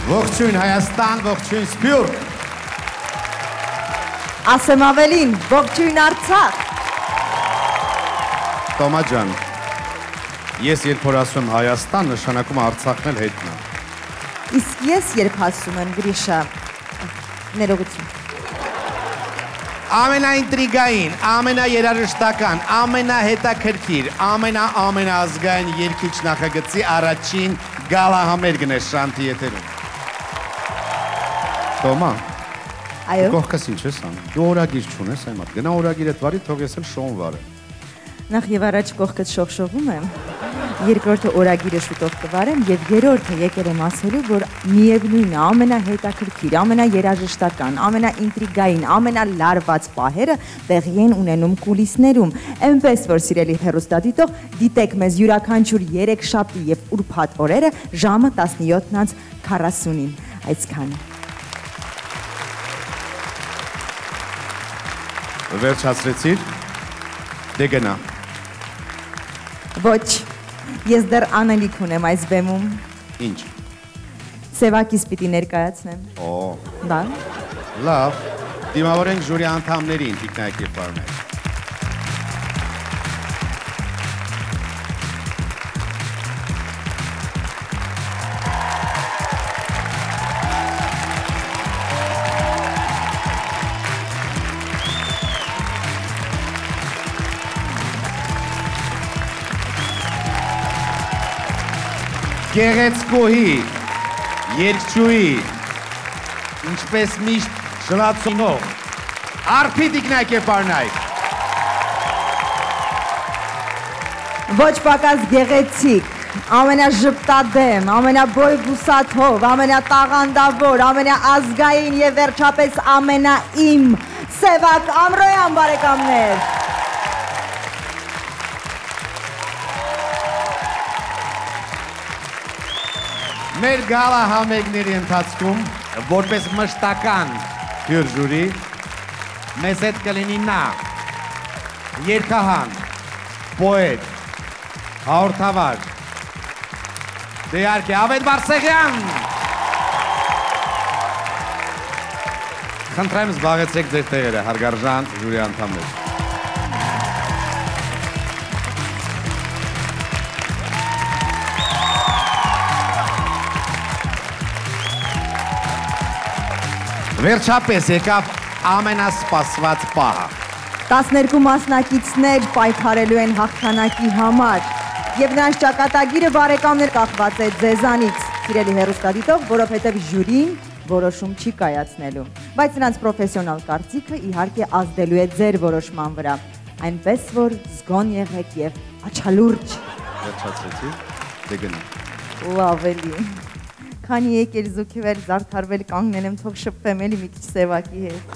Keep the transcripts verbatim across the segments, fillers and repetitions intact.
Ողջույն Հայաստան, ողջույն Սփյուռք։ Ասեմ ավելին, ողջույն Արցախ։ Տոմա ջան, ես երբ որ ասում եմ Հայաստան, նշանակում Արցախն էլ հետն է։ Իսկ ես երբ ասում եմ Գրիշա, ներողություն։ Ամենաինտրիգային, ամենաերաժշտական, ամենահետաքրքիր, ամենա-ամենաազգային երգիչ նախագծի առաջին գալահամերգն է Շանթի եթերում։ Տոմա, Այո։ կողքս ինչ ես անում, դու օրագիր չունես այմատ, գնա օրագիրդ վարի, թող ես էլ շոն վարեմ։ Նախ եւ առաջ կողքս շողշողում եմ, երկրորդը օրագիրը շուտով կվարեմ եւ երրորդը եկել եմ ասելու, որ միևնույն է ամենահետաքրքիր, ամենաերաժշտական, ամենաինտրիգային, ամենալարված պահերը տեղի են ունենում կուլիսներում։ Այնպես որ սիրելի հեռուստադիտող, դիտեք մեզ յուրաքանչյուր երեքշաբթի եւ ուրբաթ օրերը ժամը տասնյոթ քառասունին։ Այսքանը։ Վերջացրեցիր, դե գնա։ Ոչ, ես դեռ անելիք ունեմ այս բեմում։ Ինչ։ Սևակիս պիտի ներկայացնեմ։ Օ, Բա։ լավ, դիմավորենք ժյուրի անդամներին, տիկնայք և պարներ։ Գեղեցկուհի, երկչուհի, ինչպես միշտ շլացոնող, արփի տիկնայք և պարնայք։ Ոչ պակաս գեղեցիկ, ամենաժպտադեմ, ամենաբոյգուսաթով, ամենատաղանդավոր, ամենաազգային և վերջապես ամենաիմ Սևակ Ամրոյան բարեկամներ։ Մեր գալա համերգների ընթացքում, որպես մշտական հյուր ժյուրի, մեզ հետ կլինի նա, երգահան, պոետ, հաղորդավար, դե իհարկե Ավետ Բարսեղյան։ Խնդրեմ զբաղեցրեք ձեր տեղերը, հարգարժան ժյուրի անդամներ։ Վերջապես եկավ ամենասպասված պահը։ տասներկու մասնակիցներ պայքարելու են հաղթանակի համար եւ նրանց ճակատագիրը բարեկամներ կախված է ձեզանից, սիրելի հեռուստադիտող, որովհետեւ ժյուրին որոշում չի կայացնելու, բայց նրանց պրոֆեսիոնալ կարծիքը իհարկե ազդելու է ձեր որոշման վրա, այնպես որ զգոն եղեք եւ աչալուրջ։ Վերջացրեցի, դե գնա։ Լավ էլի։ Քանի եկել զուգվել, զարդարվել, կանգնել եմ, թող շփվեմ էլի մի քիչ Սևակի հետ։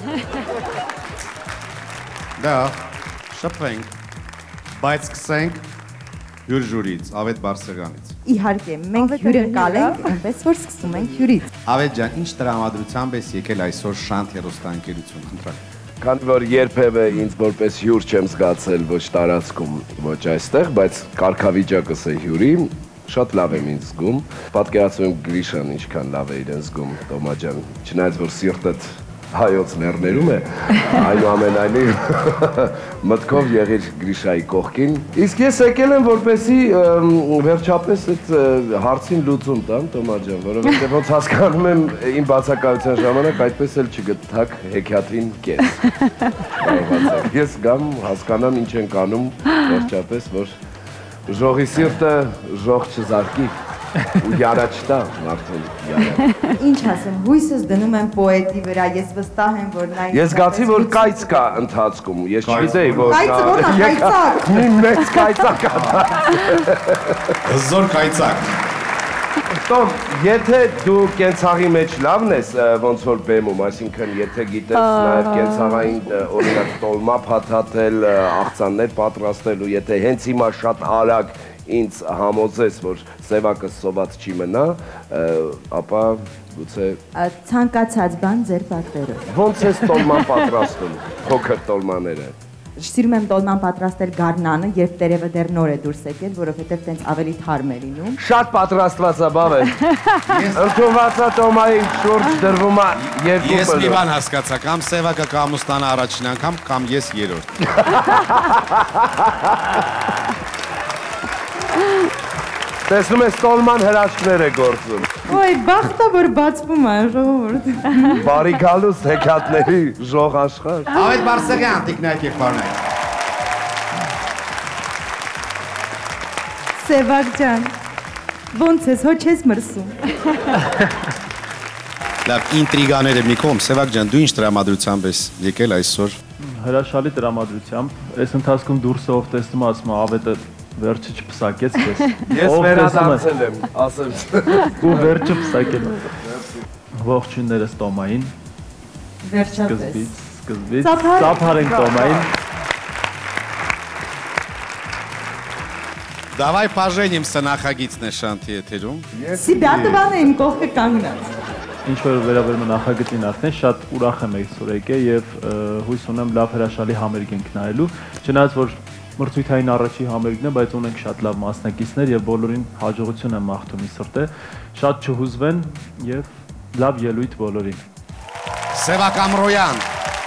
Դա, շփվենք, բայց սկսենք հյուր ժյուրից, Ավետ Բարսեղյանից։ Իհարկե, մենք հյուրընկալ ենք, այնպես որ սկսում ենք հյուրից։ Ավետ ջան, ինչ տրամադրությամբ ես եկել այսօր Շանթ հեռուստաընկերություն, խնդրեմ։ Քանի որ երբևէ ինձ որպես հյուր չեմ զգացել ոչ տարածքում, ոչ այստեղ, բայց կարգավիճակս է հյուրի, շատ լավ եմ ինձ զգում, պատկերացնում եմ Գրիշան ինչքան լավ է իրեն զգում, Տոմա ջան, չնայած որ սիրտդ հայոց լեռներում է, այնուամենայնիվ մտքով եղիր Գրիշայի կողքին։ Իսկ ես եկել եմ որպեսզի վերջապես այդ հարցին լուծում տամ, Տոմա ջան, որովհետև ոնց հասկանում եմ իմ բացակայության ժամանակ այդպես էլ չգտակ հեքիաթին կես։ Ես գամ հասկանամ ինչ ենք անում վերջապես, որ ժողի սիրտը ժող չզարկի ու յարա չտա մարդուն յարա։ Ինչ ասեմ, հույսս դնում եմ պոետի վրա, ես վստահ եմ, որ նա... Ես գացի, որ կայծ կա ընթացքում, ես չգիտեի, որ... Կայծը ոնա, կայծակ։ Մի մեծ կայծակ ադա։ Հզոր կայծակ։ Տոմ, եթե դու կենցաղի մեջ լավն ես, ոնց որ բեմում, այսինքն եթե գիտես նաև կենցաղային օրինակ տոլմա փաթաթել, աղցաններ պատրաստել ու եթե հենց հիմա շատ արագ ինձ համոզես, որ Սևակը սոված չի մնա, ապա գուցե... Ցանկացած բան ձեր պատվերով։ Ոնց ես տոլման պատրաստում, փոքր տոլմաները։ Սիրում եմ տոլման պատրաստել գարնանը, երբ տերևը դեռ նոր է դուրս եկել, որովհետև տենց ավելի թարմ է լինում։ Շատ պատրաստված է բավ է։ Ընդունված է տոմայի շուրջ դրվում է երկու Ես մի բլոկ։ բան հասկացա, կամ Սևակը կամուստանա առաջին անգամ, կամ ես երրորդ։ Տեսնում ես տոլման հրաշքներ է գործում։ Ոյ, բախտա որ բացվում է, ժողովուրդ։ Բարի գալուս հեքիաթների ժող աշխարհ։ Ավետ Բարսեղյան, տիկնայք եղբայրներ։ Սևակ ջան, ոնց ես, հո չես մրսում։ Լավ, ինտրիգաները մի կողմ, Սևակ ջան, դու ինչ տրամադրությամբ ես եկել այսօր։ Հրաշալի տրամադրությամբ, այս ընթացքում դուրսը ով տեսնում է, ասում է ավետը վերջը չփսակեց քեզ։ Ես վերադարձել եմ, ասեմ։ Ու վերջը փսակել։ Ողջույններս Տոմային։ Վերջապես։ Սկզբից, սկզբից, Ծափար- ծափարենք Տոմային։ Давай поженимся նախագիծն է շանթի եթերում։ Սիբյատովան է իմ կողքը կանգնած։ Ինչ որ վերաբերում է նախագծին արդեն շատ ուրախ եմ այսօր եկել եւ հույս ունեմ լավ հրաշալի համերգ ենք նայելու։ Չնայած որ մրցույթային առաջի համերգն է, բայց ունենք շատ լավ մասնակիցներ եւ բոլորին հաջողություն եմ մաղթում ի սրտե։ Շատ չհուզվեն եւ լավ ելույթ բոլորին։ Սևակ Ամրոյան։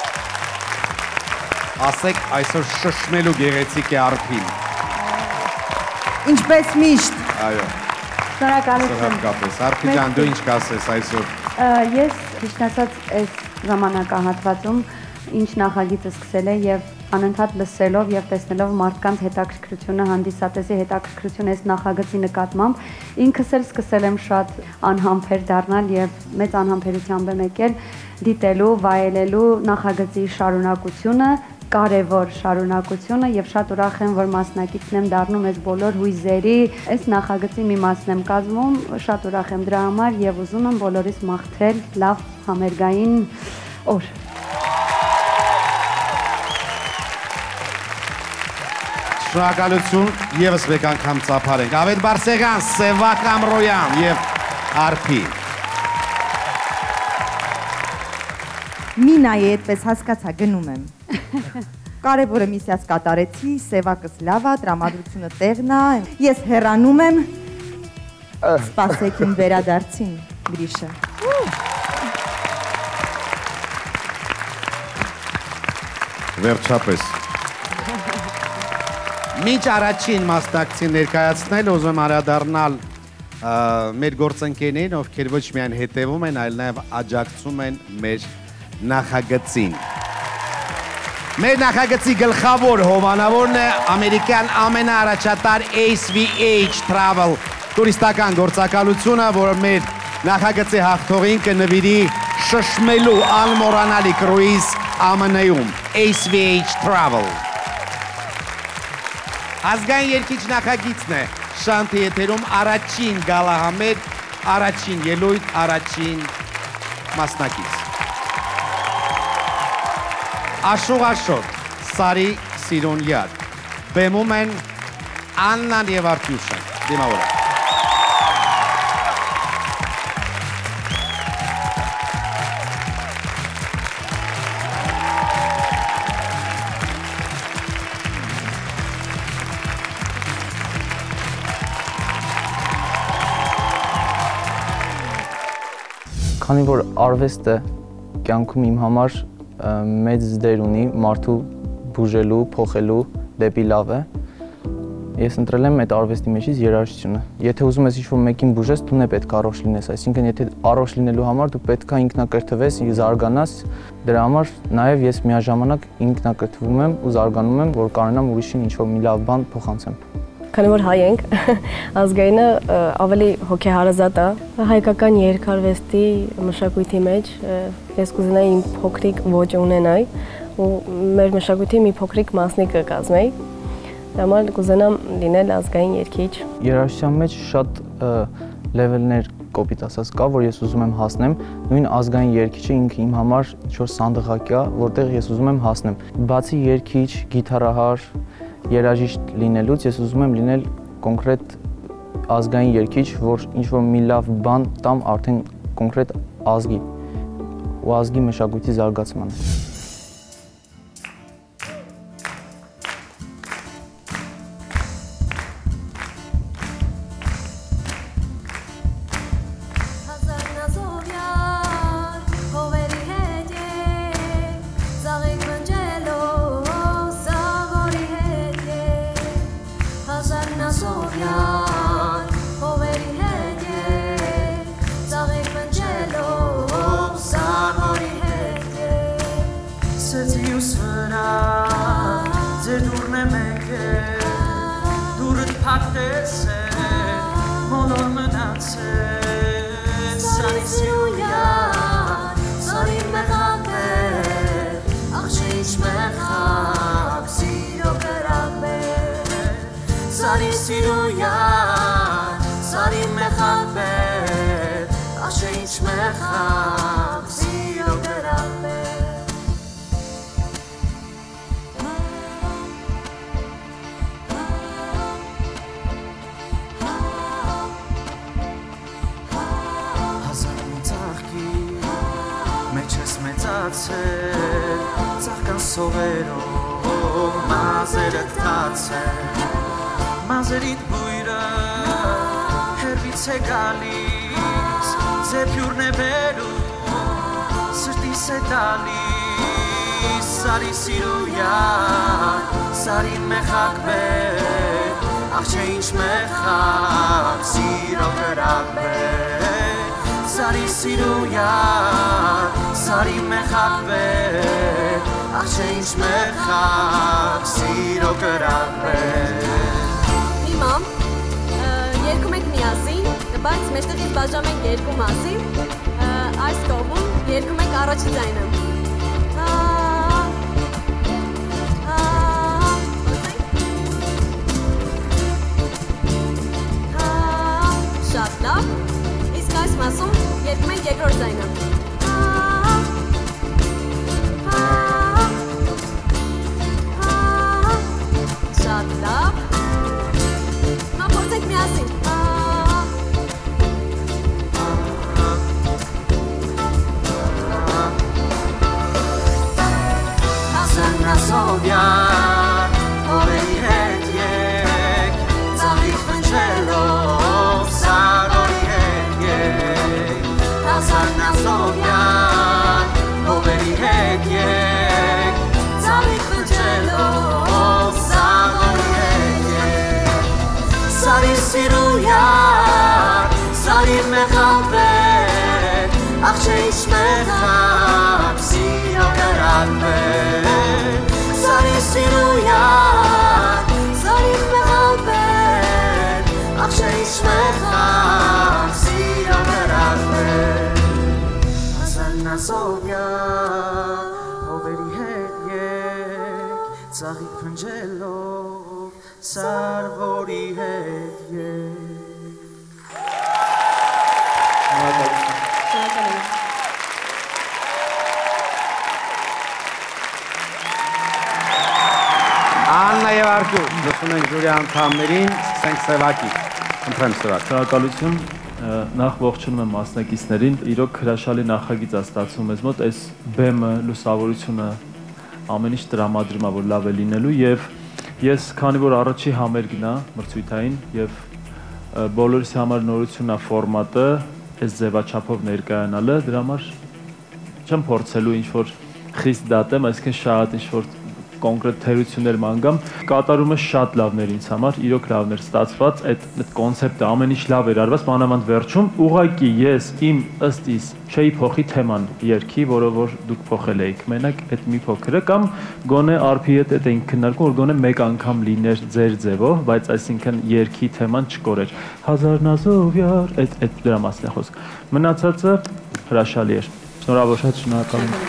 Ասեք այսօր շշմելու գեղեցիկ է արփին։ Ինչպես միշտ։ Այո, Շնորհակալություն։ հատկապես։ Արփի ջան, դու ինչ կասես այսօր։ Ես ճիշտ ասած այս ժամանակահատվածում ինչ նախագիծը սկսել է եւ անընդհատ լսելով եւ տեսնելով մարդկանց հետաքրքրությունը, հանդիսատեսի հետաքրքրությունը այս նախագծի նկատմամբ, ինքս էլ սկսել եմ շատ անհամբեր դառնալ եւ մեծ անհամբերությամբ եմ եկել դիտելու, վայելելու նախագծի շարունակությունը, կարևոր շարունակությունը եւ շատ ուրախ եմ, որ մասնակիցն եմ դառնում այս բոլոր հույզերի, այս նախագծի մի մասն եմ կազմում, շատ ուրախ եմ դրա համար եւ ուզում եմ բոլորիս մաղթել լավ համերգային օր։ Շնորհակալություն, եւս մեկ անգամ ծափարենք։ Ավետ Բարսեղյան, Սևակ Ամրոյան եւ Արփի։ Մի նայ այդպես հասկացա գնում եմ։ Կարևորը միսիաս կատարեցի, Սևակս լավ է, տրամադրությունը տեղն է։ Ես հեռանում եմ։ Սպասեք իմ վերադարձին, Գրիշա։ Վերջապես։ Մինչ առաջին մասնակցին ներկայացնել, ուզում եմ անդրադառնալ մեր գործընկերներին, ովքեր ոչ միայն հետևում են, այլ նաև աջակցում են մեր նախագծին։ Մեր նախագծի գլխավոր հովանավորն է ամերիկյան ամենաառաջատար Ace V H Travel տուրիստական գործակալությունը, որը մեր նախագծի հաղթողին կնվիրի շշմելու անմոռանալի կրուիզ Α M N-ում Ace V H Travel։ Ազգային երկիչ նախագիծն է շանթի եթերում առաջին գալահամերգ, առաջին ելույթ, առաջին մասնակից։ Աշուղ-աշոտ, Սարի Սիրոնյար, բեմում են Աննան և Արտյուշը, դիմավորը։ Քանի որ արվեստը կյանքում իմ համար մեծ դեր ունի մարդու բուժելու, փոխելու դեպի լավ է, ես ընտրել եմ այդ արվեստի մեջից երաժշտությունը։ Եթե ուզում ես ինչ-որ մեկին բուժես, դու պետք է առողջ լինես, այսինքն եթե առողջ լինելու համար դու պետք է ինքնակրթվես, զարգանաս, դրա համար նաև ես միաժամանակ ինքնակրթվում եմ ու զարգանում եմ, որ կարողանամ ուրիշին ինչ-որ մի լավ բան փոխանցեմ։ Քանի որ հայ ենք, ազգայինը ավելի հոգեհարազատ է հայկական երգարվեստի մշակույթի մեջ, ես կուզենայի իմ փոքրիկ ոճ ունենայի ու մեր մշակույթի մի փոքրիկ մասնիկը կազմեի, դրա համար կուզենամ լինել ազգային երգիչ։ Երաժշտության մեջ շատ լեվելներ կոպիտ ասած կա, որ ես ուզում եմ հասնեմ, նույն ազգային երգիչը ինքը իմ համար ինչ-որ սանդղակ է, որտեղ ես ուզում եմ հասնեմ։ Բացի երգիչ, գիտարահար, երաժիշտ լինելուց ես ուզում եմ լինել կոնկրետ ազգային երգիչ, որ ինչ-որ մի լավ բան տամ արդեն կոնկրետ ազգի ու ազգի մշակույթի զարգացմանը։ Ասեցի ուսվրա ձեր դուրն է մեկ է դուրդ փակ տեսել մոլոր մնացել Սարի սիրույար Սարի մեղապեր Աղջե ինչ մեղապ Սիրո կրապեր Սարի սիրույար Սարի մեղապեր Աղջե ինչ մեղապ Սիրո կրապեր Ծաղկան սովերով մազերը թացել Մազերիդ բույրը հերվից է գալիս Ձերքյուրն է բերում սրտիս է տալիս Սարի սիրույար, սարի մեխակվեր Աղջե ինչ մեխակ, սիրո կրակվեր Սարի սիրույար, սարի մեխակվեր Աղջե ինչ մեխակ, սիրո կրակվեր Հիմա երկում եք միասին, բայց մեջտեղից բաժանում ենք երկու մասի Այս կողմում երկում եք առաջի ձայնը Շատ լավ Այս մասում երկում ենք երկրորդ ձայնը Շատ լավ Հիմա փորձենք միասին Հասանասովյան օրերի հետ եկ Ծաղիկ վնչելով սարորի Հասանասովյան հովերի հետ եկ Ծաղիկ վնչելով սարորի հետ եկ Սարի սիրույար, սարի մեխապեր Աղջե ինչ մեխապ, սիրո կրակվեր Սարի սիրույար, սարի մեխապեր Աղջե ինչ մեխապ, սիրո կրակվեր Հասանասովյան հովերի հետ եկ Ծաղիկ փնջելով սարվորի հետ եկ Աննա և Արկու, լսում ենք ժյուրի անդամներին, սկսենք Սևակի, խնդրեմ Սևակ։ Շնորհակալություն, նախ ողջունում եմ մասնակիցներին, իրոք հրաշալի նախագիծ է ստացվում մեզ մոտ, այս բեմը, լուսավորությունը ամեն ինչ տրամադրում է, որ լավ է լինելու եւ ես քանի որ առաջի համերգն է մրցույթային եւ բոլորիս համար նորությունն է ֆորմատը, այս ձևաչափով ներկայանալը, դրա համար չեմ փորձելու ինչ որ խիստ դատեմ, այսինքն շատ ինչ որ կոնկրետ թերություններ ման գամ, կատարումը շատ լավն էր ինձ համար, իրոք լավն էր ստացված, այդ կոնցեպտը ամեն ինչ լավ էր արված, մանավանդ վերջում, ուղղակի ես իմ ըստ իս չէի փոխի թեման երգի, որը որ դուք փոխել էիք, մենակ այդ մի փոքրը կամ գոնե արփի հետ այդ էինք քննարկում, որ գոնե մեկ անգամ լիներ ձեր ձևով, բայց այսինքն երգի թեման չկորեր։ Հազար նազով յար, այդ այդ դրա մասին է խոսք։ Մնացածը հրաշալի էր։ Շնորհավոր, շատ շնորհակալ եմ։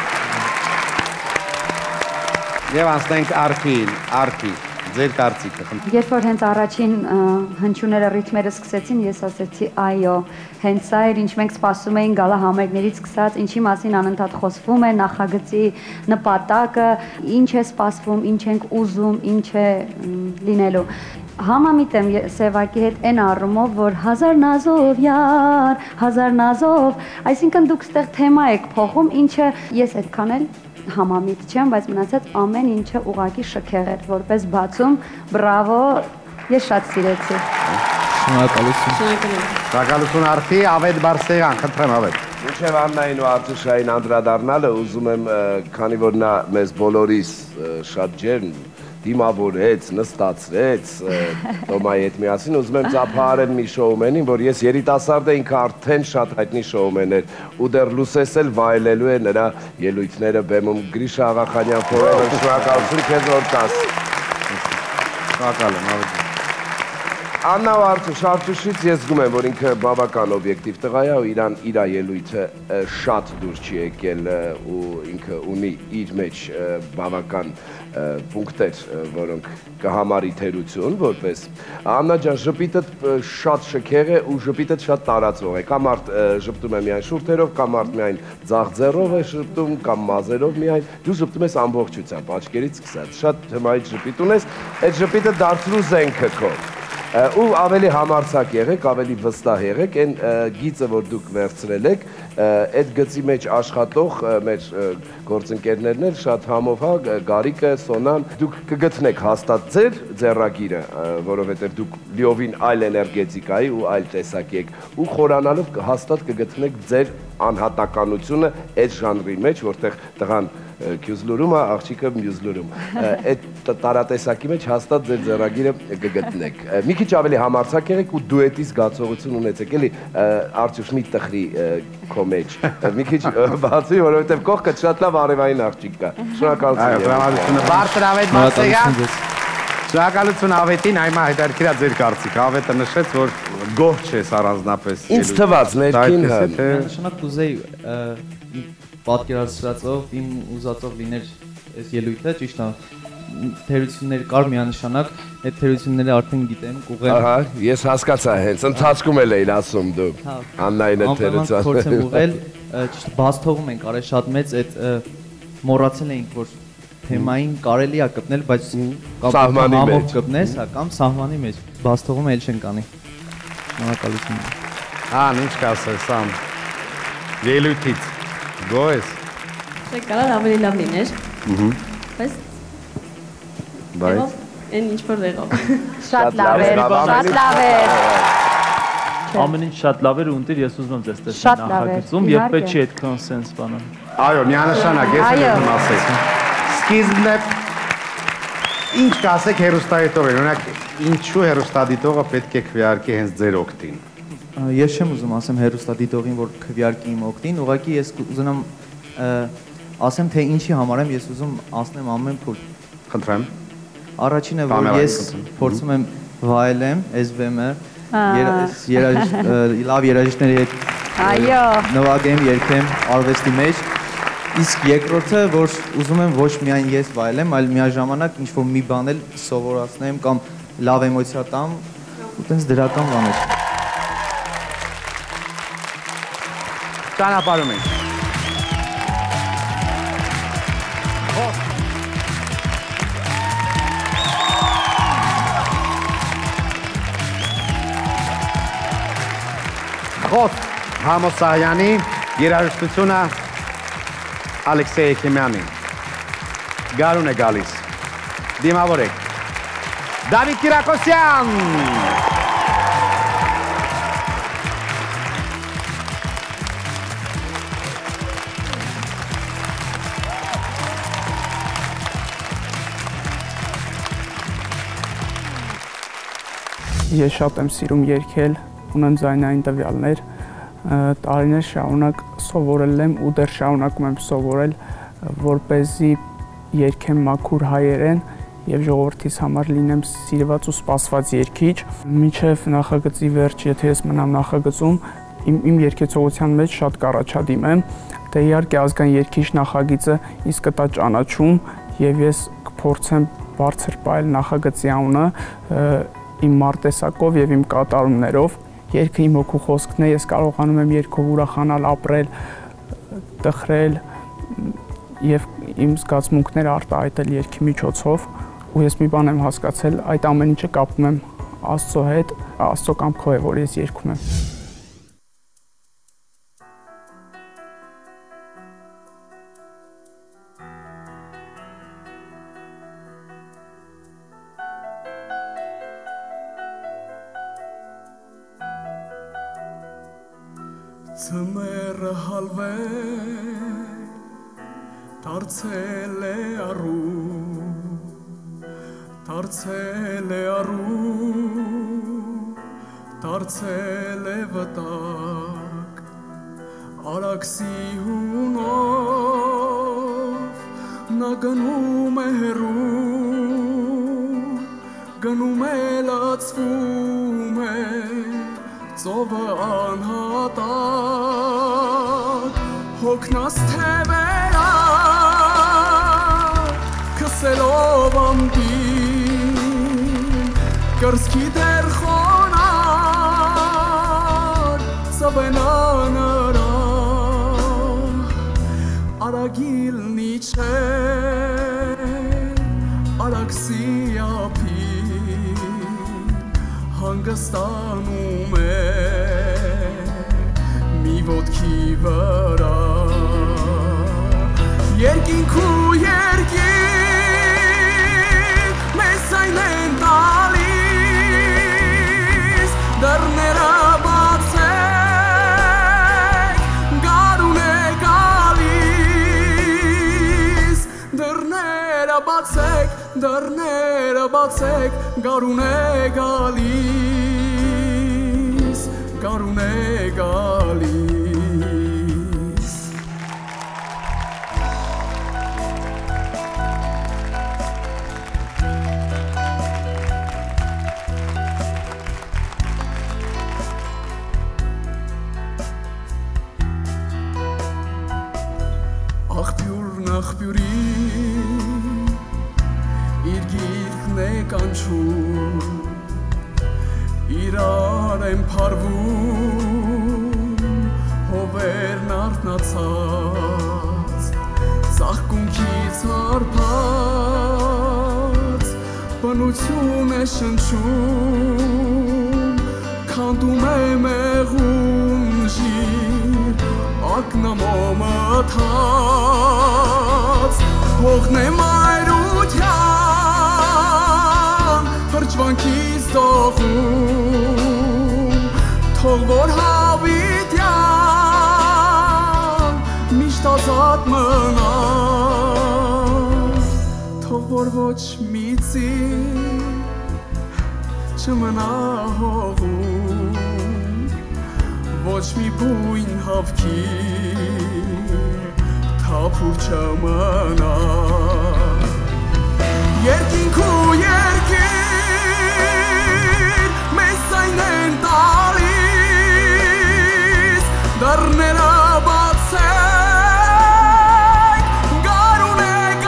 Եվ անցնենք Արկին, Արկի, ձեր կարծիքը։ Երբ որ հենց առաջին հնչյունները, ռիթմերը սկսեցին, ես ասեցի, այո, հենց սա էր, ինչ մենք սպասում էինք գալա համերգներից սկսած, ինչի մասին անընդհատ խոսվում է, նախագծի նպատակը, ինչ է սպասվում, ինչ ենք ուզում, ինչ է լինելու։ Համամիտ եմ Սևակի հետ այն առումով, որ հազար նազով յար, հազար նազով, այսինքն դուք ստեղ թեմա եք փոխում, ինչը ես այդքան էլ համամիտ չեմ, բայց մնացած ամեն ինչը ուղղակի շքեղ էր, որպես բացում, բրավո, ես շատ սիրեցի։ Շնորհակալություն։ Շնորհակալություն Արկի, Ավետ Բարսեղյան, խնդրեմ Ավետ։ Մինչև Աննային ու Արտուշային անդրադառնալը ուզում եմ, քանի որ նա մեզ բոլորիս շատ ջերմ դիմավորեց, նստացրեց Տոմայի հետ միասին, ուզում եմ ծափահարել մի շոումենին, որ ես երիտասարդ է, ինքը արդեն շատ հայտնի շոումեն էր, ու դեռ լուսես էլ վայելելու է նրա ելույթները բեմում։ Գրիշա Աղախանյան, forever, շնորհակալություն քեզ որ կաս։ Շնորհակալ եմ, ավելի։ Աննա Շարչուշից ես զգում եմ, որ ինքը բավական օբյեկտիվ տղա է ու իրան իրա ելույթը շատ դուր չի եկել ու ինքը ունի իր մեջ բավական պունկտեր, որոնք կհամարի թերություն, որպես Աննա ջան, ժպիտըդ շատ շքեղ է ու ժպիտըդ շատ տարածող է, կամ մարդ ժպտում է միայն շուրթերով, կամ մարդ միայն ձախ ձեռով է ժպտում, կամ մազերով միայն, դու ժպտում ես ամբողջությամբ, աչքերից սկսած, շատ հմայից ժպիտ ունես, այդ ժպիտը դարձրու զենքը քո։ Ու ավելի համարձակ եղեք, ավելի վստահ եղեք, այն գիծը, որ դուք վերցրել եք, այդ գծի մեջ աշխատող մեր գործընկերներն էլ շատ համով հա, Գարիկը, Սոնան, դուք կգտնեք հաստատ ձեր ձեռագիրը, որովհետև դուք լիովին այլ էներգետիկայի ու այլ տեսակի եք, ու խորանալով հաստատ կգտնեք ձեր անհատականությունը այդ ժանրի մեջ, որտեղ տղան քյուզլուրում է, աղջիկը մյուզլուրում, այդ տարատեսակի մեջ հաստատ ձեր ձեռագիրը կգտնեք։ Մի քիչ ավելի համարձակ եղեք ու դուետի զգացողություն ունեցեք, էլի Արծյուշ մի տխրի քո մեջ, մի քիչ բացի, որովհետև կողքը շատ լավ արևային աղջիկ կա։ Շնորհակալություն։ Բարձր Ավետ Մարսեյան, շնորհակալություն Ավետին, այմա հետաքրքիր է ձեր կարծիքը, Ավետը նշեց, որ գոհ չես առանձնապես։ Ինձ թվաց ներքին հա։ Նշանակ կուզեի պատկերացրածով իմ ուզածով լիներ այս ելույթը, ճիշտ է, թերություններ կար միանշանակ, այդ թերությունները արդեն գիտեմ, կուղեմ։ Ահա, ես հասկացա հենց, ընթացքում էլ էիր ասում դու, Աննային այդ թերության։ Անպայման փորձ եմ ուղղել, ճիշտ բաց թողում ենք արել շատ մեծ, այդ մոռացել էինք, որ թեմային կարելի է կպնել, բայց սահմանի մեջ կպնես, հա, կամ սահմանի մեջ, բաց թողում էլ չենք անի։ Շնորհակալություն։ Ան, ինչ կասես, Սամ, ելույթից, գոհ ես։ Չէ, կարող ավելի լավ լիներ, բայց Բայց այն ինչ-որ դեղով։ Շատ լավ էր, շատ լավ էր։ Ամեն ինչ շատ լավ էր ու ընտիր ես ուզում եմ ձեզ տեսնել նախագծում եւ պետք չի այդքան սենս բանը։ Այո, միանշանակ, ես եմ ասել։ Սկիզբն է ինչ կասեք հերոստադիտողին, օրինակ ինչու հերոստադիտողը պետք է քվեարկի հենց ձեր օգտին։ Ես չեմ ուզում ասեմ հերոստադիտողին, որ քվեարկի իմ օգտին, ուղղակի ես ուզում ասեմ թե ինչի համար եմ ես ուզում ասնեմ ամեն փոլ։ Խնդրեմ։ Առաջինը որ ես փորձում եմ վայելեմ այս բեմը, լավ երաժիշտների հետ նվագեմ, երգեմ արվեստի մեջ, իսկ երկրորդը որ ուզում եմ ոչ միայն ես վայելեմ, այլ միաժամանակ ինչ-որ մի բան էլ սովորացնեմ կամ լավ էմոցիա տամ ու տենց դրական բաներ։ Ճանապարհում ենք։ Խոսք Համոսահյանի, երաժշտությունը Ալեքսեյ Եքեմյանի։ Գարուն է գալիս։ Դիմավորեք։ Դավիթ Կիրակոսյան։ Ես շատ եմ սիրում երգել, ունեմ ձայնային տվյալներ, տարիներ շարունակ սովորել եմ ու դեռ շարունակում եմ սովորել, որպեսզի երգեմ մաքուր հայերեն եւ ժողովրդիս համար լինեմ սիրված ու սպասված երգիչ։ Մինչեւ նախագծի վերջ, եթե ես մնամ նախագծում, իմ իմ երգեցողության մեջ շատ կառաջադիմեմ, դե իհարկե ազգային երգիչ նախագիծը ինձ կտա ճանաչում եւ ես կփորձեմ բարձր պահել նախագծի անունը իմ մարտեսակով եւ իմ կատարումներով։ Երգը իմ հոգու խոսքն է, ես կարողանում եմ երգով ուրախանալ, ապրել, տխրել եւ իմ զգացմունքները արտահայտել երգի միջոցով ու ես մի բան եմ հասկացել, այդ ամեն ինչը կապում եմ Աստծո հետ, Աստծո կամքով է, որ ես երգում եմ։ Ձմեռը հալվել, դարձել է առու, Դարձել է առու, դարձել է վտակ, Արաքսի հունով, նա գնում է հեռու, գնում է լացվում է, ծովը անհատակ, հոգնած թևերա, քսելով ամպին, կրսքի դեր խոնար, ծվենա նրա, արագիլն իջե, արաքսի ափին, հանգստանում է, մի ոտքի վրա, երկինք ու երկինք, մեզ այն են տալիս, դռները բացեք, գարուն է գալիս, դռները բացեք, դռները բացեք, գարուն է գալիս, գարուն է գալիս։ Աղբյուրն աղբյուրի իր գիրքն է կանչում, իրար են փարվում, հովերն արթնացած, ծաղկունքից հարբած, բնություն է շնչում, քանդում է մեղուն ժիր, ակնամոմըթած, հողն է մայրության, հրջվանքից դողում, թող որ հավիտյան, միշտ ազատ մնա, թող որ ոչ մի ծիր չմնա հողում, ոչ մի բույն հավքի թափուր չմնա, երկինք ու երկիր, մեզ այն են տալիս, դռները բացեք, գարուն է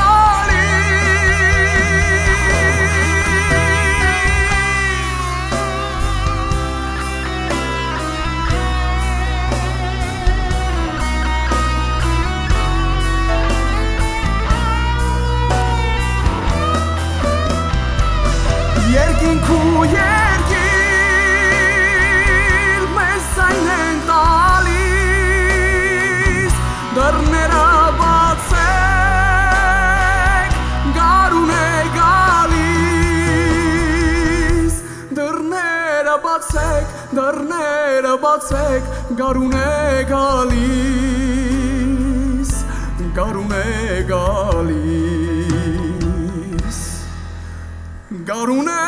երկինք ու երկիր, մեզ այն են տալիս, դռները բացեք, գարուն է գալիս, դռները բացեք, դռները բացեք, գարուն է գալիս, գարուն է գալիս, գարուն է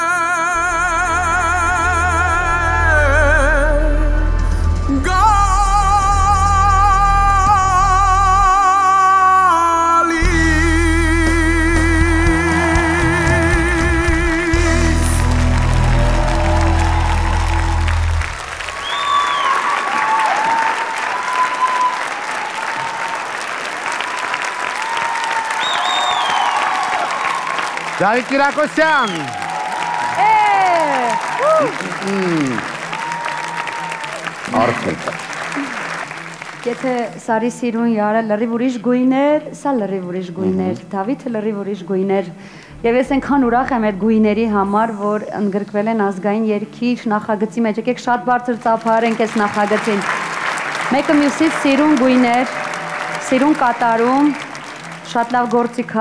Դավիթ Կիրակոսյան։ Արդեն։ Եթե Սարի սիրուն յարը լրիվ ուրիշ գույներ, սա լրիվ ուրիշ գույներ, Դավիթը լրիվ ուրիշ գույներ, եւ ես այնքան ուրախ եմ այդ գույների համար, որ ընդգրկվել են ազգային երգիչ նախագծի մեջ, եկեք շատ բարձր ծափարենք այս նախագծին, մեկը մյուսից սիրուն գույներ, սիրուն կատարում, շատ լավ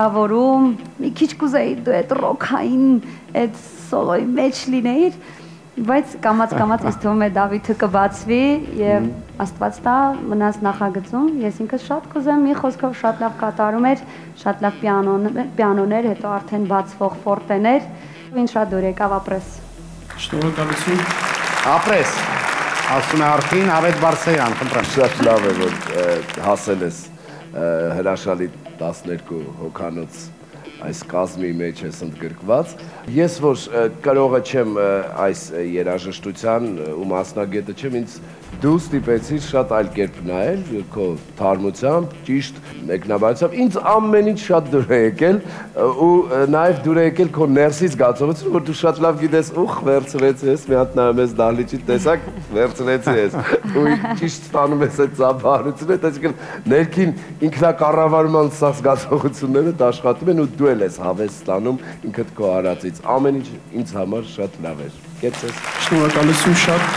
գործիքավորում, մի քիչ կուզեի դու այդ ռոքային այդ սոլոյի մեջ լինեիր, Բայց կամաց-կամաց ինձ թվում է Դավիթը կբացվի եւ Աստված տա մնաց նախագծում։ Ես ինքս շատ կուզեմ, մի խոսքով շատ լավ կատարում էր, շատ լավ պիանոներ, հետո արդեն բացվող ֆորտեներ։ Ինչ շատ դուր եկավ ապրես։ Շնորհակալություն։ Ապրես։ Ասում է Արփին Ավետ Բարսեյան, խնդրեմ։ Շատ լավ է, որ հասել ես հրաշալի տասներկու հոգանոց այս կազմի մեջ ես ընդգրկված։ Ես որ կարողը չեմ այս երաժշտության ու մասնագետը չեմ, ինձ դու ստիպեցիր շատ այլ կերպ նայել, քո թարմությամբ, ճիշտ մեկնաբանությամբ, ինձ ամեն ինչ շատ դուր է եկել ու նաև դուր է եկել քո ներսի զգացողությունը, որ դու շատ լավ գիտես, ուխ, վերցրեցի ես, մի հատ նայում ես դահլիճի տեսակ, վերցրեցի ես, ու ճիշտ ստանում ես այդ ծափահարությունը, այսինքն ներքին ինքնակառավարման սա զգացողությունները դաշխատում են ու դու ես հավես ստանում ինքդ քո արածից, ամեն ինչ ինձ համար շատ լավ էր, կեցես։ Շնորհակալություն շատ։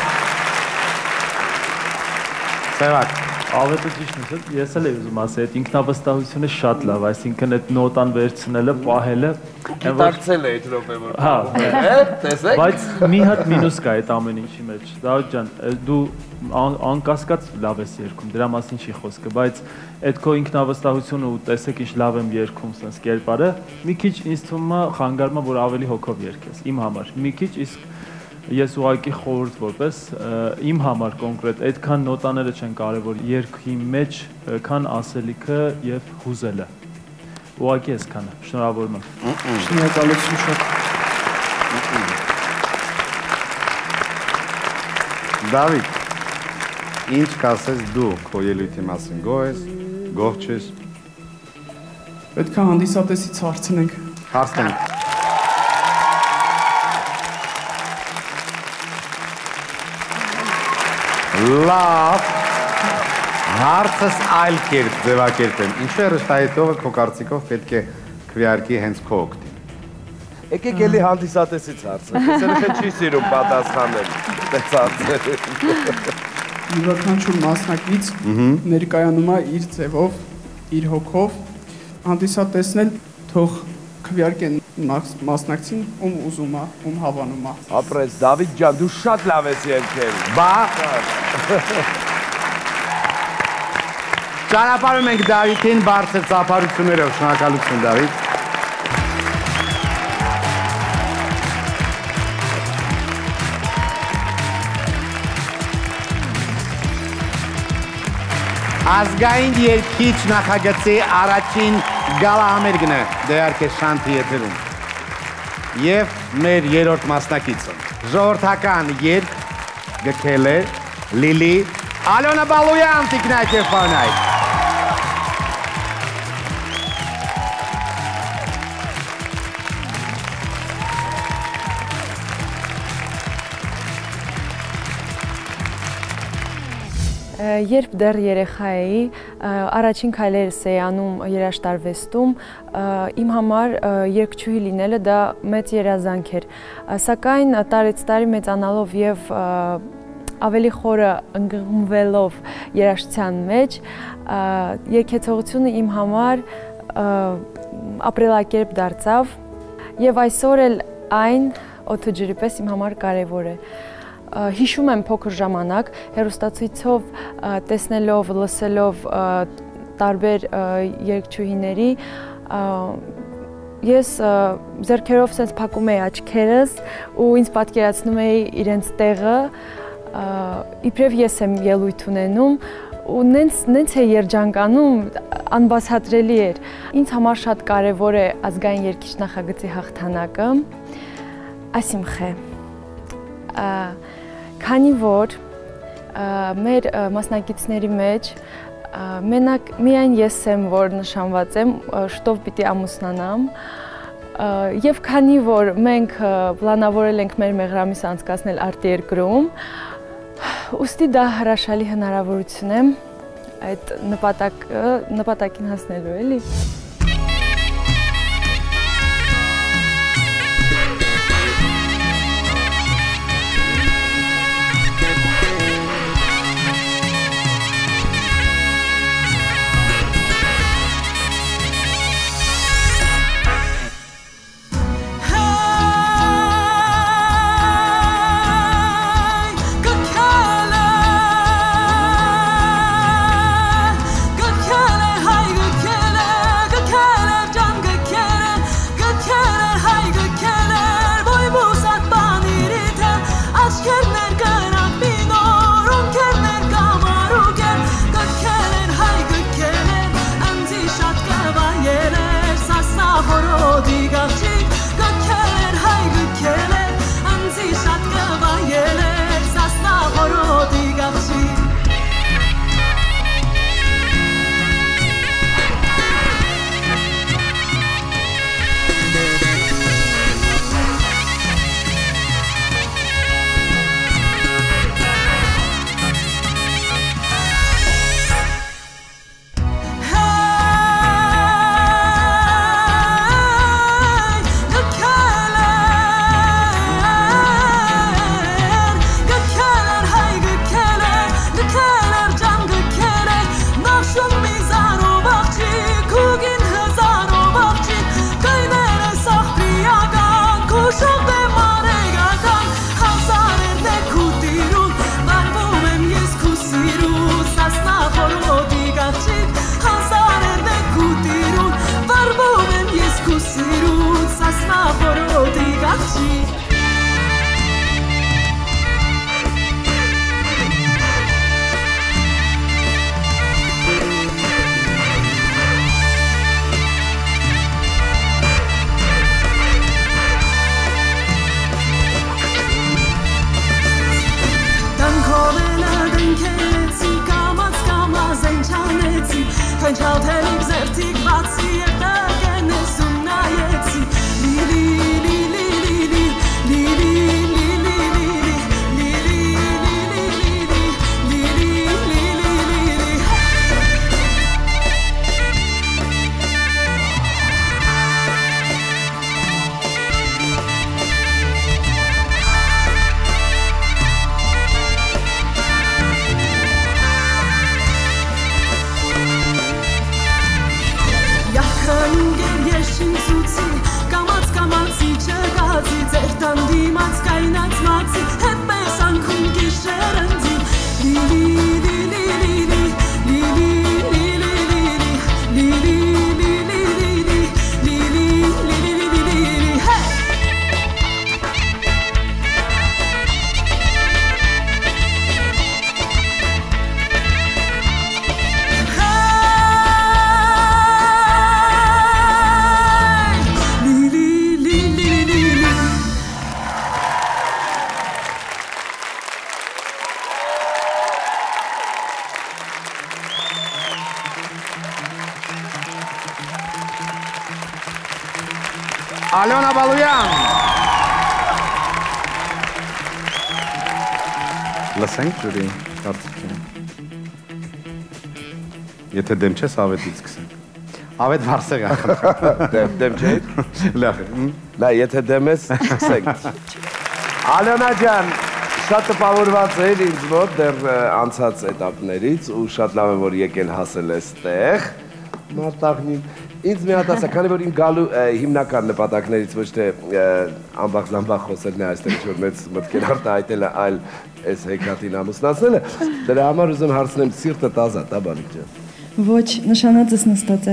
Սևակ, Ավետը ճիշտ է, ես էլ եմ ուզում ասել, այդ ինքնավստահությունը շատ լավ, այսինքն այդ նոտան վերցնելը, պահելը, գիտակցել է այդ րոպե որ։ Հա, տեսեք։ Բայց մի հատ մինուս կա այդ ամեն ինչի մեջ։ Դավիթ ջան, դու անկասկած լավ ես երգում, դրա մասին չի խոսքը, բայց այդ քո ինքնավստահությունը ու տեսեք ինչ լավ եմ երգում, sense կերպարը, մի քիչ ինձ թվում է խանգարում է որ ավելի հոգով երգես, իմ համար։ Մի քիչ իսկ ես ուղղակի խորհուրդ որպես իմ համար կոնկրետ այդքան նոտաները չեն կարևոր երգի մեջ, քան ասելիքը եւ հուզելը։ Ուղղակի այսքանը։ Շնորհավորում եմ։ Շնորհակալություն շատ։ Դավիթ, ինչ կասես դու քո ելույթի մասին, գոհ ես, գոհ չես։ Պետք է հանդիսատեսից հարցնենք։ Հարցնենք։ Լավ, հարցս այլ կերպ ձևակերպեմ, ինչու է հեռուստահայտողը քո կարծիքով պետք է քվեարկի հենց քո օգտին։ Եկեք էլի հանդիսատեսից հարցնենք, այսինքն չի սիրում պատասխանել այդպես հարցեր։ Յուրաքանչյուր մասնակից ներկայանում է իր ձևով, իր հոգով, հանդիսատեսն էլ թող քվեարկեն մասնակցին, ում ուզում է, ում հավանում է։ Ապրես, Դավիթ ջան, դու շատ լավ ես երգել։ Բա Ճանապարհում ենք Դավիթին բարձր ծափարություններով, շնորհակալություն Դավիթ։ Ազգային երգիչ նախագծի առաջին գալահամերգն է դեպի Շանթի եթերում։ Եվ մեր երրորդ մասնակիցը ժողովրդական երգ գքել է Լիլի Ալոնա Բալոյան տիկնայք եւ ֆանայք։ Երբ դեռ երեխա էի, առաջին քայլերս էի անում երաժշտարվեստում, իմ համար երգչուհի լինելը դա մեծ երազանք էր, սակայն տարեց տարի մեծանալով եւ ավելի խորը ընկղմվելով երաժշտության մեջ, երգեցողությունը իմ համար ապրելակերպ դարձավ եւ այսօր էլ այն օդը ջրի պես իմ համար կարեւոր է։ Հիշում եմ փոքր ժամանակ, հեռուստացույցով տեսնելով, լսելով տարբեր երգչուհիների, ես ձեռքերով սենց փակում էի աչքերս ու ինձ պատկերացնում էի իրենց տեղը, իբրև ես եմ ելույթ ունենում ու նենց է երջանկանում, անբացատրելի էր։ Ինձ համար շատ կարևոր է ազգային երգիչ նախագծի հաղթանակը, այսինքն Քանի որ մեր մասնակիցների մեջ մենակ միայն ես եմ, որ նշանված եմ, շուտով պիտի ամուսնանամ, եւ քանի որ մենք պլանավորել ենք մեր մեղրամիսը անցկացնել արտերկրում, ուստի դա հրաշալի հնարավորություն է այդ նպատակին հասնելու, էլի։ Փնչացել զերծիկ բացի եւ տակեն սում նայեցի լի լի լի լի լի լի Ալյոնա Բալույան։ Լսենք ջուրի կարծիքին։ Եթե դեմ չես, ավետից սկսենք։ Ավետ վարսեղ է խնդրեմ։ Դեմ, դեմ չէ։ Լավ։ Լա, եթե դեմ ես, սկսենք։ Ալյոնա ջան, շատ տպավորված էր ինձ մոտ դեռ անցած էտապներից ու շատ լավ է, որ եկել հասել ես տեղ։ Մարտաղնին։ Ինձ մի հատ ասա, քանի որ իմ գալու հիմնական նպատակներից ոչ թե ամբախ-զամբախ խոսելն է այստեղ ինչ-որ մեծ մտքեր արտահայտելը, այլ այս հեքիաթին ամուսնացնելը, դրա համար ուզում հարցնեմ սիրտդ ազատ, ա բանիկ ջան։ Ոչ, նշանածս նստած է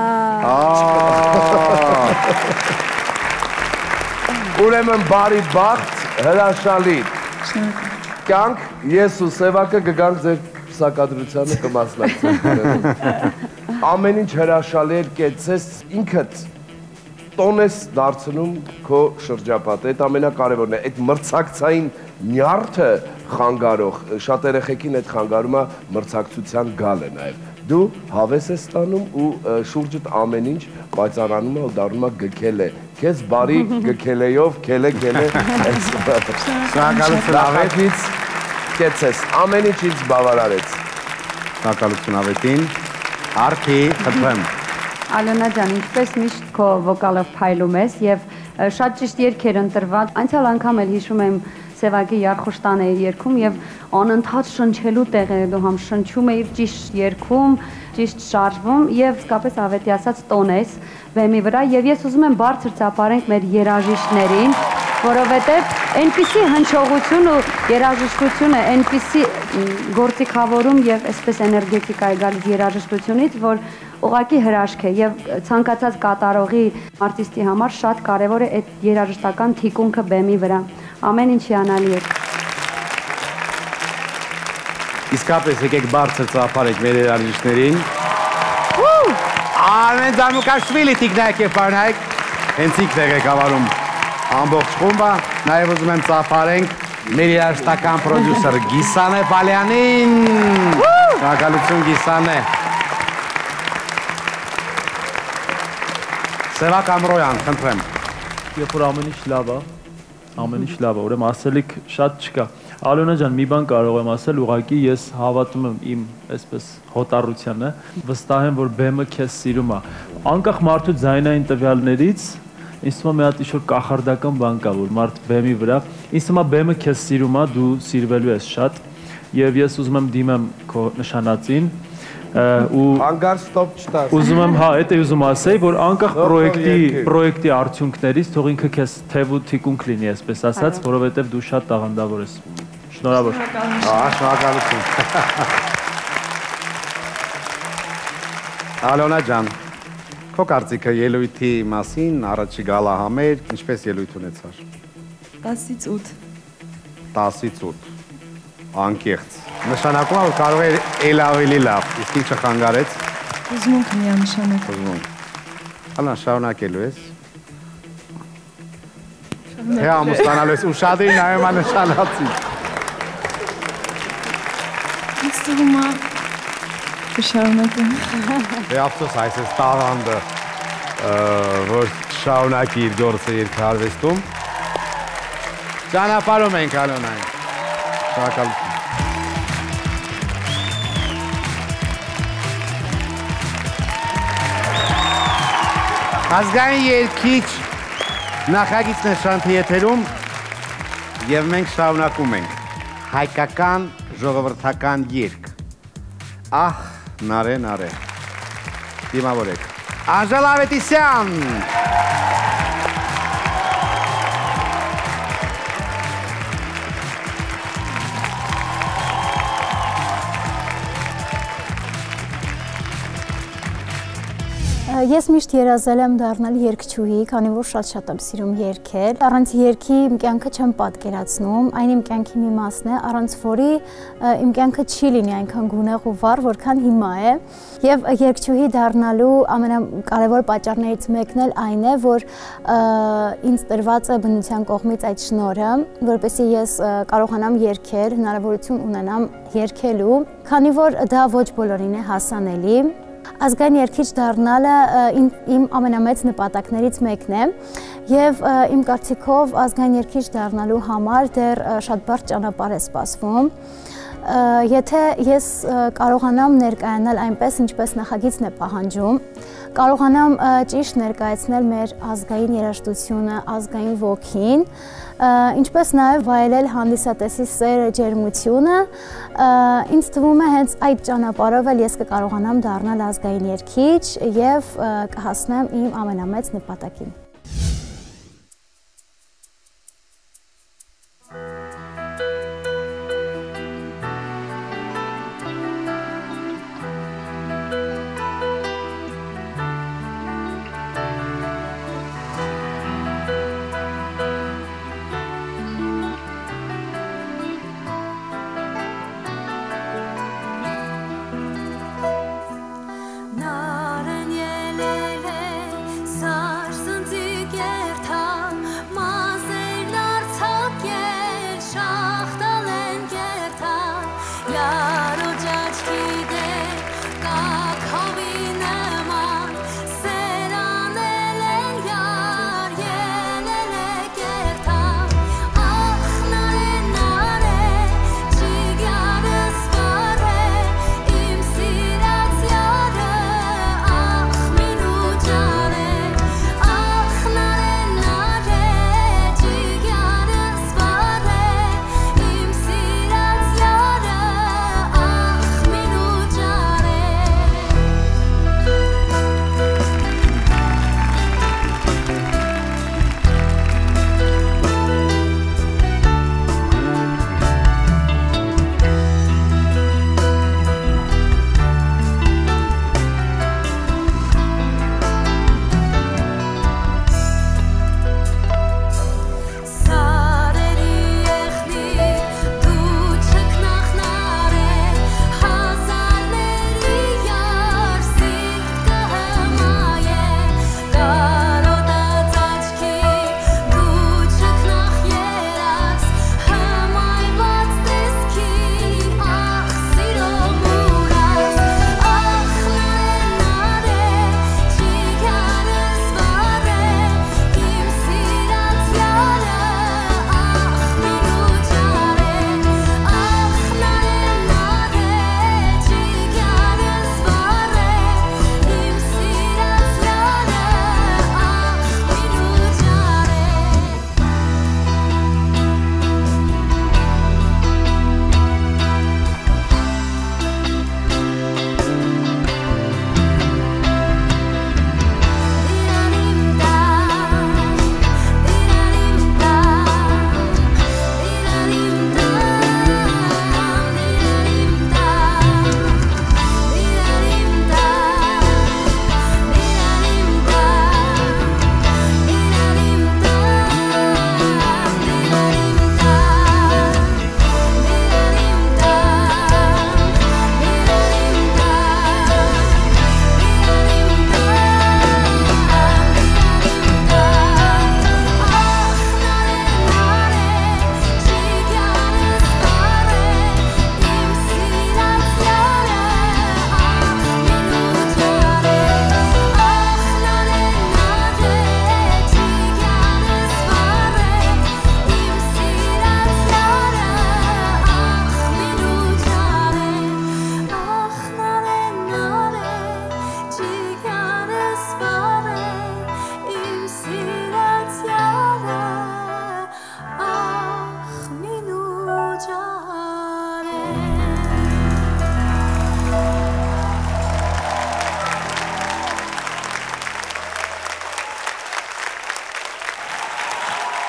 այստեղ։ Ուրեմն բարի բախտ, հրաշալի կյանք, ես ու Սևակը կգանք ձեր սակադրությանը կմասնակցենք։ Ամեն ինչ հրաշալի էր, կեցես, ինքդ տոն ես դարձնում քո շրջապատը, այդ ամենակարևորն է, այդ մրցակցային նյարդը խանգարող, շատ երեխեքին այդ խանգարումը մրցակցության գալ է նաև։ Դու հավես ես ստանում ու շուրջդ ամեն ինչ պայծառանում է ու դառնում է գքել է։ Քեզ բարի գքելեյով, քելե քելե Շնորհակալություն ավետից, կեցես, ամեն ինչ ինձ բավարարեց։ Շնորհակալություն ավետին։ Արքի, խնդրեմ։ Ալոնա ջան, ինչպես միշտ քո վոկալով փայլում ես եւ շատ ճիշտ երգեր ընտրված։ Անցյալ անգամ էլ հիշում եմ Սևակի Յարխուշտան էիր երգում եւ անընդհատ շնչելու տեղ էր դու համ շնչում էիր ճիշտ երգում, ճիշտ շարժվում եւ իսկապես ավետի ասած տոն ես բեմի վրա եւ ես ուզում եմ բարձր ծափարենք մեր երաժիշտներին, որովհետեւ այնպիսի հնչողություն ու երաժշտությունը, այնպիսի գործիքավորում եւ այսպես էներգետիկա է գալիս երաժշտությունից, որ ուղղակի հրաշք է եւ ցանկացած կատարողի արտիստի համար շատ կարեւոր է այդ երաժշտական թիկունքը բեմի վրա։ Ամեն ինչ հիանալի է։ Իսկապես եկեք բարձր ծափարեք մեր երաժիշտներին։ Արմեն Զարմուկաշվիլի տիկնայք եւ պարնայք, հենց ինքն է ղեկավարում ամբողջ խումբը, նաեւ ուզում եմ ծափարենք մեր երաժշտական պրոդյուսեր Գիսանե Բալյանին։ Շնորհակալություն Գիսանե։ Սևակ Ամրոյան, խնդրեմ։ Երբ որ ամեն ինչ լավ է, ամեն ինչ լավ է, ուրեմն ասելիք շատ չկա։ Ալոնա ջան, մի բան կարող եմ ասել, ուղղակի ես հավատում եմ իմ այսպես հոտառությանը, վստահ եմ, որ բեմը քեզ սիրում է։ Անկախ մարդու ձայնային տվյալներից, ինձ թվում է մի հատ ինչ-որ կախարդական բան կա, որ մարդ բեմի վրա, ինձ թվում է բեմը քեզ սիրում է, դու սիրվելու ես շատ, եւ ես ուզում եմ դիմեմ քո նշանածին ու հանգար ստոպ չտաս։ Ուզում եմ, հա, այդ է ուզում ասեի, որ անկախ պրոյեկտի պրոյեկտի արդյունքներից թող ինքը քեզ թև ու թիկունք լինի, այսպես ասած, որովհետև դու շատ տաղանդավոր ես։ Շնորհավոր։ Հա, շնորհակալություն։ Ալոնա ջան, քո կարծիքը ելույթի մասին, առաջի գալահամեր, ինչպես ելույթ ունեցար։ տասից ութ։ տասից ութ։ Անկեղծ։ Նշանակում է, որ կարող է էլ ավելի լավ, իսկ ինչը խանգարեց։ Հուզմունք միանշանակ։ Հուզմունք։ Ալա շարունակելու ես։ Թե ամուսնանալու ես, ուշադրի նայում է նշանածին։ Ինձ թվում է Կշարունակեմ։ Դե ափսոս այս էս տաղանդը, որ շարունակի իր գործը երգարվեստում։ Ճանապարհում ենք Ալոնային։ Շնորհակալություն։ Ազգային երգիչ նախագիծն է շանթի եթերում և մենք շարունակում ենք հայկական ժողովրդական երգ։ Ահ, նարե, նարե։ Դիմավորեք։ Անժելա Ավետիսյան։ Ես միշտ երազել եմ դառնալ երգչուհի, քանի որ շատ-շատ եմ սիրում երգել։ Առանց երգի իմ կյանքը չեմ պատկերացնում, այն իմ կյանքի մի մասն է, առանց որի իմ կյանքը չի լինի այնքան գունեղ ու վառ, որքան հիմա է։ Եվ երգչուհի դառնալու ամենակարևոր պատճառներից մեկն էլ այն է, որ ինձ տրված է բնության կողմից այդ շնորհը, որպեսզի ես կարողանամ երգել, հնարավորություն ունենամ երգելու, քանի որ դա ոչ բոլորին է հասանելի։ Ազգային երգիչ դառնալը իմ ամենամեծ նպատակներից մեկն է և իմ կարծիքով ազգային երգիչ դառնալու համար դեռ շատ բարդ ճանապարհ է սպասվում։ Եթե ես կարողանամ ներկայանալ այնպես, ինչպես նախագիծն է պահանջում, կարողանամ ճիշտ ներկայացնել մեր ազգային երաժշտությունը, ազգային ոգին, ինչպես նաև վայելել հանդիսատեսի սերը, ջերմությունը, ինձ թվում է հենց այդ ճանապարհով էլ ես կկարողանամ դառնալ ազգային երգիչ և կհասնեմ իմ ամենամեծ նպատակին։ Նարեն ելել է սարսնձի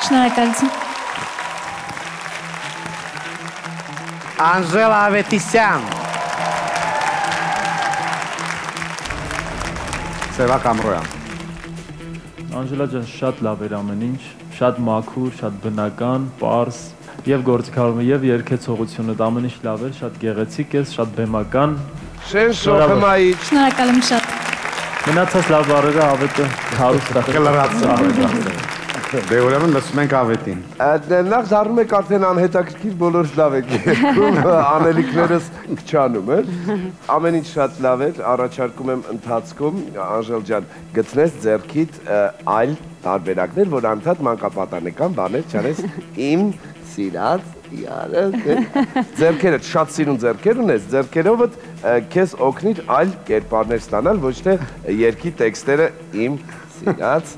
Շնորհակալություն։ Անժելա Ավետիսյան։ Սևակ Ամրոյան։ Անժելա ջան, շատ լավ էր ամեն ինչ, շատ մաքուր, շատ բնական, պարզ, եւ գործիքարումը, եւ երգեցողությունը, ամեն ինչ լավ էր, շատ գեղեցիկ է, շատ բեմական։ Շեն շոքմայի։ Շնորհակալ եմ շատ։ Մնացած լավ բառերը ավետը հարուստ կլրացա։ Դե ուրեմն լսում ենք ավետին։ Նախ զարնում եք արդեն անհետաքրքիր բոլորս լավ եք երգում, անելիքներս քչանում էր։ Ամեն ինչ շատ լավ էր, առաջարկում եմ ընթացքում Անժել ջան գտնես ձեռքիդ այլ տարբերակներ, որ անդադ մանկապատանեկան բաներ չանես իմ սիրած յարը ձեռքերը շատ սիրուն ձեռքեր ունես, ձեռքերովդ քեզ օգնիր այլ կերպարներ ստանալ, ոչ թե երգի տեքստերը իմ սիրած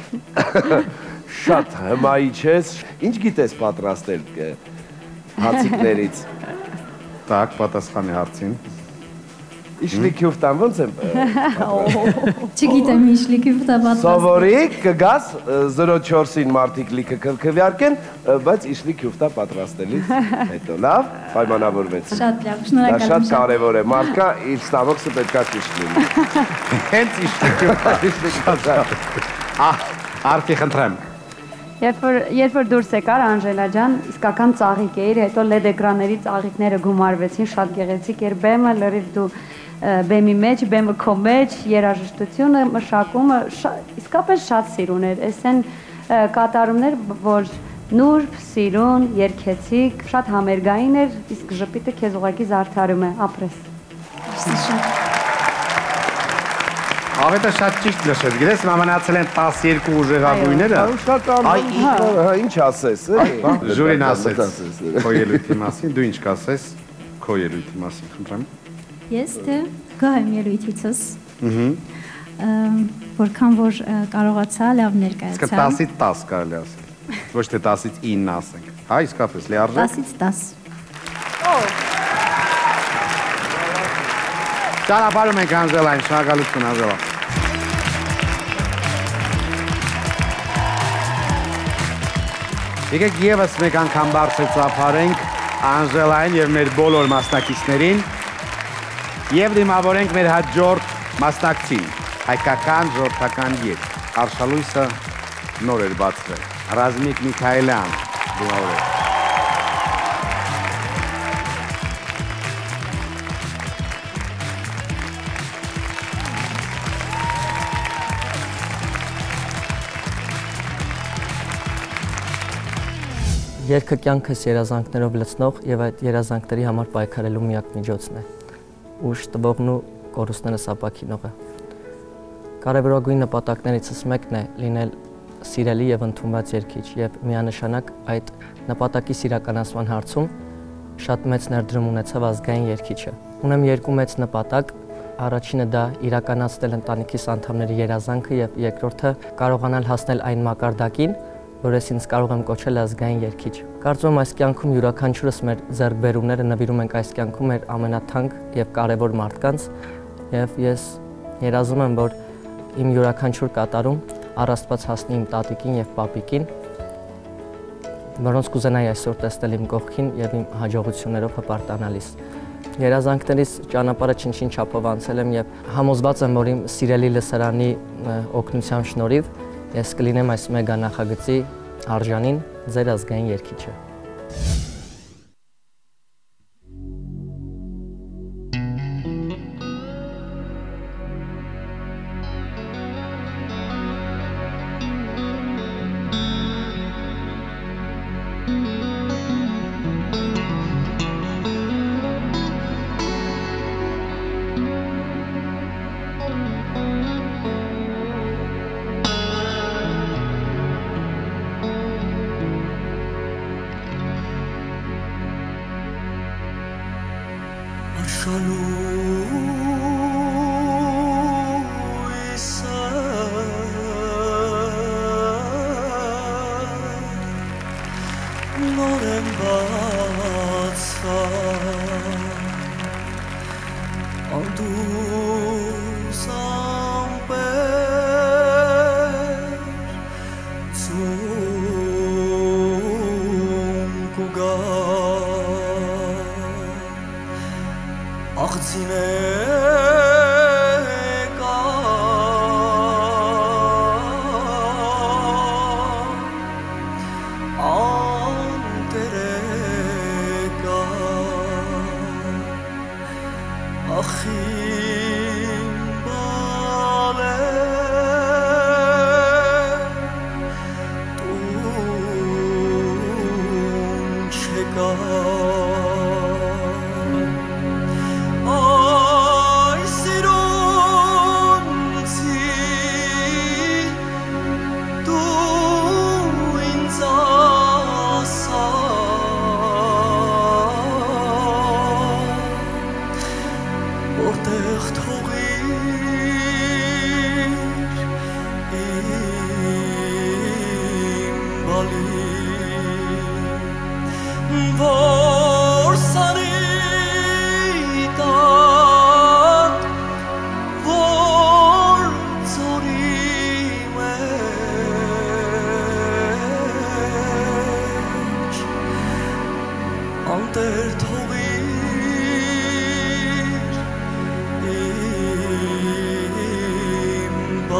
շատ հմայի չես, ինչ գիտես պատրաստել հացիկներից։ Так, պատասխանի հարցին։ Իշլիկ հյուվտան ոնց եմ Չգիտեմ իշլիկ հյուվտա պատրաստ։ Սովորիկ կգաս զրո չորսին մարդիկ լիքը կրկվյարկեն, բայց իշլիկ հյուվտա պատրաստելից հետո լավ, պայմանավորվեց։ Շատ լավ, շնորհակալ եմ։ Դա շատ կարևոր է, մարդկա իր ստամոքսը պետքա ճիշտ լինի։ Հենց իշլիկ հյուվտա, իշլիկ հյուվտա։ Արտի խնդրեմ։ Երբ որ երբ որ դուրս եկար Անժելա ջան, իսկական ծաղիկ էր, հետո լեդ էկրանների ծաղիկները գումարվեցին, շատ գեղեցիկ էր բեմը, լրիվ դու բեմի մեջ, բեմը քո մեջ, երաժշտությունը, մշակումը իսկապես շատ սիրուն էր։ Էսեն կատարումներ, որ նուրբ, սիրուն, երգեցիկ, շատ համերգային էր, իսկ ժպիտը քեզ ուղղակի զարդարում է, ապրես։ Ավետը շատ ճիշտ լսեց, գիտես, մամանացել են տասներկու ուժեղագույները։ Շատ ինչ ասես, ժուրին ասեց քո ելույթի մասին, դու ինչ կասես քո ելույթի մասին, խնդրեմ։ Ես թե գոհ եմ ելույթիցս, որքան որ կարողացա լավ ներկայացա։ Իսկ տասից տաս կարելի ասել, ոչ թե տասից ինը ասենք, հա, իսկապես, լիարժեք։ տասից տաս։ Ճանապարհում ենք Անժելային, շնորհակալություն Անժելա։ Եկեք ևս մեկ անգամ բարձր ծափարենք Անժելային եւ մեր բոլոր մասնակիցներին եւ դիմավորենք մեր հաջորդ մասնակցին, հայկական ժողովրդական երգ։ Արշալույսը նոր էր բացվել։ Ռազմիկ Միքայելյան դիմավորեք։ Երգը կյանքս երազանքներով լցնող եւ այդ երազանքների համար պայքարելու միակ միջոցն է։ Ուժ տվողն ու կորուստներս ապաքինողը։ Կարևորագույն նպատակներիցս մեկն է լինել սիրելի եւ ընդունված երգիչ եւ միանշանակ այդ նպատակի իրականացման հարցում շատ մեծ ներդրում ունեցավ ազգային երգիչը։ Ունեմ երկու մեծ նպատակ, առաջինը դա իրականացնել ընտանիքիս անդամների երազանքը եւ երկրորդը կարողանալ հասնել այն մակարդակին, որ ես ինձ կարող եմ կոչել ազգային երգիչ։ Կարծում եմ այս կյանքում յուրաքանչյուրս մեր ձեռքբերումները նվիրում ենք այս կյանքում մեր ամենաթանկ եւ կարեւոր մարդկանց եւ ես երազում եմ, որ իմ յուրաքանչյուր կատարում առ Աստված հասնի իմ տատիկին եւ պապիկին, որոնց կուզենայի այսօր տեսնել իմ կողքին եւ իմ հաջողություններով հպարտանալիս։ Երազանքներիս ճանապարհը չնչին չափով անցել եմ եւ համոզված եմ, որ իմ սիրելի լսարանի օգնության շնորհիվ ես կլինեմ այս մեգա նախագծի արժանին ձեր ազգային երգիչը։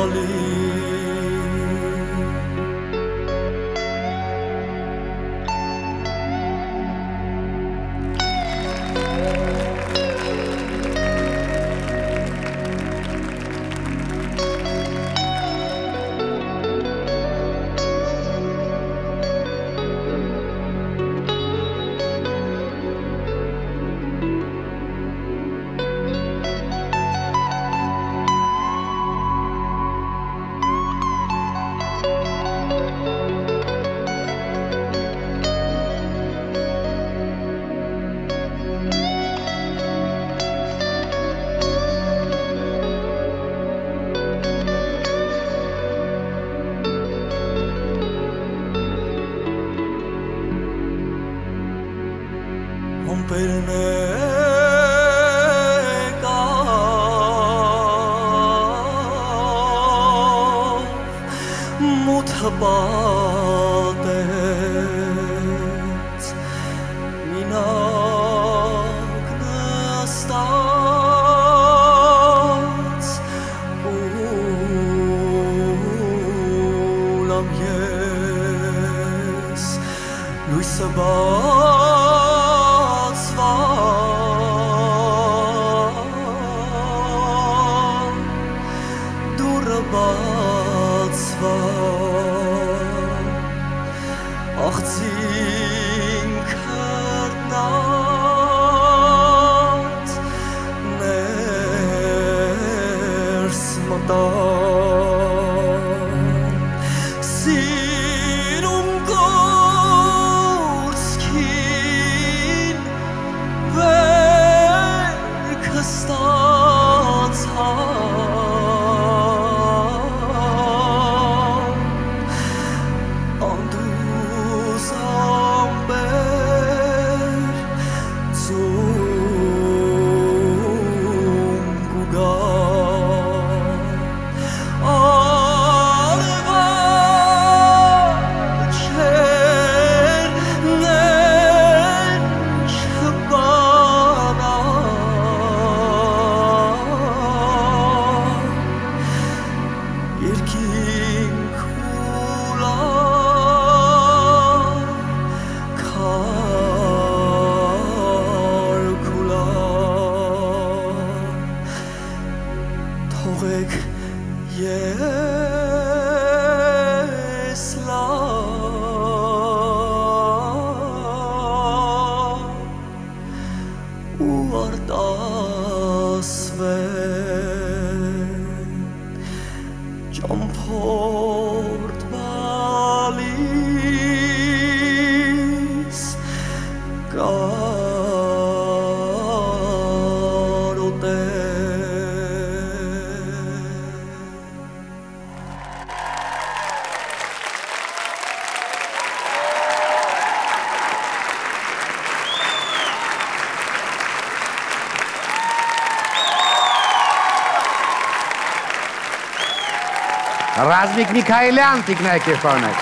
Ռազմիկ Միքայելյան, տիկնայք և պարոնայք։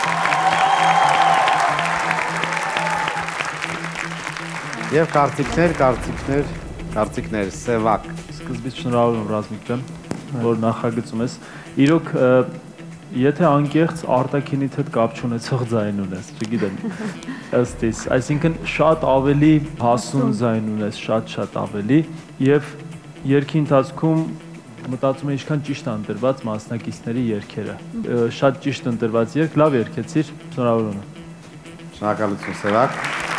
Եվ կարծիքներ, կարծիքներ, կարծիքներ, սևակ։ Սկզբից շնորհավորում եմ Ռազմիկ ջան, որ նախագծում ես։ Իրոք, եթե անկեղծ արտաքինիդ հետ կապ չունեցող ձայն ունես, չգիտեմ, ըստ իս, այսինքն շատ ավելի հասուն ձայն ունես, շատ-շատ ավելի, և երգի ընթացքում մտածում եմ ինչքան ճիշտ ընտրված մասնակիցների երգերը։ Շատ ճիշտ ընտրված երգ, լավ երգեցիր, շնորհավորում եմ։ Շնորհակալություն Սևակ։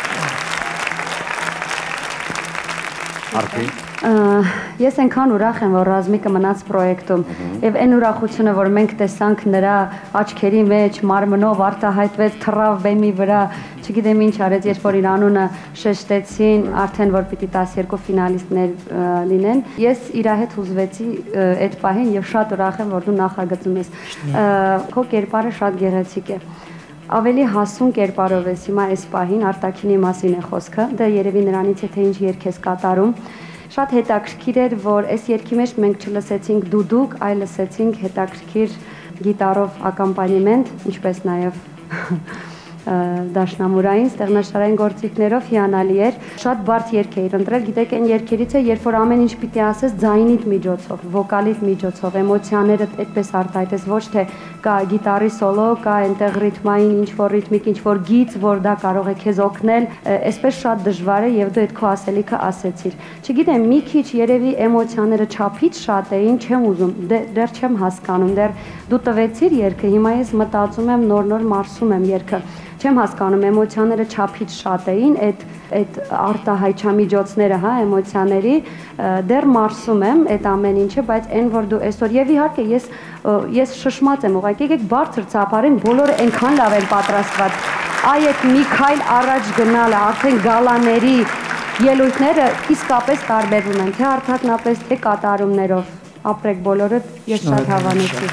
Արփի։ Ես այնքան ուրախ եմ, որ Ռազմիկը մնաց պրոյեկտում եւ այն ուրախությունը, որ մենք տեսանք նրա աչքերի մեջ, մարմնով արտահայտվեց, թռավ բեմի վրա, չգիտեմ ինչ արեց, երբ որ իր անունը շեշտեցին, արդեն որ պիտի տասներկու ֆինալիստներ լինեն։ Ես իր հետ հուզվեցի այդ պահին եւ շատ ուրախ եմ, որ դու նախագծում ես։ Քո կերպարը շատ գեղեցիկ է։ Ավելի հասուն կերպարով ես հիմա այս պահին, արտաքինի մասին է խոսքը, դա երևի նրանից է, թե ինչ երգ ես կատարում։ Շատ հետաքրքիր էր, որ այս երգի մեջ մենք չլսեցինք դուդուկ, այլ լսեցինք հետաքրքիր գիտարով ակամպանիմենտ, ինչպես նաև դաշնամուրային, ստեղնաշարային գործիքներով հիանալի էր։ շատ բարդ երգ էիր ընտրել, գիտեք, այն երգերից է, երբ որ ամեն ինչ պիտի ասես ձայնիդ միջոցով, վոկալիդ միջոցով, էմոցիաներդ այդպես արտահայտես, ոչ թե կա գիտարի սոլո, կա այնտեղ ռիթմային ինչ-որ ռիթմիկ, ինչ-որ գիծ, որ դա կարող է քեզ օգնել, այսպես շատ դժվար է եւ դու այդ քո ասելիքը ասեցիր։ Չգիտեմ, մի քիչ երևի էմոցիաները չափից շատ էին, չեմ ուզում, դեռ չեմ հասկանում, դեռ դու տվեցիր երգը, հիմա ես մտածում եմ նոր-նոր մարսում եմ երգը։ Չեմ հասկանում, էմոցիաները չափից շատ էին, այդ այդ արտահայտչամիջոցները, հա, էմոցիաների, դեռ մարսում եմ այդ ամեն ինչը, բայց այն որ դու այսօր եւ իհարկե ես ես շշմած եմ, ուղղակի եկեք բարձր ծափարին, բոլորը այնքան լավ են պատրաստված։ Այ այդ մի քայլ առաջ գնալը, արդեն գալաների ելույթները իսկապես տարբերվում են, թե արդյունքնապես թե կատարումներով։ Ապրեք բոլորը, ես շատ հավանեցի։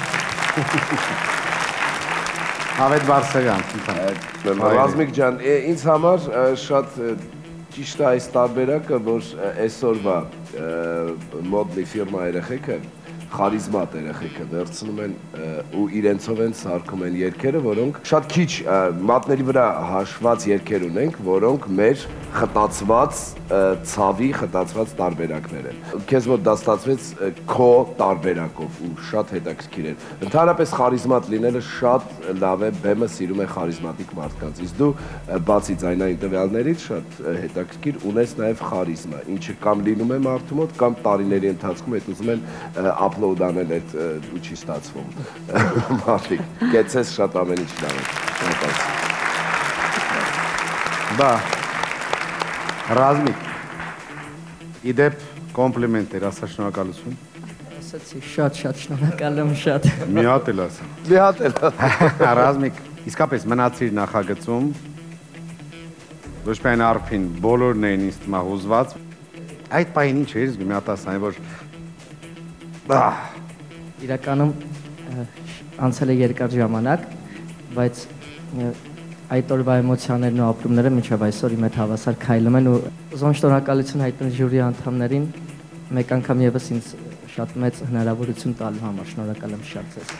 Ավետ Բարսեղյան, Ռազմիկ ջան, ինձ համար շատ ճիշտ է այս տարբերակը, որ այսօրվա մոդլի ֆիրմա երեխեքը խարիզմատ երեխեքը վերցնում են ու իրենցով են սարքում են երգերը, որոնք շատ քիչ մատների վրա հաշված երգեր ունենք, որոնք մեր խտացված ցավի խտացված տարբերակներ են։ Քեզ մոտ դա ստացվեց քո տարբերակով ու շատ հետաքրքիր էր։ Ընդհանրապես խարիզմատ լինելը շատ լավ է, բեմը սիրում է խարիզմատիկ մարդկանց։ Իսկ դու բացի ձայնային տվյալներից շատ հետաքրքիր ունես նաև խարիզմա, ինչը կամ լինում է մարդու մոտ, կամ տարիների ընթացքում այդ ուզում են upload անել այդ ու չի ստացվում։ Մարդիկ, կեցես շատ ամեն ինչ լավ է։ Բա Ռազմիկ, իդեպ կոմպլիմենտ էր, ասա շնորհակալություն։ Ասացի, շատ շատ շնորհակալ եմ, շատ։ Մի հատ էլ ասա։ Մի հատ էլ։ Ռազմիկ, իսկապես մնացիր նախագծում, ոչ միայն Արփին, բոլորն էին ինձ թվում հուզված։ Այդ պահին ինչ էր զգում, մի հատ ասա, որ իրականում անցել է երկար ժամանակ, բայց այդ օրվա էմոցիաներն ու ապրումները մինչև այսօր իմ հետ հավասար քայլում են ու ուզում շնորհակալություն հայտնել ժյուրի անդամներին մեկ անգամ եւս ինձ շատ մեծ հնարավորություն տալու համար շնորհակալ եմ շատ ձեզ։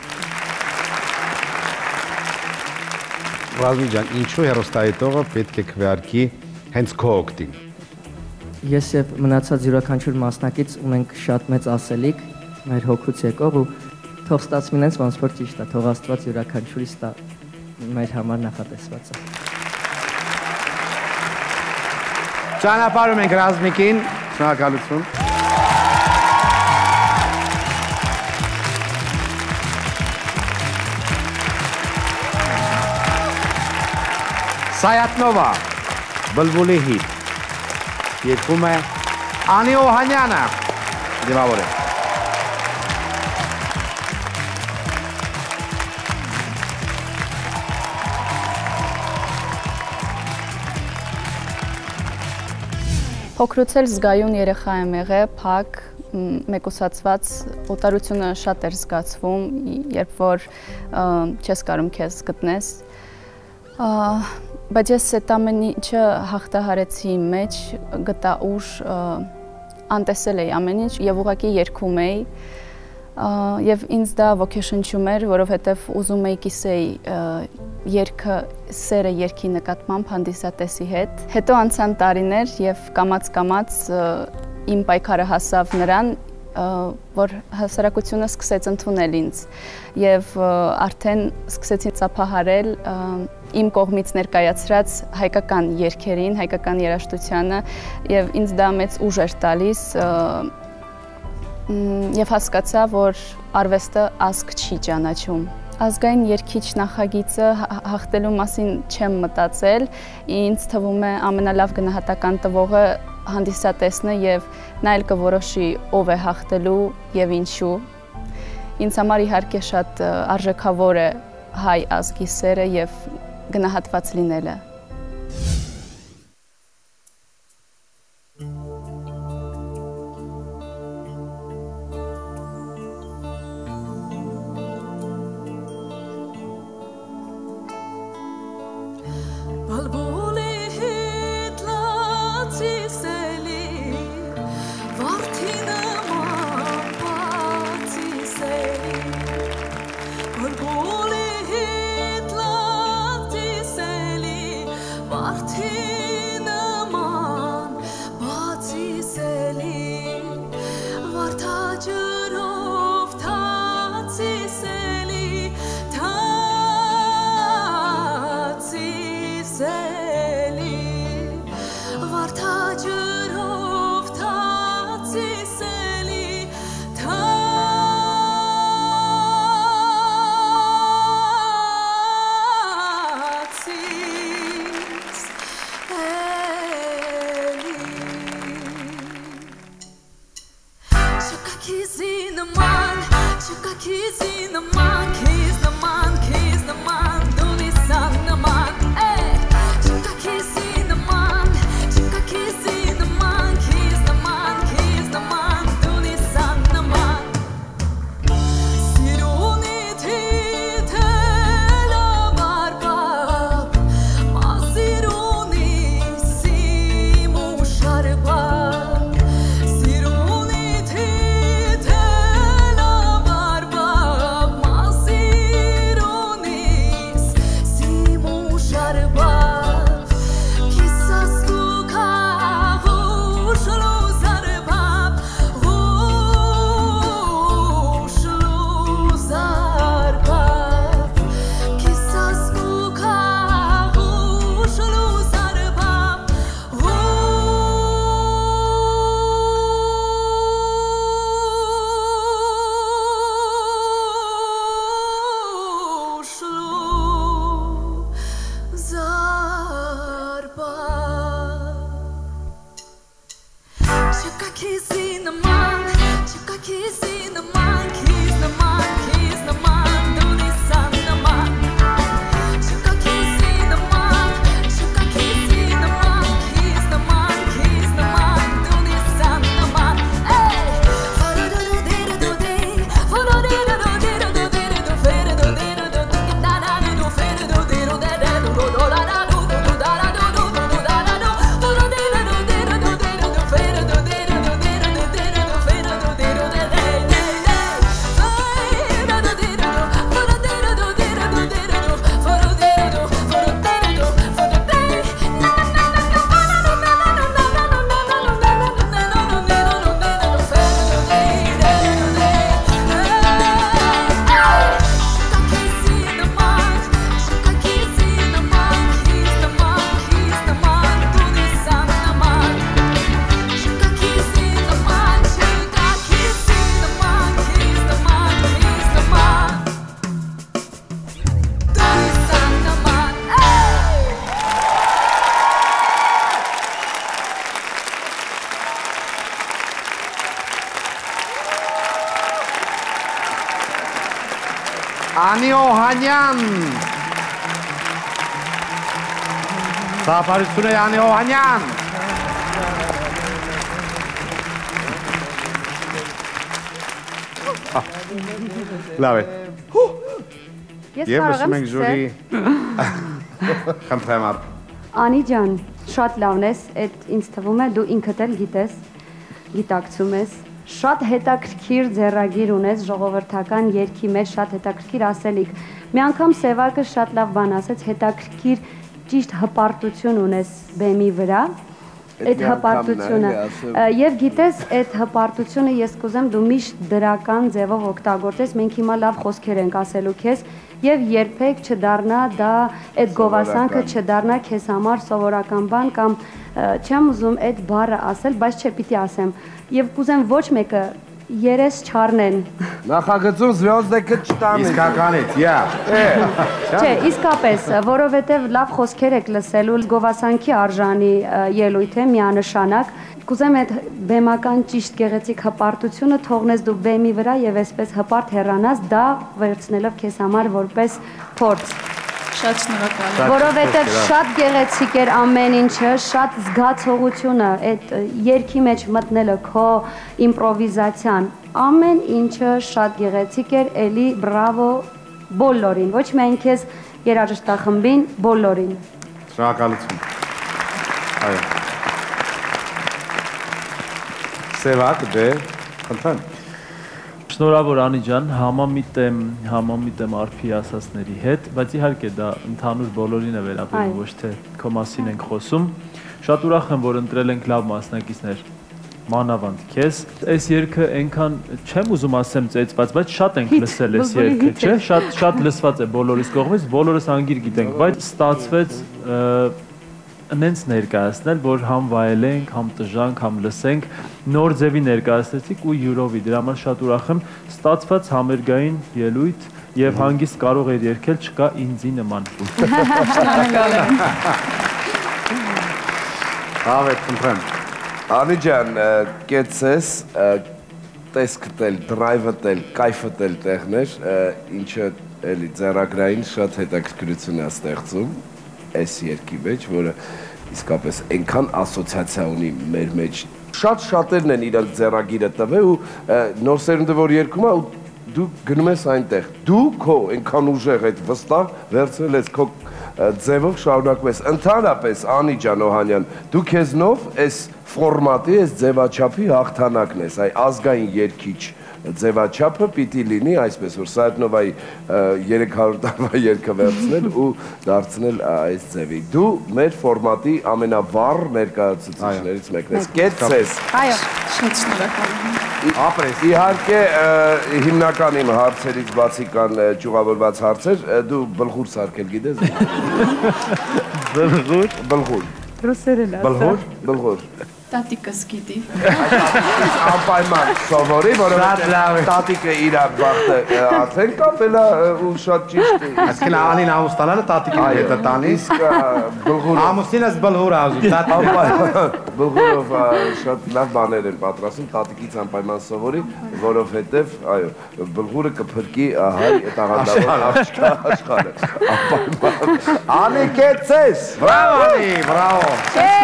Ռազմիկ ջան, ինչու հեռուստահայտողը պետք է քվեարկի հենց քո օգտին։ Ես եւ մնացած յուրաքանչյուր մասնակից ունենք շատ մեծ ասելիք մեր հոգուց եկող ու թող ստացվի ինձ ոնց որ ճիշտ է, թող Աստված յուրաքանչյուրից տա մեր համար նախատեսված է։ Ճանապարհում ենք Ռազմիկին, շնորհակալություն։ Սայատնովա, բլբուլի հիթ, երգում է Անի Օհանյանը, դիմավոր է։ Փոքրուց էլ զգայուն երեխա եմ եղել, փակ, մեկուսացված, օտարությունը շատ էր զգացվում, երբ որ չես կարում քեզ գտնես։ Բայց ես այդ ամեն ինչը հաղթահարեցի իմ մեջ, գտա ուժ, անտեսել էի ամեն ինչ եւ ուղղակի երգում էի։ Եվ ինձ դա ոգեշնչում էր, որովհետև ուզում էի կիսեի երգը, սերը երգի նկատմամբ հանդիսատեսի հետ։ Հետո անցան տարիներ եւ կամաց-կամաց իմ պայքարը հասավ նրան, որ հասարակությունը սկսեց ընդունել ինձ եւ արդեն սկսեցին ծափահարել իմ կողմից ներկայացրած հայկական երգերին, հայկական երաժշտությանը եւ ինձ դա մեծ ուժ էր տալիս եւ հասկացա, որ արվեստը ազգ չի ճանաչում։ Ազգային երգիչ նախագիծը հաղթելու մասին չեմ մտածել, ինձ թվում է ամենալավ գնահատական տվողը հանդիսատեսն է եւ նա էլ կորոշի ով է հաղթելու եւ ինչու։ Ինձ համար իհարկե շատ արժեքավոր է հայ ազգի սերը եւ գնահատված լինելը։ Bulbuli hitlat tiseli Անի Օհանյան։ Սափարություն է Անի Օհանյան։ Լավ է։ Ես կարող եմ ենք ժյուրի խնդրեմ ար։ Անի ջան, շատ լավն ես, այդ ինձ թվում է դու ինքդ էլ գիտես, գիտակցում ես, շատ հետաքրքիր ձեռագիր ունես ժողովրդական երգի մեջ, շատ հետաքրքիր ասելիք։ Մի անգամ Սևակը շատ լավ բան ասեց, հետաքրքիր ճիշտ հպարտություն ունես բեմի վրա, այդ հպարտությունը, եւ գիտես, այդ հպարտությունը ես կուզեմ դու միշտ դրական ձևով օգտագործես, մենք հիմա լավ խոսքեր ենք ասելու քեզ, եւ երբեք չդառնա դա այդ գովասանքը չդառնա քեզ համար սովորական բան կամ չեմ ուզում այդ բառը ասել, բայց չէ պիտի ասեմ եւ կուզեմ ոչ մեկը երես չառնեն։ Նախագծում զվյոզդեքը չտանեն։ Իսկականից, յա։ Չէ, իսկապես, որովհետեւ լավ խոսքեր եք լսելու, գովասանքի արժանի ելույթ է միանշանակ։ Կուզեմ այդ բեմական ճիշտ գեղեցիկ հպարտությունը թողնես դու բեմի վրա եւ այսպես հպարտ հեռանաս, դա վերցնելով քեզ համար որպես փորձ։ Շատ շնորհակալ եմ։ Որովհետև շատ գեղեցիկ էր ամեն ինչը, շատ զգացողությունը, այդ երգի մեջ մտնելը քո իմպրովիզացիան, ամեն ինչը շատ գեղեցիկ էր, էլի բրավո բոլորին, ոչ միայն քեզ երաժշտախմբին, բոլորին։ Շնորհակալություն։ Այո։ Սևակ, դե, խնդրեմ։ Շնորհավոր Անի ջան, համամիտ եմ, համամիտ եմ Արփի ասածների հետ, բայց իհարկե դա ընդհանուր բոլորին է վերաբերում, ոչ թե քո մասին ենք խոսում։ Շատ ուրախ եմ, որ ընտրել ենք լավ մասնակիցներ, մանավանդ քեզ։ Այս երգը այնքան չեմ ուզում ասեմ ծեծված, բայց շատ ենք լսել այս երգը, չէ՞, շատ շատ լսված է բոլորիս կողմից, բոլորս անգիր գիտենք, բայց ստացվեց նենց ներկայացնել, որ համ վայելենք, համ տժանք, համ լսենք, նոր ձևի ներկայացնեցիք ու յուրովի, դրա համար շատ ուրախ եմ, ստացված համերգային ելույթ եւ հանգիստ կարող էր երգել, չկա ինձի նման։ Շնորհակալ եմ։ Ավ է, խնդրեմ։ Անի ջան, կեցես, տեսքը տել, դրայվը տել, կայֆը տել տեղներ, ինչը էլի ձեռագրային շատ հետաքրքրություն է ստեղծում այս երկի մեջ, որը իսկապես այնքան ասոցիացիա ունի մեր մեջ։ Շատ շատերն են իրանք ձեռագիրը տվել ու նոր սերունդը որ երգում է ու դու գնում ես այնտեղ։ Դու քո այնքան ուժեղ այդ վստահ վերցրել ես քո ձևով շարունակում ես։ Ընդհանրապես Անի ջան Օհանյան, դու քեզնով այս ֆորմատի, այս ձևաչափի հաղթանակն ես, այ ազգային երգիչ ձևաչափը պիտի լինի այսպես որ Սայեդնովայի երեք հարյուր տարվա երգը վերցնել ու դարձնել այս ձևի։ Դու մեր ֆորմատի ամենավառ ներկայացուցիչներից մեկն ես։ Կեցցես։ Այո, շատ շնորհակալ եմ։ Ապրես։ Իհարկե հիմնական իմ հարցերից բացի կան ճյուղավորված հարցեր, դու բլխուր սարքել գիտես։ Բլխուր, բլխուր։ Ռուսերեն ասա։ Բլխուր, բլխուր։ Տատիկս գիտի։ Անպայման սովորի, որովհետև տատիկը իր բախտը արդեն կապել է ու շատ ճիշտ է։ Այսինքն Անին ամուսնալանը տատիկի հետ է տանի։ Իսկ բլխուրով։ Ամուսինս բլխուր ազում, տատիկը։ Բլխուրով շատ լավ բաներ են պատրաստում, տատիկից անպայման սովորի, որովհետև, այո, բլխուրը կփրկի հայ տաղանդավոր աշխարհը։ Անպայման։ Անի կեցես։ Բրավո Անի, բրավո։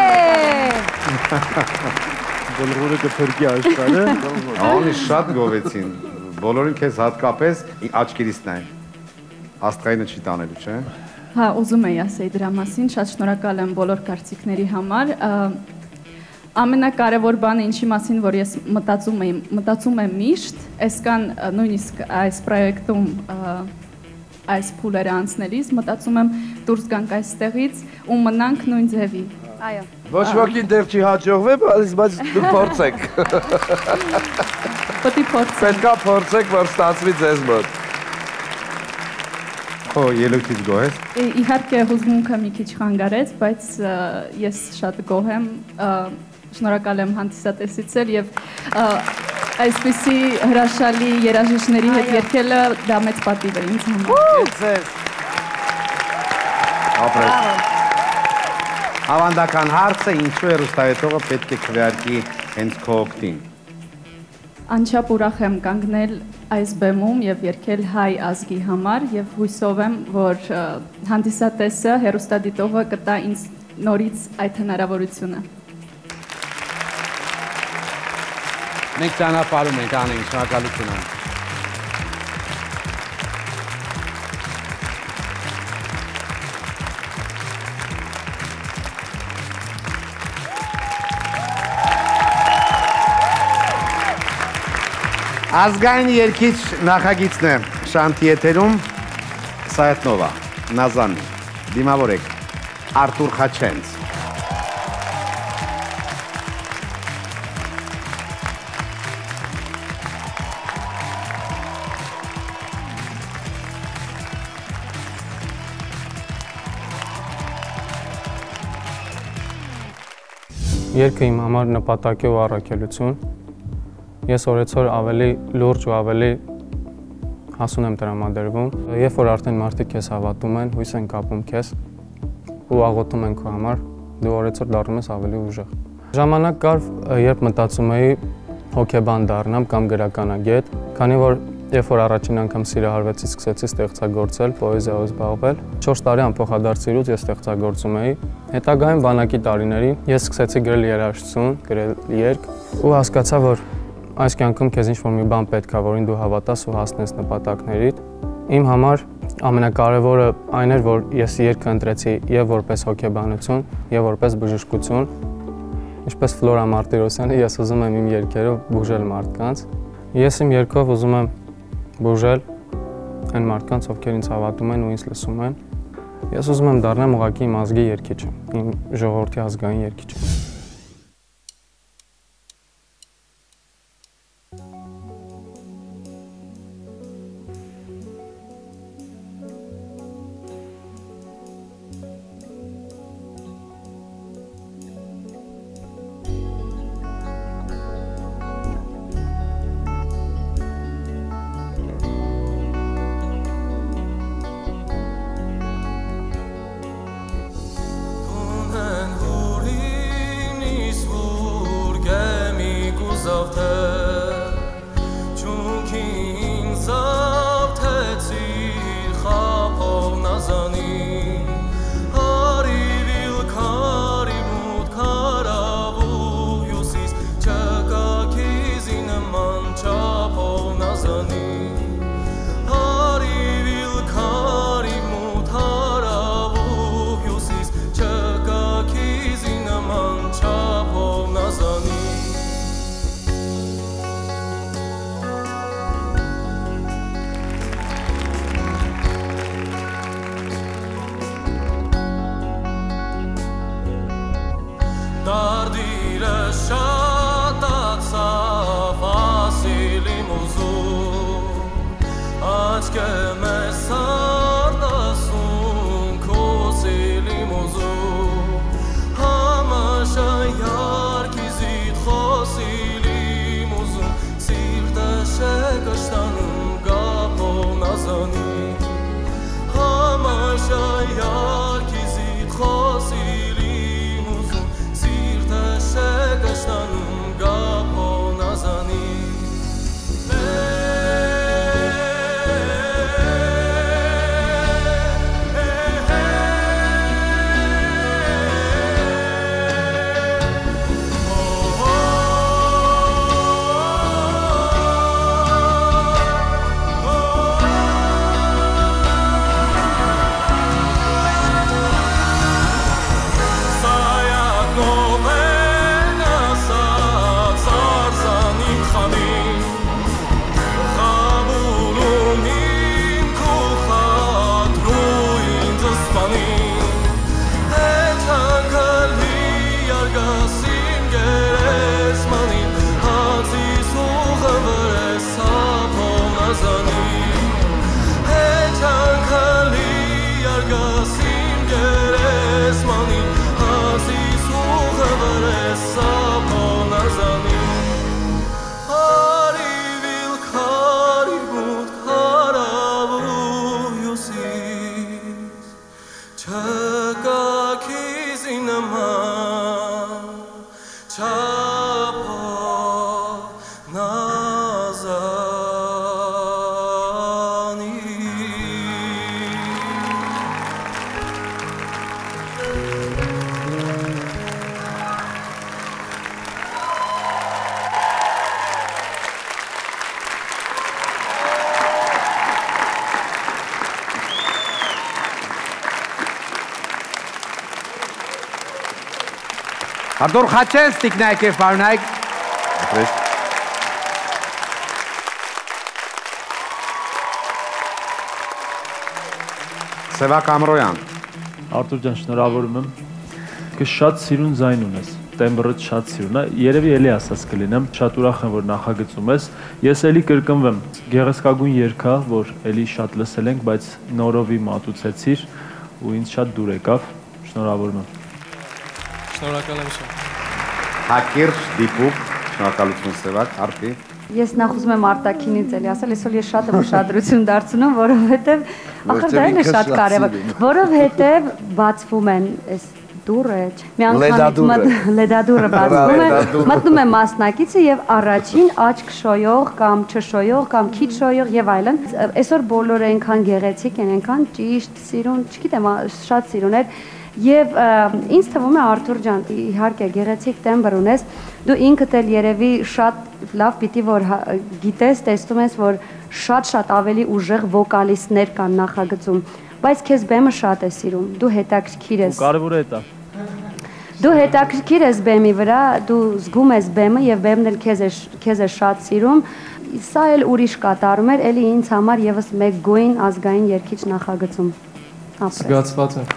Բլխուրը կփրկի աշխարհը։ Անի շատ գովեցին։ Բոլորին քեզ հատկապես աչքերից նայ։ Աստղայինը չի տանելու, չէ՞։ Հա, ուզում էի ասեի դրա մասին, շատ շնորհակալ եմ բոլոր կարծիքների համար։ Ամենակարևոր բանը ինչի մասին, որ ես մտածում եմ, մտածում եմ միշտ, այսքան նույնիսկ այս պրոյեկտում այս փուլերը անցնելիս մտածում եմ դուրս գանք այստեղից ու մնանք նույն ձևի։ Այո։ Ոչ ոքին դեռ չի հաջողվել, բայց բայց դուք փորձեք։ Պետք է փորձենք։ Պետք է փորձեք, որ ստացվի ձեզ մոտ։ Քո ելույթից գոհ ես։ Իհարկե հուզմունքը մի քիչ խանգարեց, բայց ես շատ գոհ եմ, շնորհակալ եմ հանդիսատեսից էլ եւ այսպիսի հրաշալի երաժիշտների հետ երգելը դա մեծ պատիվ է ինձ համար։ Ապրես։ Ավանդական հարցը ինչու է հեռուստաեթողը պետք է քվեարկի հենց քո օգտին։ Անչափ ուրախ եմ կանգնել այս բեմում եւ երգել հայ ազգի համար եւ հույսով եմ, որ հանդիսատեսը հեռուստադիտողը կտա ինձ նորից այդ հնարավորությունը։ Մենք ճանապարհում ենք անենք, շնորհակալություն անենք։ Ազգային երգիչ նախագիծն է Շանթի եթերում Սայեդնովա, Նազան, դիմավորեք, Արտուր Խաչենց։ Երգը իմ համար նպատակ է ու առաքելություն։ Ես օրեցօր ավելի լուրջ ու ավելի հասուն եմ տրամադրվում։ Երբ որ արդեն մարդիկ քեզ հավատում են, հույս են կապում քեզ ու աղոթում են քո համար, դու օրեցօր դառնում ես ավելի ուժեղ։ Ժամանակ կար, երբ մտածում էի հոգեբան դառնամ կամ գրականագետ, քանի որ երբ որ առաջին անգամ սիրահարվեցի, սկսեցի ստեղծագործել, պոեզիայով զբաղվել։ չորս տարի անփոխադարձիրուց ես ստեղծագործում էի։ Հետագայում բանակի տարիներին ես սկսեցի գրել երաժշտություն, գրել երգ ու հասկացա, որ այս կյանքում քեզ ինչ-որ մի բան պետք է, որին դու հավատաս ու հասնես նպատակներիդ։ Իմ համար ամենակարևորը այն էր, որ ես երգը ընտրեցի եւ որպես հոգեբանություն, եւ որպես բժշկություն։ Ինչպես Ֆլորա Մարտիրոսյանը, ես ուզում եմ իմ երգերով բուժել մարդկանց։ Ես իմ երգով ուզում եմ բուժել այն մարդկանց, ովքեր ինձ հավատում են ու ինձ լսում են։ Ես ուզում եմ դառնամ ուղղակի իմ ազգի երգիչը, իմ ժողովրդի ազգային երգիչը։ Ton աչքեմ ես արտասում քո սիրիմ ուզում համաշայար կիզիտ խոսիլիմ ուզում սիրտը շեկշտանում գապոն ազանի համաշայար կիզիտ խոսիլիմ ուզում սիրտը շեկշտանում գապոն ազանի Արտուր Խաչեն, Ստիկնայք և Պարունայք։ Սևակ Ամրոյան։ Արտուր ջան, շնորհավորում եմ։ Կը շատ սիրուն ձայն ունես, տեմբրդ շատ սիրուն է, երևի էլի ասած կլինեմ, շատ ուրախ եմ, որ նախագծում ես։ Ես էլի կրկնվեմ, գեղեցկագույն երգա, որ էլի շատ լսել ենք, բայց նորովի մատուցեցիր ու ինձ շատ դուր եկավ, շնորհավորում եմ։ Շնորհակալ եմ շատ։ Հակիրճ դիպուկ, շնորհակալություն Սևակ, Արտի։ Ես նախ ուզում եմ Արտակինից էլի ասել, այսօր ես շատ եմ ուշադրություն դարձնում, որովհետև ախր դա էլ է շատ կարևոր, որովհետև բացվում են այս դուրը, մի անգամ լեդադուրը բացվում է, մտնում է մասնակիցը եւ առաջին աչք շոյող կամ չշոյող կամ քիչ շոյող եւ այլն։ Այսօր բոլորը այնքան գեղեցիկ են, այնքան ճիշտ, սիրուն, չգիտեմ, շատ սիրուն էր։ Եվ ինձ թվում է Արթուր ջան, իհարկե գեղեցիկ տեմբր ունես, դու ինքդ էլ երևի շատ լավ պիտի որ գիտես, տեսնում ես, որ շատ-շատ ավելի ուժեղ վոկալիստներ կան նախագծում, բայց քեզ բեմը շատ է սիրում, դու հետաքրքիր ես։ Կարևորը է դա։ Դու հետաքրքիր ես բեմի վրա, դու զգում ես բեմը եւ բեմն էլ քեզ է քեզ է շատ սիրում։ Սա էլ ուրիշ կատարում էր, էլի ինձ համար եւս մեկ գոյն ազգային երգիչ նախագծում։ Զգացված եմ։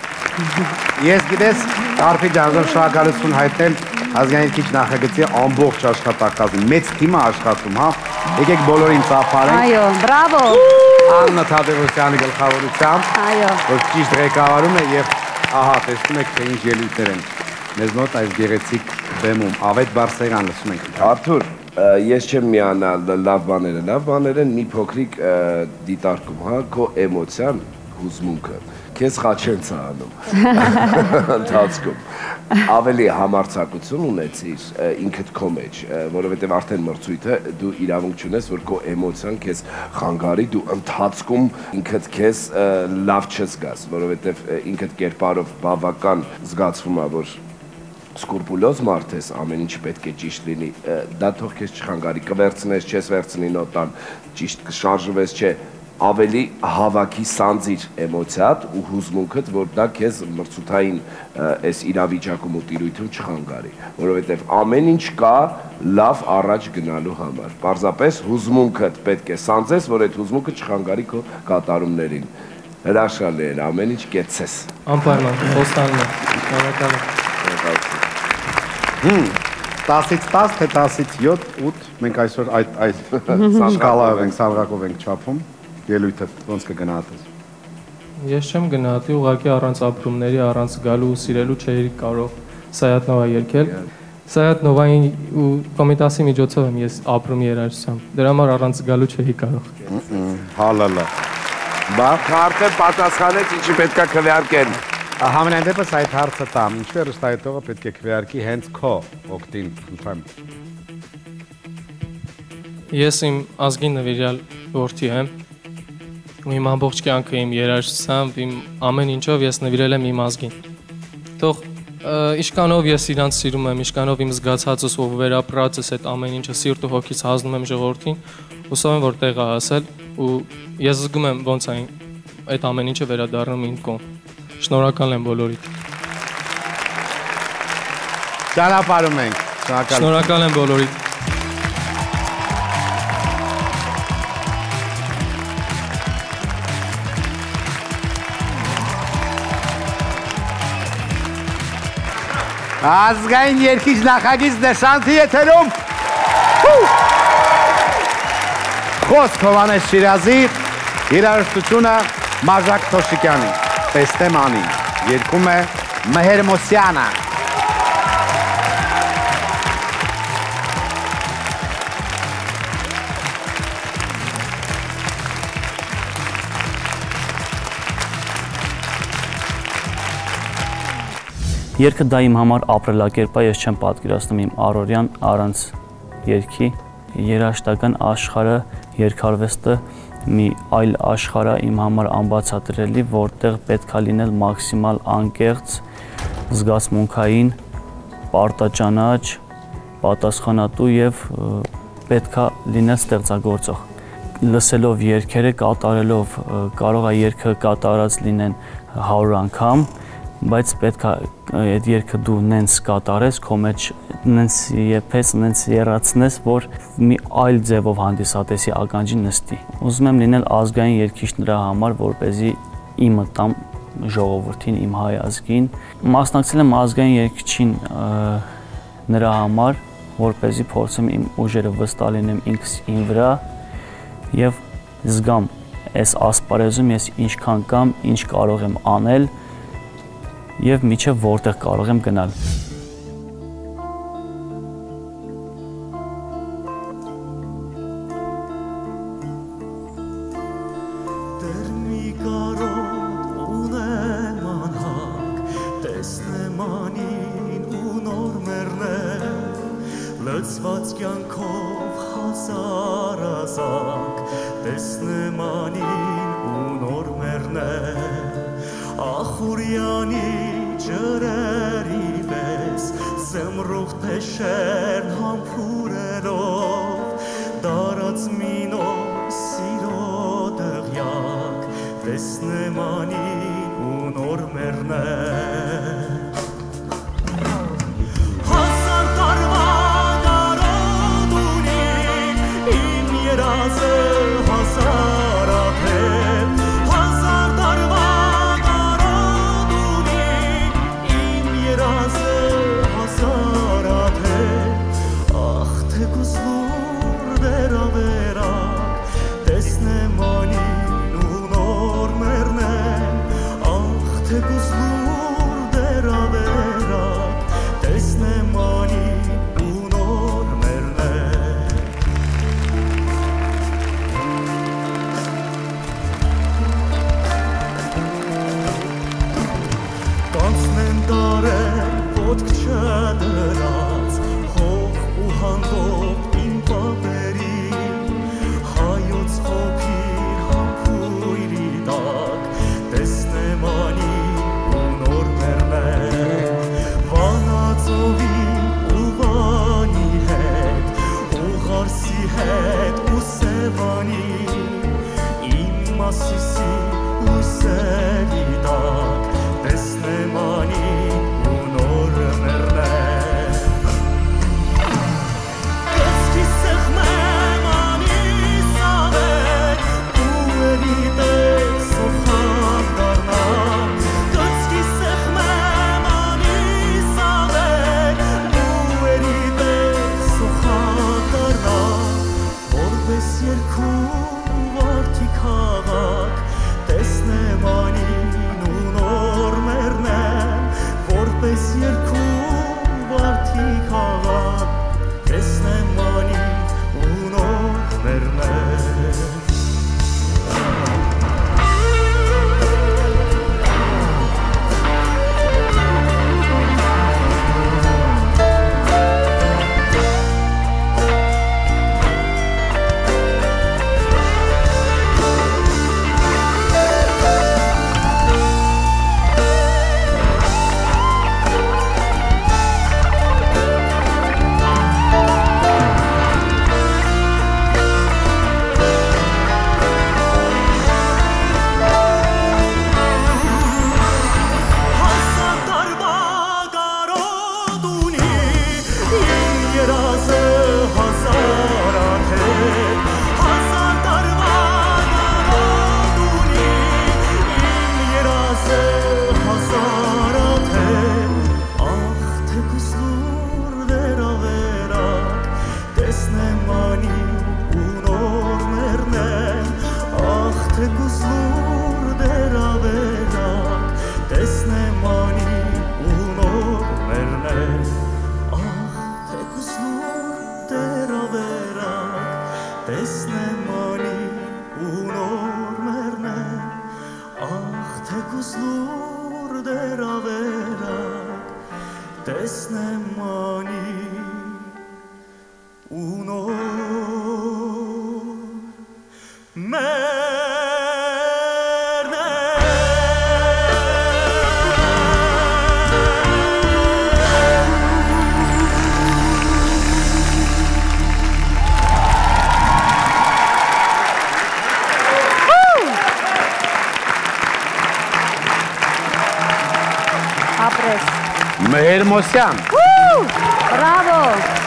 Ես գիտես, Արփի ջան, շնորհակալություն հայտնել ազգային քիչ նախագծի ամբողջ աշխատակազմին, մեծ թիմը աշխատում, հա։ Եկեք բոլորին ծափարենք։ Այո, բրավո։ Աննա Թադևոսյանի գլխավորությամբ, այո, որ ճիշտ ղեկավարում է եւ ահա, տեսնում եք, թե ինչ ելույթներ են մեզ մոտ այս գեղեցիկ բեմում։ Ավետ Բարսեղյան լսում ենք։ Արթուր, ես չեմ միանալ լավ բաները, լավ բաներ են մի փոքրիկ դիտարկում, հա, քո էմոցիան, հուզմունքը։ Քեզ Խաչենց է անում ընթացքում, ավելի համարձակություն ունեցիր ինքդ քո մեջ, որովհետև արդեն մրցույթը դու իրավունք չունես, որ քո էմոցիան քեզ խանգարի, դու ընթացքում ինքդ քեզ լավ չզգաս, որովհետև ինքդ կերպարով բավական զգացվում է, որ սկուրպուլոզ մարդ ես, ամեն ինչ պետք է ճիշտ լինի, դա թող քեզ չխանգարի, կվերցնես, չես վերցնի նոտան, ճիշտ կշարժվես, չէ, ավելի հավաքի սանձիր էմոցիատ ու հուզմունքդ, որ դա քեզ մրցութային այս իրավիճակում ու տիրույթում չխանգարի, որովհետև ամեն ինչ կա լավ առաջ գնալու համար։ Պարզապես հուզմունքդ պետք է սանձես, որ այդ հուզմունքը չխանգարի քո կատարումներին։ Հրաշալի էր, ամեն ինչ կեցես։ Անպայման, խոստանում եմ։ Շնորհակալ եմ։ տասից տաս, թե տասից յոթ, ութ, մենք այսօր այդ շկալայով ենք, սալղակով ենք չափում։ ելույթը ոնց կգնահատես։ Ես չեմ գնահատի, ուղղակի առանց ապրումների, առանց գալու ու սիրելու չէի կարող Սայաթ Նովա երգել։ Սայաթ Նովային ու Կոմիտասի միջոցով եմ ես ապրում երաժշտությամբ։ Դրա համար առանց գալու չէի կարող։ Հալալա։ Բա քարտը պատասխանեց, ինչի պետքա քվեարկեն։ Համենայն դեպս այդ հարցը տամ, ինչու երաժշտայտողը պետք է քվեարկի հենց քո օգտին, խնդրեմ։ Ես իմ ազգին նվիրյալ որդի եմ։ Ու իմ ամբողջ կյանքը իմ երաժշտությամբ, իմ ամեն ինչով ես նվիրել եմ իմ ազգին։ Թող Իշկանով ես իրանց սիրում եմ, իշկանով իմ զգացածս ու վերապրածս այդ ամեն ինչը սիրտ ու հոգից հանձնում եմ ժողովրդին, հուսով եմ, որ տեղ է հասել ու ես զգում եմ ոնց այն այդ ամեն ինչը վերադառնում իմ կողմ։ Շնորհակալ եմ բոլորիդ։ Ճանապարհում ենք։ Շնորհակալ եմ բոլորիդ։ Ազգային երգիչ նախագիծ դեշանթի եթերում խոսք Հովհաննես Շիրազի, երաժշտությունը Մազակ Թոշիկյանի, տեսնեմ անին, երգում է Մհեր Մոսյանը։ Երգը դա իմ համար ապրելակերպ է, ես չեմ պատկերացնում իմ առօրյան առանց երգի։ Երաժշտական աշխարհը, երգարվեստը մի այլ աշխարհ է իմ համար անբացատրելի, որտեղ պետքա լինել մաքսիմալ անկեղծ, զգացմունքային, պարտաճանաչ, պատասխանատու եւ պետքա լինել ստեղծագործող։ Լսելով երգերը, կատարելով կարող է երգը կատարած լինեն հարյուր անգամ, բայց պետքա այդ երգը դու նենց կատարես, քո մեջ նենց եփես, նենց երացնես, որ մի այլ ձևով հանդիսատեսի ականջին նստի։ Ուզում եմ լինել ազգային երգիչ նրա համար, որպեսզի իմը տամ ժողովրդին, իմ հայ ազգին։ Մասնակցել եմ ազգային երգչին նրա համար, որպեսզի փորձեմ իմ ուժերը վստահ լինեմ ինքս իմ վրա եւ զգամ այս ասպարեզում ես ինչքան կամ, ինչ կարող եմ անել եւ միջև որտեղ կարող եմ գնալ։ Դեռ մի կարոտ ունեմ անհակ, տեսնեմ անին ու նոր մեռնել, լցված կյանքով հազար ազակ, տեսնեմ անին ու նոր մեռնել, Ախուրյանի ջրերի պես զմրուխ թեշերն համբուրելով դարած մինով սիրո դղյակ տեսնեմ անին ու նոր մեռնել Հազար տարվա կարոտ ունի իմ երազը հազար աթև հազար տարվա ոտք չդրած, հող ու հանդոպ իմ պապերի, հայոց խոքիր համբույրի տակ, տեսնեմ անին ու նոր մեռնել, վանածովի ու վանի հետ, ու ղարսի հետ ու սևանի, իմ մասիսի ու սերի տակ, տեսնեմ անին Երգում վարդի քաղ թեկուզ լուր դերավերակ տեսնեմ անի ու նոր մերներ ահ թեկուզ լուր դերավերակ տեսնեմ անի ու նոր մերներ ահ թեկուզ լուր դերավերակ տեսնեմ անի ու նոր Մեհեր Մոսյան Բրավո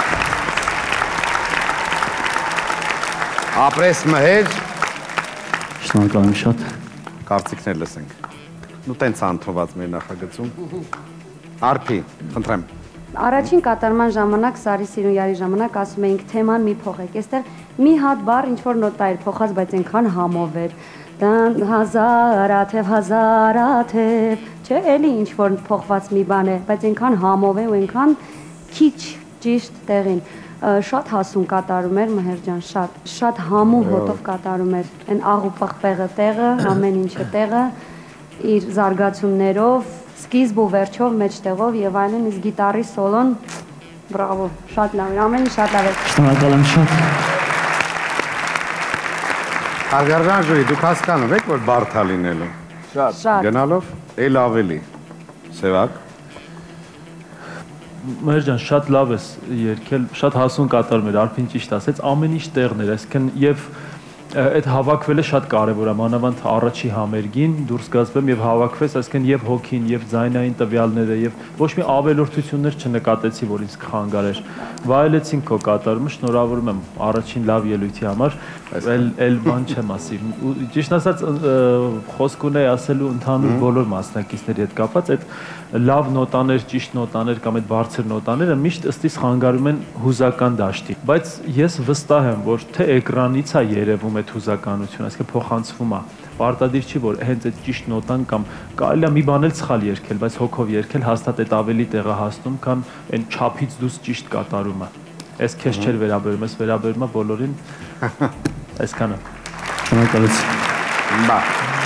Ապրես Մեհեր Շնորհակալ եմ շատ Կարծիքներ լսենք Նու տենց անթոված մեր նախագծում Արփի, խնդրեմ Առաջին կատարման ժամանակ, Սարի Սիրունյանի ժամանակ ասում էինք թեման մի փոխեք Այստեղ մի հատ բառ ինչ-որ նոտա էր փոխած, բայց այնքան համով էր Դան հազարաթև, հազարաթև Չէ, էլի ինչ-որ փոխված մի բան է, բայց այնքան համով է ու այնքան քիչ ճիշտ տեղին Շատ հասուն կատարում էր Մհեր ջան, շատ, շատ համու հոտով կատարում էր Այն աղ ու պղպեղը տեղը, ամեն ինչը տեղը Իր զարգացումներով, սկիզբ ու վերջով, մեջտեղով եւ այլն, իսկ գիտարի սոլոն, բրավո, շատ լավ էր, ամեն ինչ շատ լավ էր Շնորհակալ եմ շատ Հարգարժան ժյուրի, դուք հասկանում եք, որ բարդ է լինելու Շատ Գնալով, էլ ավելի Սևակ Մհեր ջան, շատ լավ ես երգել, շատ հասուն կատարում էր, Արփին ճիշտ ասեց, ամեն ինչ տեղն էր, այսինքն եւ այդ հավաքվելը շատ կարևոր է, մանավանդ առաջի համերգին դուրս գացվեմ եւ հավաքվես, այսինքն եւ հոգին, եւ ձայնային տվյալները եւ ոչ մի ավելորդություններ չնկատեցի, որ ինձ կխանգարեր։ Վայելեցին քո կատարումը, շնորհավորում եմ առաջին լավ ելույթի համար, էլ էլ բան չեմ ասի։ Ճիշտ ասած, խոսք ունեի ասելու ընդհանուր բոլոր մասնակիցների հետ կապված, այդ լավ նոտաներ, ճիշտ նոտաներ կամ այդ բարձր նոտաները միշտ ըստիս խանգարում են հուզական դաշտի։ Բայց ես վստահ եմ, որ թե էկրանից է երևում այդ հուզականությունը, այսինքն փոխանցվում է։ Պարտադիր չի, որ հենց այդ ճիշտ նոտան կամ կարելի է մի բան էլ սխալ երգել, բայց հոգով երգել հաստատ այդ ավելի տեղ է հասնում, քան այն չափից դուրս ճիշտ կատարումը։ Այս քեզ չէր վերաբերում, այս վերաբերում է բոլորին։ Այսքանը։ Շնորհակալություն։ Բա։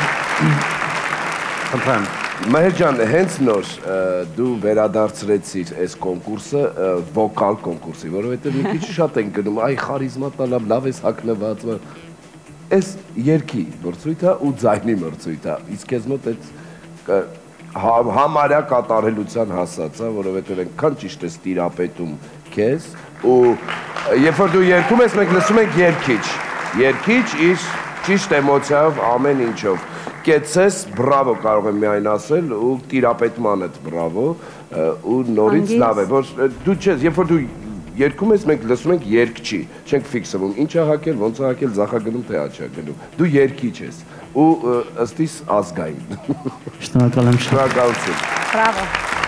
Խնդրեմ Մհեր ջան, հենց նոր դու վերադարձրեցիր այս կոնկուրսը վոկալ կոնկուրսի, որովհետև մի քիչ շատ են գնում, այ խարիզմա տալավ, լավ ես հագնված, այս երգի մրցույթ է ու ձայնի մրցույթ է, իսկ ես մոտ այդ համարյա կատարելության հասած է, որովհետև այնքան ճիշտ ես տիրապետում քեզ ու երբ որ դու երգում ես, մենք լսում ենք երգիչ, երգիչ իր ճիշտ էմոցիայով ամեն ինչով կեցես, բրավո կարող եմ միայն ասել ու տիրապետմանդ բրավո ու նորից լավ է, որ դու չես, երբ որ դու երգում ես, մենք լսում ենք երգչի, չենք ֆիքսվում, ինչ է հակել, ոնց է հակել, ձախագնում, թե աչա գնում, դու երգիչ ես ու ըստիս ազգային։ Շնորհակալ եմ շատ։ Շնորհակալություն։ Բրավո։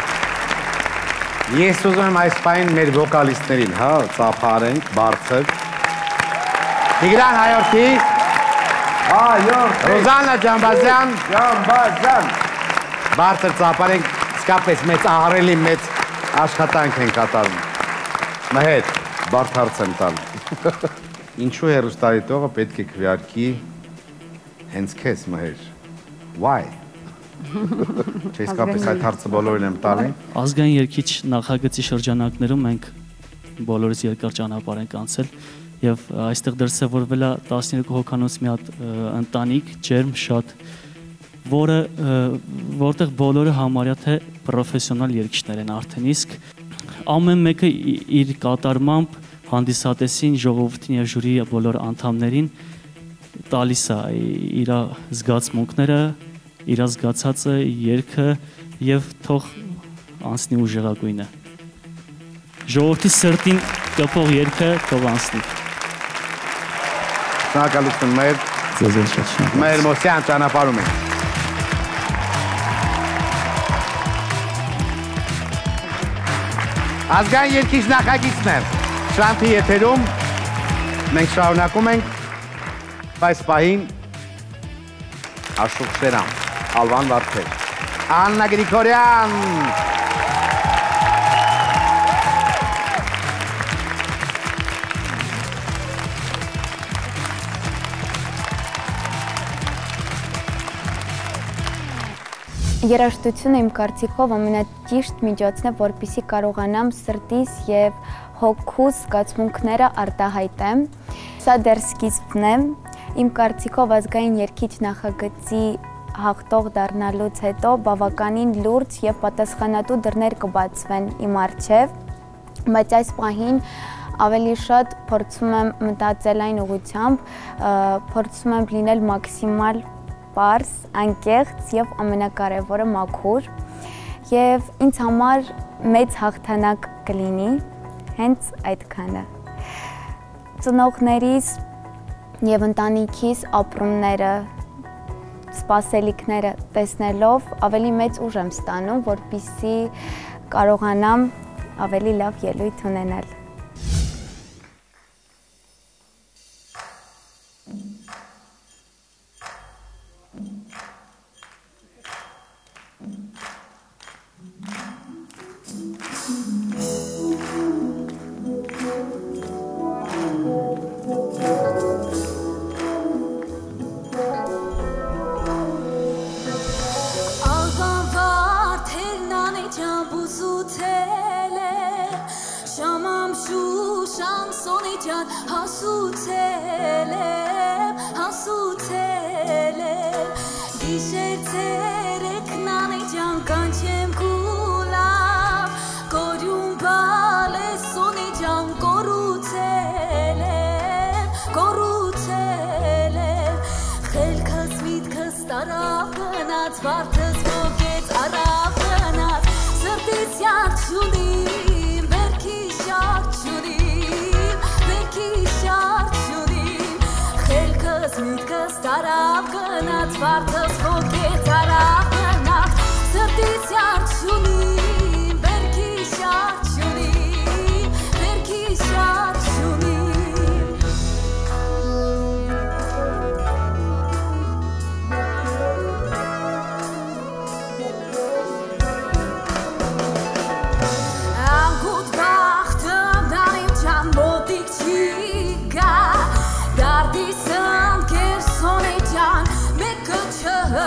Ես ուզում եմ այս պահին մեր վոկալիստներին, հա, ծափարենք, բարձր։ Տիգրան Հայորդի Ռոզաննա Ջամբազյան Ջամբազյան Բարձր ծափարենք, իսկապես մեծ ահռելի մեծ աշխատանք են կատարում։ Մհեր, բարդ հարց եմ տալ։ Ինչու հեռուստադիտողը պետք է քվեարկի հենց քեզ, Մհեր։ Why? Չէ, իսկապես այդ հարցը բոլորին եմ տալի։ Ազգային երգիչ նախագծի շրջանակներում մենք բոլորից երկար ճանապարհ ենք անցել եւ այստեղ դրսևորվել է տասներկու հոգանոց մի հատ ընտանիք, ջերմ շատ, որը որտեղ բոլորը համարյա թե պրոֆեսիոնալ երգիչներ են արդեն իսկ ամեն մեկը իր կատարմամբ հանդիսատեսին, ժողովրդին եւ ժյուրիի բոլոր անդամներին տալիս է իր զգացմունքները, իր զգացածը, երգը եւ թող անցնի ուժեղագույնը։ Ժողովրդի սրտին կպող երգը թող անցնի։ Շնորհակալություն մեր։ Ձեզ էլ շատ շնորհակալ։ Մեր Մոսյան ճանապարհում ենք։ Ազգային երգիչ նախագիծներ Շրանթի եթերում մենք շարունակում ենք այս պահին Աշոտ Սերան, Ալվան Վարդեր, Աննա Գրիգորյան, Երաժշտությունը իմ կարծիքով ամենաճիշտ միջոցն է, որպեսզի կարողանամ սրտիս եւ հոգուս զգացմունքները արտահայտեմ։ Սա դեռ սկիզբն է։ Իմ կարծիքով ազգային երգիչ նախագծի հաղթող դառնալուց հետո բավականին լուրջ եւ պատասխանատու դռներ կբացվեն իմ առջեւ, բայց այս պահին ավելի շատ փորձում եմ մտածել այն ուղղությամբ, փորձում եմ լինել մաքսիմալ պարզ, անկեղծ եւ ամենակարևորը մաքուր եւ ինձ համար մեծ հաղթանակ կլինի հենց այդքանը։ Ծնողներիս եւ ընտանիքիս ապրումները, սպասելիքները տեսնելով ավելի մեծ ուժ եմ ստանում, որպեսզի կարողանամ ավելի լավ ելույթ ունենալ։ Dardi sunt ker sonejan, me că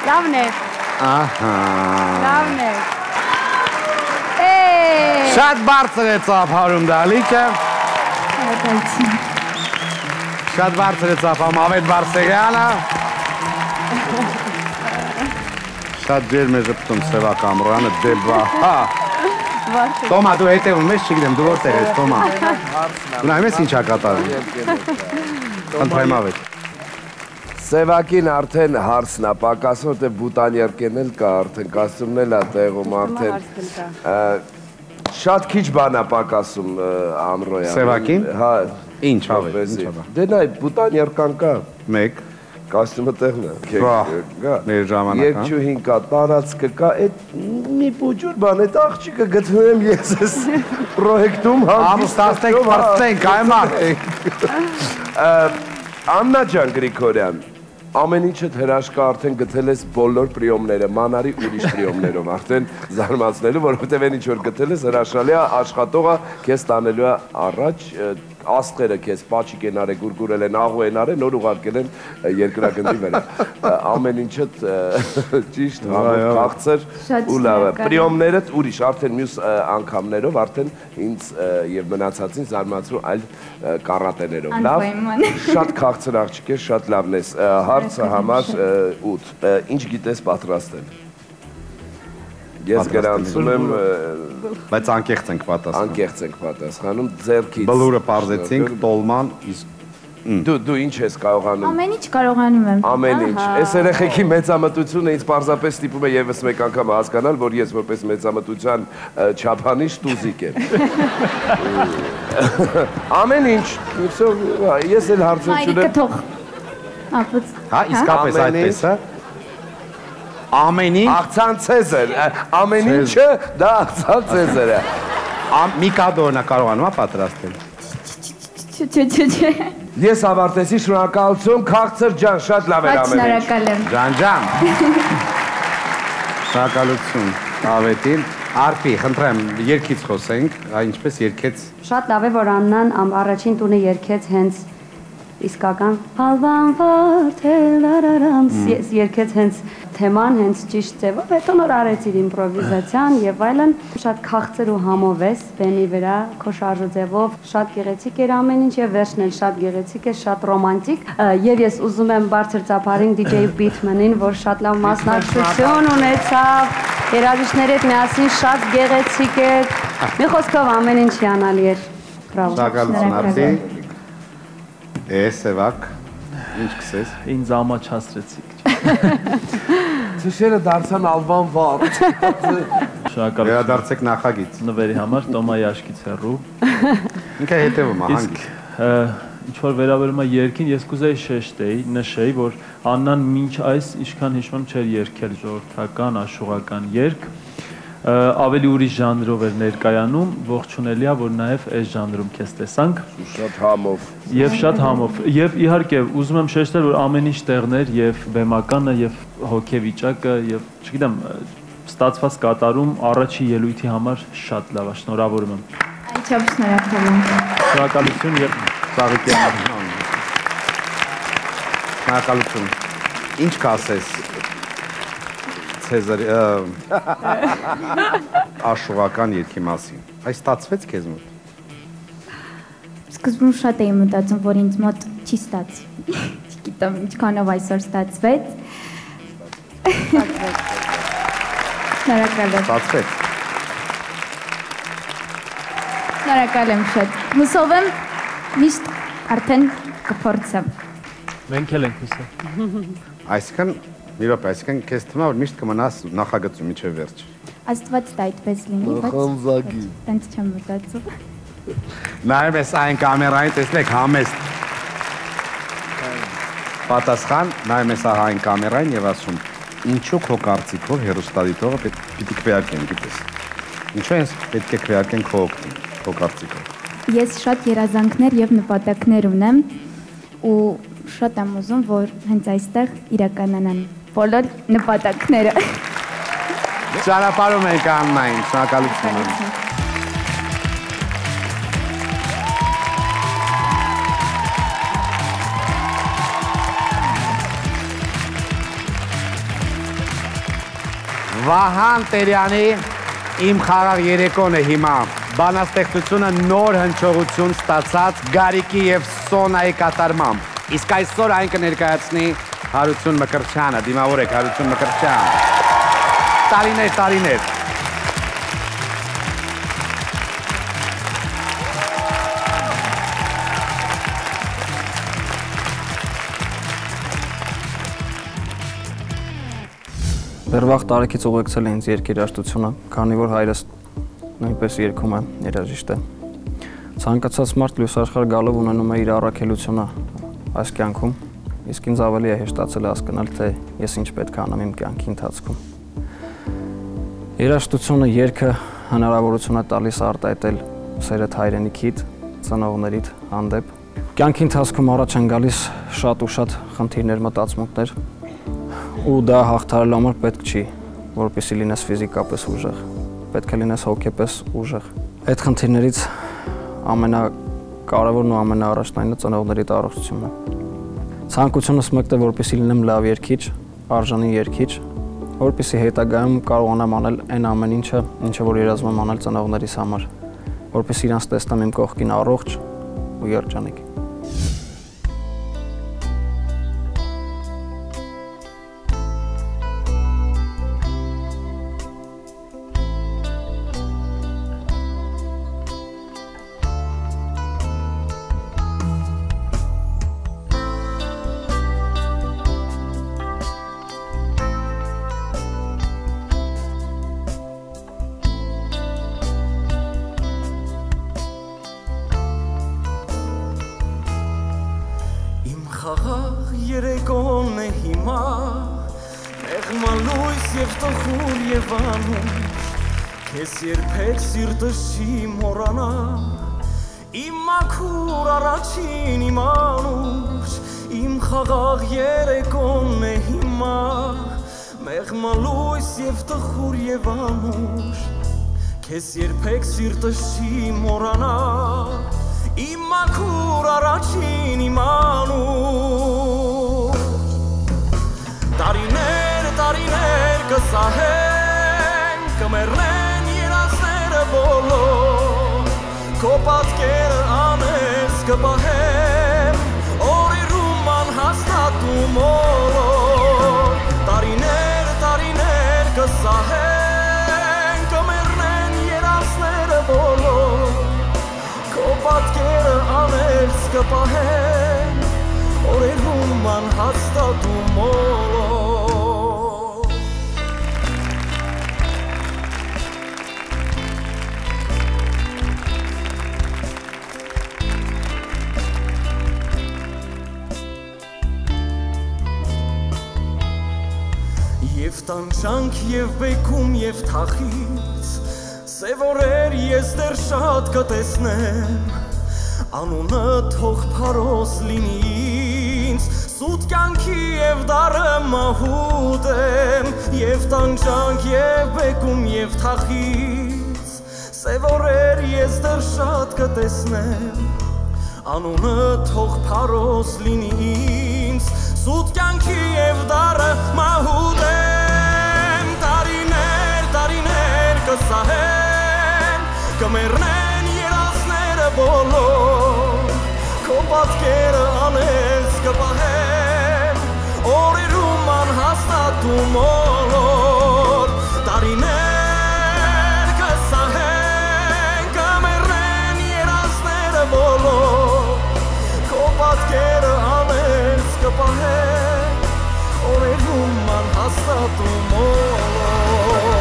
Լավն է։ Ահա։ Լավն է։ Շատ բարձր է ծափարում դալիճը։ Շատ բարձր է ծափարում Ավետ Բարսեղյանը։ Շատ ջերմ է ժպտում Սևակ Ամռանը դեպա։ Հա։ Տոմա, դու հետևում ես, չգիտեմ, դու որտեղ ես, Տոմա։ Դու նայում ես ինչա կատարում։ Խնդրեմ Ավետ։ Սևակին արդեն հարցն է պակասում, որտեղ բուտանյերկեն էլ կա արդեն, կասումն էլ է տեղում արդեն։ Շատ քիչ բան է պակասում Ամռոյան։ Սևակին։ Հա։ Ինչ Ավետ։ Դե նայ, բուտանյերկան կա։ Մեկ։ Կասումը տեղն է։ Մեր ժամանակ։ Երկչուհին կա, տարածքը կա, այդ մի բուջուր բան, այդ աղջիկը գտնում եմ ես ես պրոյեկտում հանդիստացնենք, պրծենք, այմ արդենք։ Աննա ջան Գրիգորյան, ամեն ինչդ հրաշքա արդեն գտել ես բոլոր պրիոմները, մանարի ուրիշ պրիոմներով արդեն զարմացնելու, որովհետև այն ինչ որ գտել ես հրաշալի է, աշխատողը քեզ տանելու է առաջ, աստղերը քեզ պաչիկ են արել, գուրգուրել են, աղու են արել, նոր ուղարկել են երկրագնդի վրա։ Ամեն ինչդ ճիշտ, համով, քաղցր ու լավ է։ Պրիոմներդ ուրիշ, արդեն մյուս անգամներով, արդեն ինձ և մնացածին զարմացրու այլ կարատեներով։ Լավ, շատ քաղցր աղջիկ ես, շատ լավն ես։ Հարցը համար ութ, ինչ գիտես պատրաստել։ Ես գրանցում եմ... Բայց անկեղծ ենք պատասխանում։ Անկեղծ ենք պատասխանում, ձերքից... Բլուրը պարզեցինք, տոլման, դու ինչ ես կարողանում։ Ամեն ինչ կարողանում եմ։ Ամեն ինչ։ Այս երեխեքի մեծամտությունը ինձ պարզապես ստիպում է ևս մեկ անգամ հասկանալ, որ ես որպես մեծամտության չափանիշ տուզիկ եմ։ Ամեն ինչ, ես էլ հարցություն եմ։ Մայրիկը թող։ Հա, իսկապես այդպես է։ Ամեն ինչ։ Աղցան Ցեզեր, ամեն ինչը դա աղցան Ցեզեր է։ Մի կադորնա կարողանում է պատրաստել։ Չէ։ Ես ավարտեցի, շնորհակալություն, քաղցր ջան, շատ լավ էր ամեն ինչ։ Շնորհակալ եմ։ Ջան ջան։ Շնորհակալություն Ավետին։ Արփի, խնդրեմ, երգից խոսենք, ինչպես երգեց։ Շատ լավ է, որ Աննան առաջին տունը երգեց հենց իսկական Ալվան վարդել արարանց երգեց հենց թեման, հենց ճիշտ ձևով, հետո նոր արեց իր իմպրովիզացիան և այլն, շատ քաղցր ու համով ես բենի վրա, քո շարժու ձևով, շատ գեղեցիկ էր ամեն ինչ և վերջն էլ շատ գեղեցիկ է, շատ ռոմանտիկ և ես ուզում եմ բարձր ծափարին Դի Ջեյ Բիթմենին, որ շատ լավ մասնակցություն ունեցավ, երաժիշտների հետ միասին շատ գեղեցիկ էր, մի խոսքով ամեն ինչ հիանալի էր, բրավո։ Է, Սևակ, ինչ կսես։ Ինձ ամաչացրեցիք։ Ծշերը դարձան ալվան վարդ։ Շնորհակալություն։ Վերադարձեք նախագիծ։ Նվերի համար Տոմայի աշկից հեռու։ Ինքը հետևում է հանգիստ։ Ինչ որ վերաբերում է երգին, ես կուզեի շեշտեի, նշեի, որ Աննան մինչ այս ինչքան հիշում չէր երգել ժողովրդական, աշուղական երգ, ավելի ուրիշ ժանրով էր ներկայանում, ողջունելի է, որ նաև այս ժանրում քեզ տեսանք։ Շատ համով։ Եվ շատ համով։ Եվ իհարկե, ուզում եմ շեշտել, որ ամեն ինչ տեղներ եւ բեմականը եւ հոգեվիճակը եւ, չգիտեմ, ստացված կատարում առաջի ելույթի համար շատ լավ է, շնորհավորում եմ։ Այդչափ շնորհակալ եմ։ Շնորհակալություն եւ Սաղիկյան։ Շնորհակալություն։ Ինչ կասես Ցեզարի աշուղական երգի մասին։ Այս ստացվեց քեզ մոտ։ Սկզբում շատ էի մտածում, որ ինձ մոտ չի ստացվի։ Չգիտեմ ինչքանով այսօր ստացվեց։ Շնորհակալ եմ։ Ստացվեց։ Շնորհակալ եմ շատ։ Հուսով եմ միշտ արդեն կփորձեմ։ Մենք էլ ենք հուսով։ Այսքան մի րոպե, այսինքն քեզ թվում է, որ միշտ կմնաս նախագծում մինչև վերջ։ Աստված դա այդպես լինի, բայց տենց չեմ մտածում։ Նայում ես այն կամերային, տեսնեք համեստ։ Պատասխան, նայում ես այն կամերային և ասում, ինչու քո կարծիքով հեռուստադիտողը պիտի քվեարկեն, գիտես։ Ինչու ես պետք է քվեարկեն քո օգտին, քո կարծիքով։ Ես շատ երազանքներ և նպատակներ ունեմ ու շատ եմ ուզում, որ հենց այստեղ իրականանան բոլոր նպատակները։ Ճանապարհում ենք Աննային, շնորհակալություն։ Վահան Տերյանի իմ խաղաղ երեկոն է հիմա բանաստեղծությունը նոր հնչողություն ստացած Գարիկի և Սոնայի կատարմամբ։ Իսկ այսօր այն կներկայացնի Հարություն Մկրտչյանը, դիմավոր եք Հարություն Մկրտչյան։ Տարիներ, տարիներ։ Դեռ վաղ տարիքից ուղեկցել է ինձ երգերաշտությունը, քանի որ հայրս նույնպես երգում է, երաժիշտ է։ Ցանկացած մարդ լույսաշխարհ գալով ունենում է իր առաքելությունը այս կյանքում, իսկ ինձ ավելի է հեշտացել հասկանալ, թե ես ինչ պետք է անեմ իմ կյանքի ընթացքում։ Երաժշտությունը, երգը հնարավորություն է տալիս արտահայտել սերդ հայրենիքիդ, ծնողներիդ հանդեպ։ Կյանքի ընթացքում առաջ են գալիս շատ ու շատ խնդիրներ, մտածմունքներ, ու դա հաղթահարելու համար պետք չի, որպեսզի լինես ֆիզիկապես ուժեղ, պետք է լինես հոգեպես ուժեղ։ Այդ խնդիրներից ամենակարևորն ու ամենաառաջնայինը ծնողներիդ առողջությունն է։ Ցանկությունս մեկն է, որպեսզի լինեմ լավ երգիչ, արժանի երգիչ, որպեսզի հետագայում կարողանամ անել այն ամեն ինչը, ինչը որ երազում եմ անել ծնողներիս համար, որպեսզի իրանց տեսնեմ իմ կողքին առողջ ու երջանիկ։ Խաղաղ երեկոն է հիմա, մեղմալույս և տխուր և անուշ, քեզ երբեք սիրտս չի մոռանա, իմ մաքուր առաջին իմ անուշ, իմ խաղաղ երեկոն է հիմա, մեղմալույս և տխուր և անուշ, քեզ երբեք սիրտս չի մոռանա, իմ մաքուր առաջին իմ անուշ։ Տարիներ, տարիներ կսահեն, կմեռնեն երազները բոլոր, քո պատկերը անես կպահեմ, օրերում անհաստատում օր։ Տարիներ, տարիներ կսահեն, կմեռնեն երազները բոլոր, քո պատկերը անես կպահեն, օրերում անհաստատում օր։ Եվ տանջանք և բեկում և թախից, սև օրեր ես դեռ շատ կտեսնեմ, անունը թող փարոս լինի ինձ, սուտ կյանքի և դարը մահուտ եմ, և տանջանք և բեկում և թախից, սև օրեր ես դեռ շատ կտեսնեմ, անունը թող փարոս լինի ինձ, սուտ կյանքի և դարը մահուտ եմ, տարիներ, տարիներ կսահեն, կմեռնեն երազները բոլոր, քո պատկերը անես կպահեմ, օրերում անհաստատում օր։ Տարիներ կսահեն, կմեռնեն երազները բոլոր, քո պատկերը անես կպահեմ, օրերում անհաստատում օր։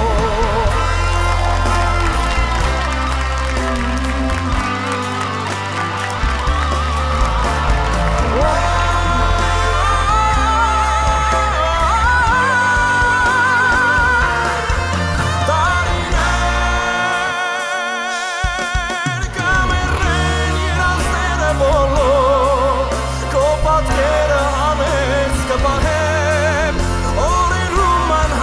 Կպահեմ, օրերում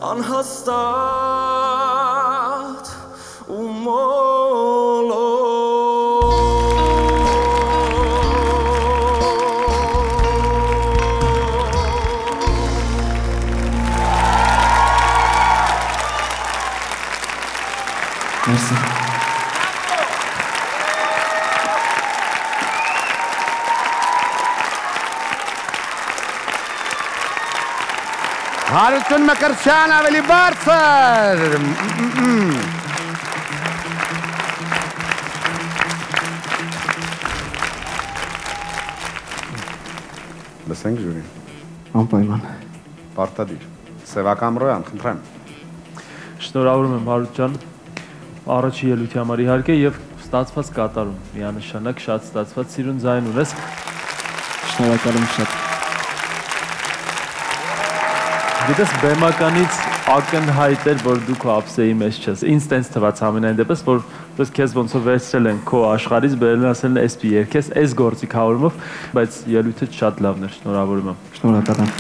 անհաստատ ու մոլո Merci. Հարություն Մկրտչյան ավելի բարձր։ Լսենք ժյուրին։ Անպայման։ Պարտադիր։ Սևական Ռոյան, խնդրեմ։ Շնորհավորում եմ Հարություն ջան առաջի ելույթի համար իհարկե եւ ստացված կատարում միանշանակ շատ ստացված սիրուն ձայն ունես շնորհակալ եմ շատ Գիտես բեմականից ակնհայտ էր որ դու քո ափսեի մեջ չես ինձ տենց թվաց ամենայն դեպս որ պես քեզ ոնց որ վերցրել են քո աշխարհից բերել են ասել են էսպի երկես էս գործիքավորումով բայց ելույթը շատ լավն էր շնորհավորում եմ շնորհակալ եմ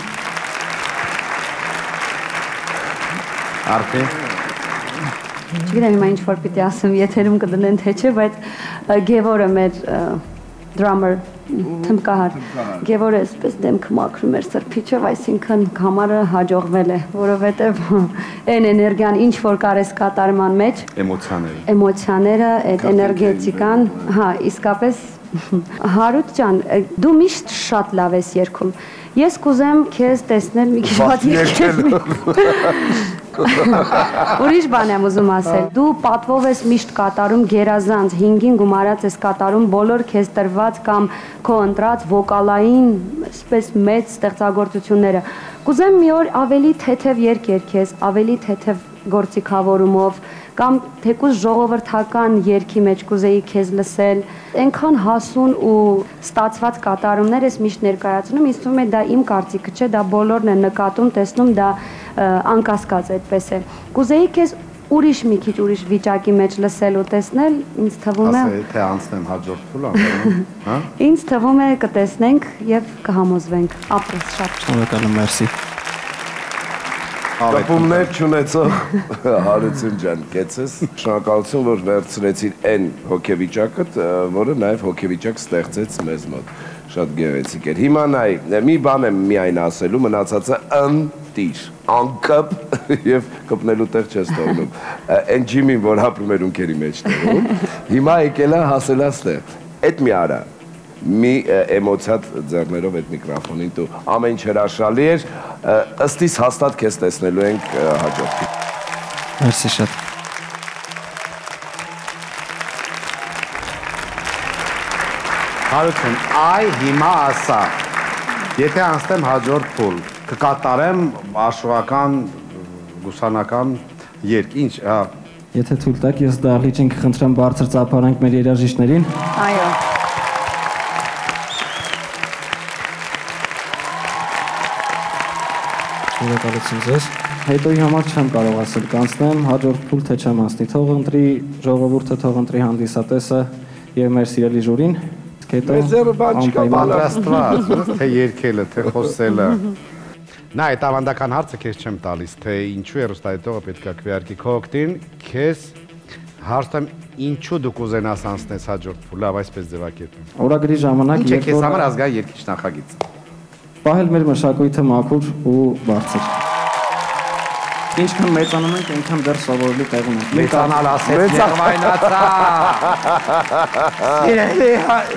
Արփի Չգիտեմ հիմա ինչ որ պիտի ասեմ, եթերում կդնեն թե չէ, բայց Գևորը մեր դրամեր թմկահար։ Գևորը այսպես դեմքը մաքրում էր սրբիչով, այսինքն համարը հաջողվել է, որովհետև այն էներգիան ինչ որ կարես կատարման մեջ, էմոցիաները, էմոցիաները, այդ էներգետիկան, հա, իսկապես Հարութ ջան, դու միշտ շատ լավ ես երգում։ Ես կուզեմ քեզ տեսնել մի քիչ ված երգել։ Ուրիշ բան եմ ուզում ասել, դու պատվով ես միշտ կատարում գերազանց, հինգին գումարած ես կատարում բոլոր քեզ տրված կամ քո ընտրած վոկալային, այսպես մեծ ստեղծագործությունները։ Կուզեմ մի օր ավելի թեթև երգ երգես, ավելի թեթև գործիքավորումով, կամ թեկուզ ժողովրդական երգի մեջ կուզեի քեզ լսել, այնքան հասուն ու ստացված կատարումներ ես միշտ ներկայացնում, ինձ թվում է դա իմ կարծիքը չէ, դա բոլորն են նկատում, տեսնում, դա անկասկած այդպես է։ Կուզեի քեզ ուրիշ մի քիչ ուրիշ վիճակի մեջ լսել ու տեսնել, ինձ թվում է Ասեի, թե անցնեմ հաջորդ փուլ, անցնում, հա? Ինձ թվում է կտեսնենք եւ կհամոզվենք։ Ապրես շատ։ Շնորհակալ եմ, մերսի։ Կապումներ չունեցող Հարություն ջան, կեցես, շնորհակալություն, որ վերցրեցիր այն հոգեվիճակը, որը նաև հոգեվիճակ ստեղծեց մեզ մոտ, շատ գեղեցիկ էր։ Հիմա նայ, մի բան եմ միայն ասելու, մնացածը ընտիր, անկապ և կպնելու տեղ չես թողնում, այն ջիմին, որ հապրում էր ունքերի մեջ տեղում, հիմա եկել է հասելաս տեղ, էդ մի արա, մի էմոցիատ ձեռներով այդ միկրոֆոնին դու ամեն ինչ հրաշալի էր ըստիս հաստատ քեզ տեսնելու ենք հաջորդի Մերսի շատ Հարություն, այ հիմա ասա եթե անցնեմ հաջորդ փուլ կկատարեմ աշխուհական գուսանական երգ ինչ Եթե թույլ տաք ես դահլիճին կխնդրեմ բարձր ծափարանք մեր երաժիշտներին Այո Շնորհակալություն ձեզ։ Հետոյի համար չեմ կարող ասել կանցնեմ, հաջորդ փուլ թե չեմ անցնի, թող ընտրի ժողովուրդը, թող ընտրի հանդիսատեսը եւ մեր սիրելի ժյուրին։ Հետո պատրաստված, թե երգելը, թե խոսելը։ Նա այդ ավանդական հարցը քեզ չեմ տալիս, թե ինչու հեռուստադիտողը պետք է քվեարկի քո օգտին, քեզ հարցում ինչու դու կուզենաս անցնես հաջորդ փուլ, լավ այսպես ձևակերպեմ։ Օրագրի ժամանակ Ինչ է քեզ համար ազգային երգիչ նախագիծը։ Պահել մեր մշակույթը մաքուր ու բարձր։ Ինչքան մեծանում ենք, այնքան դեռ սովորելու տեղ ունենք։ Մեծանալ ասեց Նեղվայնացա։ Սիրելի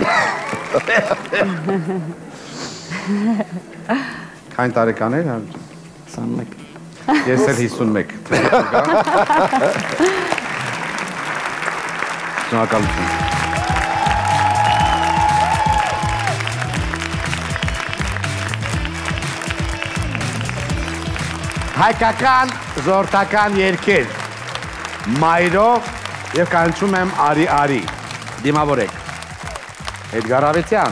Քանի տարեկան էր Հարություն։ քսանմեկ։ Ես էլ հիսունմեկ։ Շնորհակալություն։ Հայկական զորտական երգեր Մայրով և կանչում եմ արի արի դիմավորեք Էդգար Ավետյան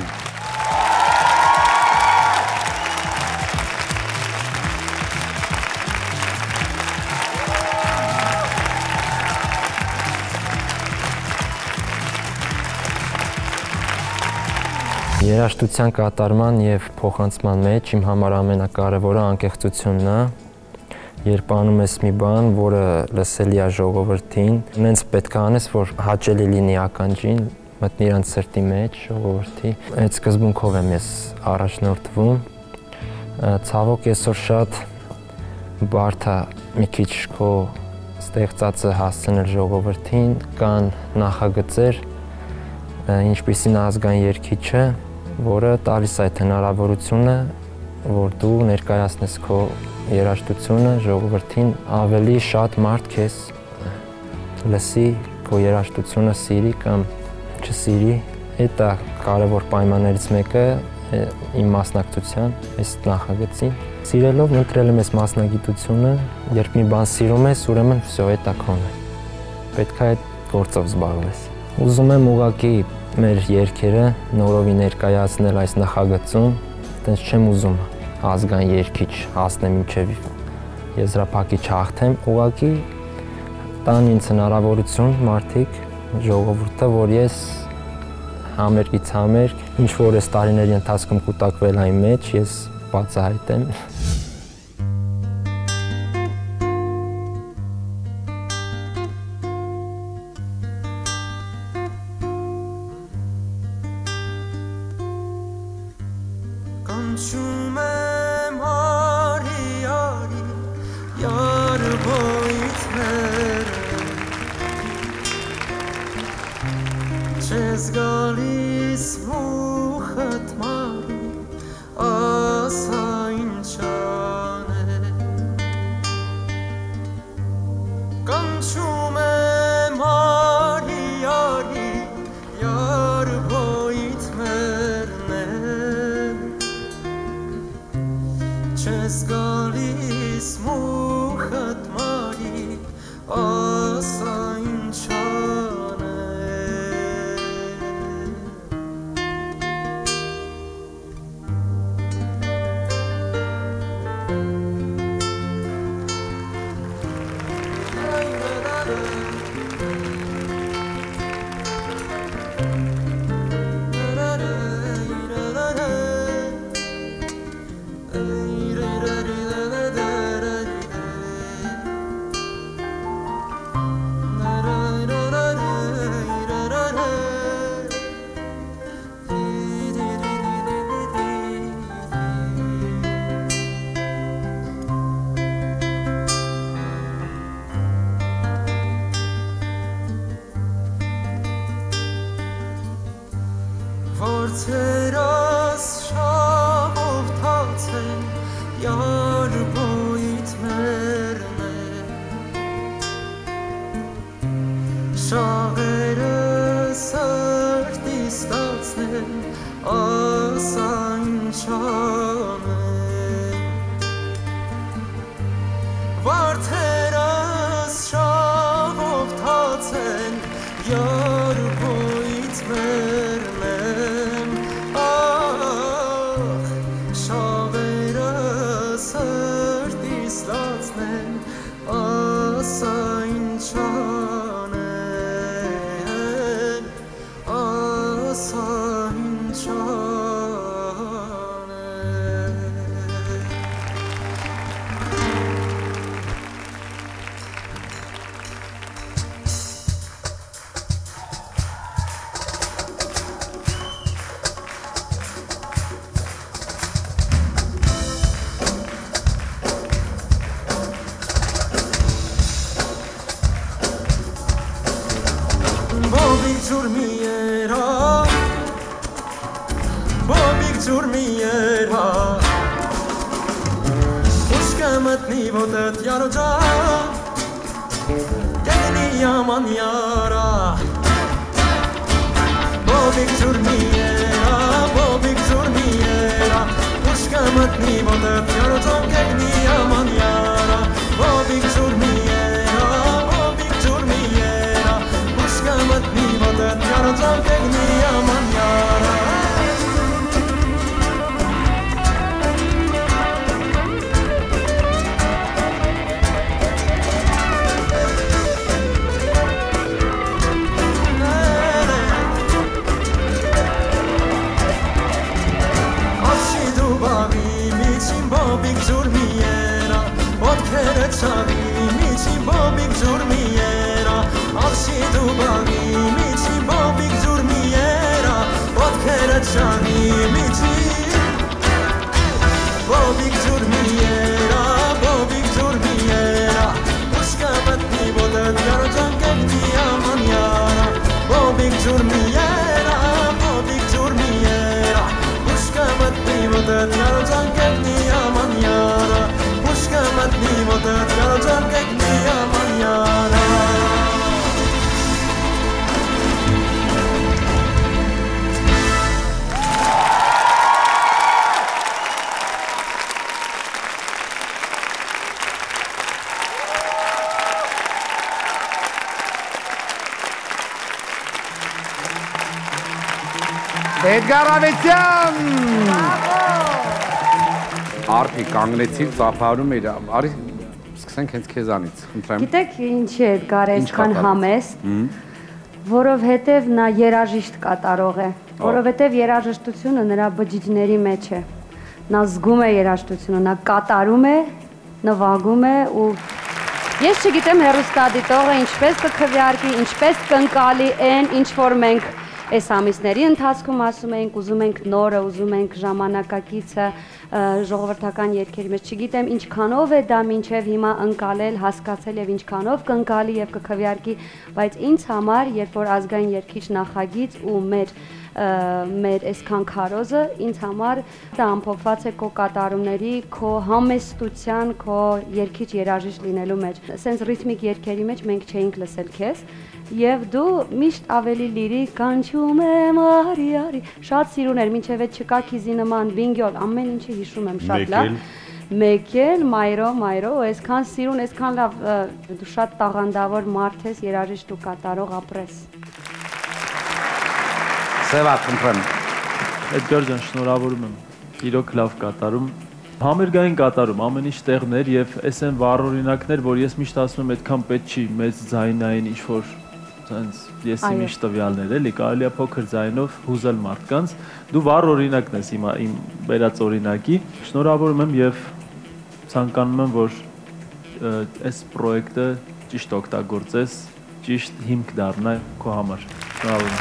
Երաժշտության կատարման և փոխանցման մեջ իմ համար ամենակարևորը անկեղծությունն է երբ անում ես մի բան, որը լսելի է ժողովրդին, նենց պետք է անես, որ հաճելի լինի ականջին, մտնի իրանց սրտի մեջ, ժողովրդի։ Այդ սկզբունքով եմ ես առաջնորդվում։ Ցավոք այսօր շատ բարդ է մի քիչ քո ստեղծածը հասցնել ժողովրդին, կան նախագծեր, ինչպիսին ազգային երգիչը, որը տալիս է այդ հնարավորությունը, որ դու ներկայացնես քո երաժշտությունը ժողովրդին, ավելի շատ մարդ քեզ լսի, քո երաժշտությունը սիրի կամ չսիրի։ Դա կարևոր պայմաններից մեկը իմ մասնակցության այս նախագծին։ Սիրելով ընտրել եմ այս մասնագիտությունը, երբ մի բան սիրում ես, ուրեմն վсё, դա քոնը։ Պետք է այդ գործով զբաղվես։ Ուզում եմ ուղղակի մեր երգերը նորովի ներկայացնել այս նախագծում, այդպես չեմ ուզում ազգային երգիչ հասնեմ մինչև եզրափակիչ հաղթեմ, ուղղակի տան ինձ հնարավորություն մարդիկ, ժողովուրդը, որ ես համերգից համերգ, ինչ որ այս տարիների ընթացքում կուտակվել այն մեջ, ես բացահայտեմ։ Կանչում եմ արի, արի, յարբոյից մերը, չես գալիս մուխըտ մարի, ասա ինչ անեմ։ Կանչում եմ արի, արի, յարբոյից մերնեմ, չես գալիս մուխըտ մարի, ասա ինչ անեմ։ Որդերս շաղով թացեն, յարբոյիդ մերնեմ, շաղերը սրտի ստացնեն, ասա ինչ անեմ։ Որդերս շաղով թացեն, յարբոյիդ մերնեմ, շավերը սրտի ստացնեն, ասա ինչ անեն, ասա ինչ անեն։ Բոբիկ ջուր մի երա, բոբիկ ջուր մի երա, ուշկը մտնի ոտըտ յարոջա, կետնի yaman yara. Bobik ջուր մի երա, բոբիկ ջուր մի երա, ուշկը մտնի ոտըտ յարոջա, կետնի yaman yara. Bobik ջուր մի երա, բոբիկ ջուր մի երա, Մտնի ոտըտ յարոջան կեգնի yaman yara. Աշի դու բավի միջին բոբիկ ջուր մի երա, ոտքերը բանի միջի բոբիկ ջուր մի երա ոտքերը չանի միջի բոբիկ ջուր մի երա բոբիկ ջուր մի երա ուշկա մտնի ոտդ գարոջան կեգնի աման յարա բոբիկ ջուր մի երա բոբիկ ջուր մի երա ուշկա մտնի ոտդ գարոջան կեգնի աման յարա ուշկա մտնի ոտդ գարոջան կեգնի աման յարա Էդգար Ավետյան։ Արփի կանգնեցիր, ծափարում էր։ Արի սկսենք հենց քեզանից, խնդրեմ։ Գիտեք ինչ է Էդգարը այսքան համեստ, որովհետև նա երաժիշտ կատարող է, որովհետև երաժշտությունը նրա բջիջների մեջ է։ Նա զգում է երաժշտությունը, նա կատարում է, նվագում է ու ես չգիտեմ հեռուստադիտողը ինչպես կքվեարկի, ինչպես կընկալի այն, ինչ որ մենք այս ամիսների ընթացքում ասում ենք, ուզում ենք նորը, ուզում ենք ժամանակակիցը ժողովրդական երգերի մեջ, չգիտեմ ինչքանով է դա մինչև հիմա ընկալել, հասկացել եւ ինչքանով կընկալի եւ կքվեարկի, բայց ինձ համար, երբ որ ազգային երգիչ նախագիծ ու մեր մեր այսքան քարոզը ինձ համար դա ամփոփված է քո կատարումների, քո համեստության, քո երգիչ երաժիշտ լինելու մեջ։ Սենց ռիթմիկ երգերի մեջ մենք չէինք լսել քեզ եւ դու միշտ ավելի լիրիկ կանչում եմ արի արի շատ սիրուն էր մինչեւ այդ չկա քիզի նման բինգյոլ ամեն ինչը հիշում եմ շատ լավ մեկել մայրո մայրո այսքան սիրուն այսքան լավ դու շատ տաղանդավոր մարդ ես երաժիշտ ու կատարող ապրես Սևա խնդրեմ Էդգար ջան շնորհավորում եմ իրոք լավ կատարում Համերգային կատարում, ամեն ինչ տեղներ եւ այս են վառօրինակներ, որ ես միշտ ասում եմ, այդքան պետք չի մեծ ձայնային ինչ-որ ցենց եսի միշտ տվյալներ էլի, կարելի է փոքր ձայնով հուզել մարդկանց։ Դու վառօրինակն ես հիմա իմ վերած օրինակի։ Շնորհավորում եմ եւ ցանկանում եմ, որ այս պրոյեկտը ճիշտ օգտագործես, ճիշտ հիմք դառնա քո համար։ Շնորհավորում եմ։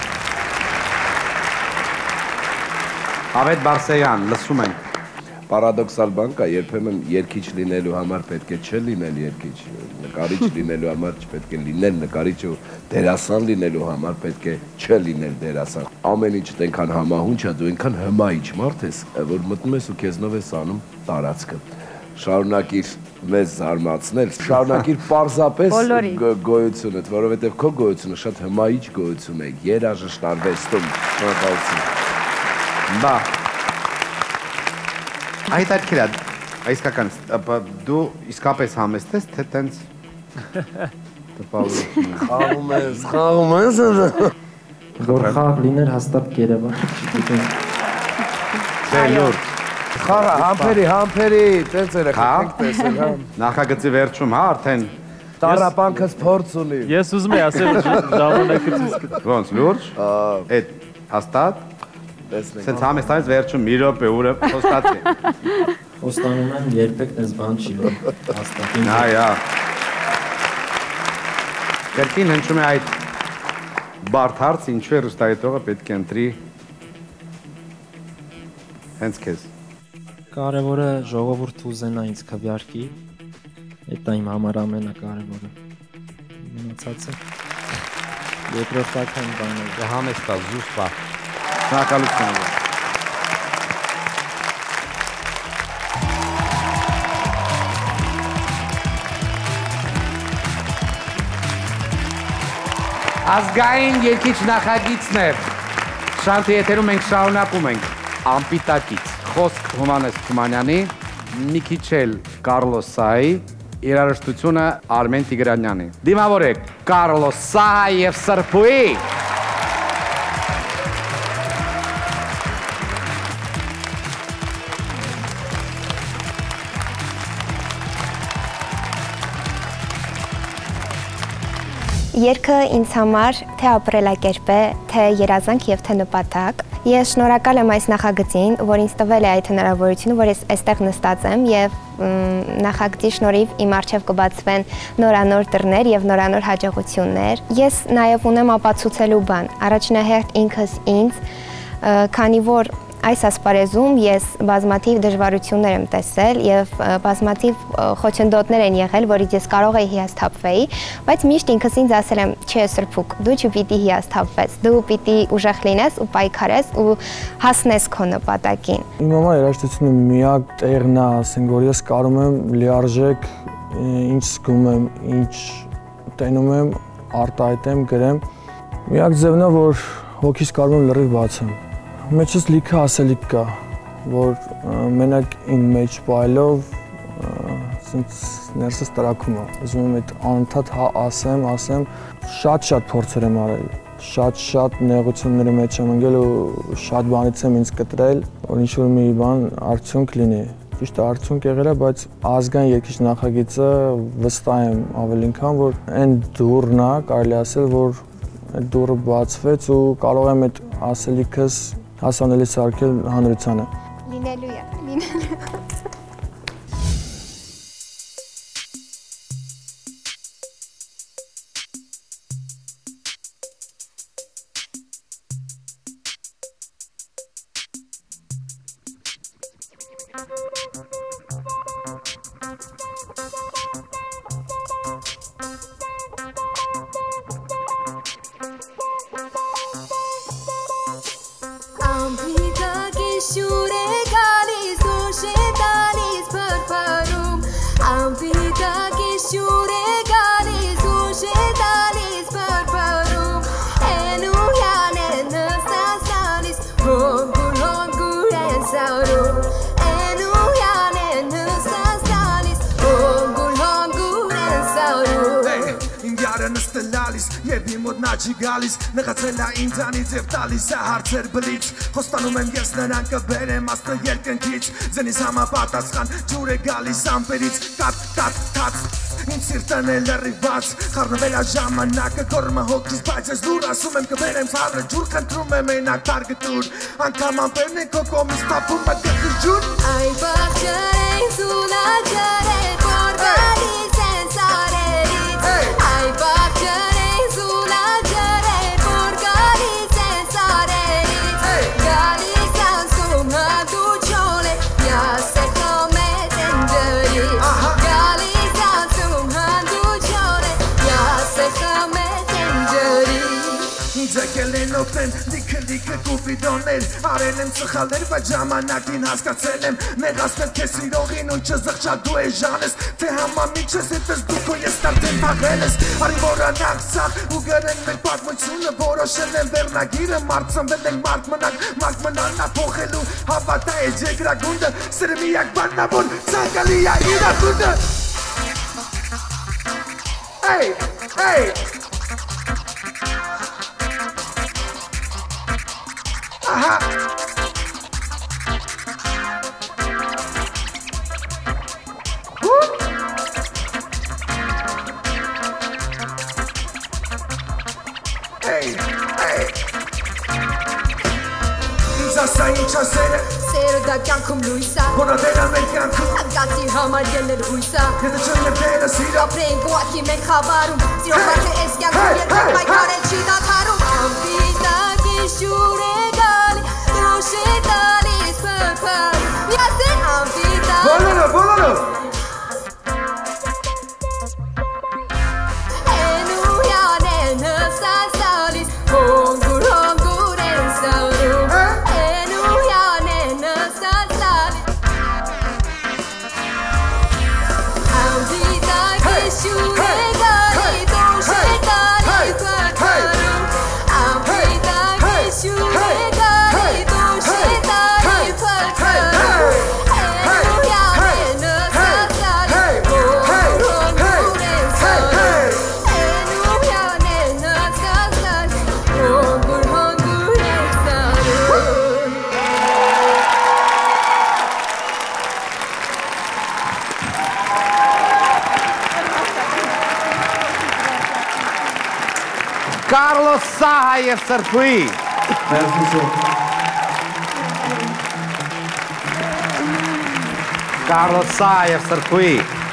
Ավետ Բարսեյան, լսում ենք։ Պարադոքսալ բան կա, երբեմն երգիչ լինելու համար պետք է չլինել երգիչ, նկարիչ լինելու համար չպետք է լինել նկարիչ ու դերասան լինելու համար պետք է չլինել դերասան։ Ամեն ինչ այնքան համահունչ է, դու այնքան հմայիչ մարդ ես, որ մտնում ես ու քեզնով ես անում տարածքը։ Շարունակիր մեզ զարմացնել, շարունակիր պարզապես գոյությունդ, որովհետև քո գոյությունը շատ հմայիչ գոյություն է, երաժշտ արվեստում, շնորհակալություն։ Բա Այդ այդքեր է, այսկական, դու իսկապես համեստ ես, թե տենց խաղում ես, խաղում ես Որ խաղ լիներ հաստատ կերևա Չէ լուրջ Խաղը համպերի, համպերի, տենց էր խաղք տեսել համ Նախագծի վերջում, հա, արդեն Տարապանքս փորձ ունի Ես ուզում եմ ասել ժամանակը ցույց կտա Ոնց լուրջ, այդ հաստատ Սենց համեստանից վերջում մի րոպե ուրը խոստացի Խոստանում եմ երբեք նես բան չի հաստատին Այա Կերկին հնչում է այդ բարդ հարց ինչու է հեռուստադիտողը պետք է ընտրի հենց քեզ Կարևորը ժողովուրդը ուզենա ինձ քվեարկի Դա իմ համար ամենակարևորը Մնացածը երկրորդական բաները Համեստա զուստ բա Շնորհակալություն Ազգային երգիչ նախագիծն է Շանթի եթերում մենք շարունակում ենք Անպիտակից Խոսք Հովհաննես Թումանյանի Մի քիչ էլ Կարլոս Սահայի Երաժշտությունը Արմեն Տիգրանյանի Դիմավորեք Կարլոս Սահա եւ Սրբուի Երգը ինձ համար թե ապրելակերպ է, թե երազանք եւ թե նպատակ։ Ես շնորհակալ եմ այս նախագծին, որ ինձ տվել է այդ հնարավորությունը, որ ես այստեղ նստած եմ եւ նախագծի շնորհիվ իմ առջև կբացվեն նորանոր դռներ եւ նորանոր հաջողություններ։ Ես նաեւ ունեմ ապացուցելու բան։ Առաջնահերթ ինքս ինձ, քանի որ այս ասպարեզում ես բազմաթիվ դժվարություններ եմ տեսել եւ բազմաթիվ խոչընդոտներ են եղել, որից ես կարող էի հիասթափվեի, բայց միշտ ինքս ինձ ասել եմ, չէ, Սրփուկ, դու չպիտի հիասթափվես, դու պիտի ուժեղ լինես ու պայքարես ու հասնես քո նպատակին։ Իմ համար երաժշտությունը միակ տեղն է, ասենք, որ ես կարող եմ լիարժեք ինչ զգում եմ, ինչ տենում եմ, արտահայտեմ, գրեմ։ Միակ ձևն է, որ հոգիս կարող եմ լրիվ բացեմ։ Մեջս լիքը ասելիք կա, որ մենակ իմ մեջ բայլով սենց ներսս տրաքում է, ուզում եմ այդ անընդհատ հա ասեմ, ասեմ, շատ-շատ փորձեր եմ արել, շատ-շատ նեղությունների մեջ եմ ընկել ու շատ բանից եմ ինձ կտրել, որ ինչ-որ մի բան արդյունք լինի։ Ճիշտ է, արդյունք եղել է, բայց ազգային երգիչ նախագիծը վստահ եմ ավելինքան, որ այն դուռն է, կարելի ասել, որ այդ դուռը բացվեց ու կարող եմ այդ ասելիքս հասանելի սարքել հանրությանը։ Լինելու է, լինելու է։ Եվ իմ մոտ նա չի գալիս, նեղացել է ինձանից և տալիս է հարցեր բլիչ, խոստանում եմ ես նրան կբերեմ աստը երկնքից, ձենիս համապատասխան ջուր է գալիս ամպերից, կատ, կատ, կատ, իմ սիրտն է լրիվ բաց, խառնվել է ժամանակը կորմը հոգիս, բայց ես լուր ասում եմ կբերեմ սարը ջուր, խնդրում եմ մենակ տարգտուր, անգամ ամպերն է քո կողմից տապում է գլխի ջուր։ Այն բաղջեր են սուլաջեր են, որ գալիս են սարերից, այն բաղջեր Ձեկել են օգտեն, լիքը լիքը կուպիդոններ, արել եմ սխալներ, բայց ժամանակին հասկացել եմ, նեղացնել քեզ սիրողին ու չզղջա դու է ժանես, թե համամիջ ես հետս դու քո ես արդեն փաղել ես, արի որանանք ծախ ու գրեն մեր պատմությունը, որոշել են վերնագիրը, մարդ ծնվել ենք մարդ մնանք, մարդ մնանն է փոխելու, հավատա է ջեգրագունդը, սերը միակ բանն է, որ ցանկալի է իրավունքը։ Hey, hey. Aha! Woo! Hey, hey! Ինձասա ինչ ասերը Սերը դա կյանքում լույսա Որը դեր ամեր կյանքում Հանգացի համար ելներ հույսա Եթե չն և դերը սիրո Ապրեին գոակի մենք խավարում Սիրո հարկ է ես կյանքում Եթե պայքարել չի դադարում Ամպիտակի շուր է Շետալիս պրպր Միասեն ամպիտակ Բոլորը, բոլորը Էնույան են հսասալիս Հոնգուր, հոնգուր են սարում Էնույան են հսասալիս Ամպիտակ է շուր է գալիս Ու շետալիս պրպրում Ամպիտակ է շուր է Կարլոս Սահա եւ Սրբուի։ Կարլոս Սահա եւ Սրբուի։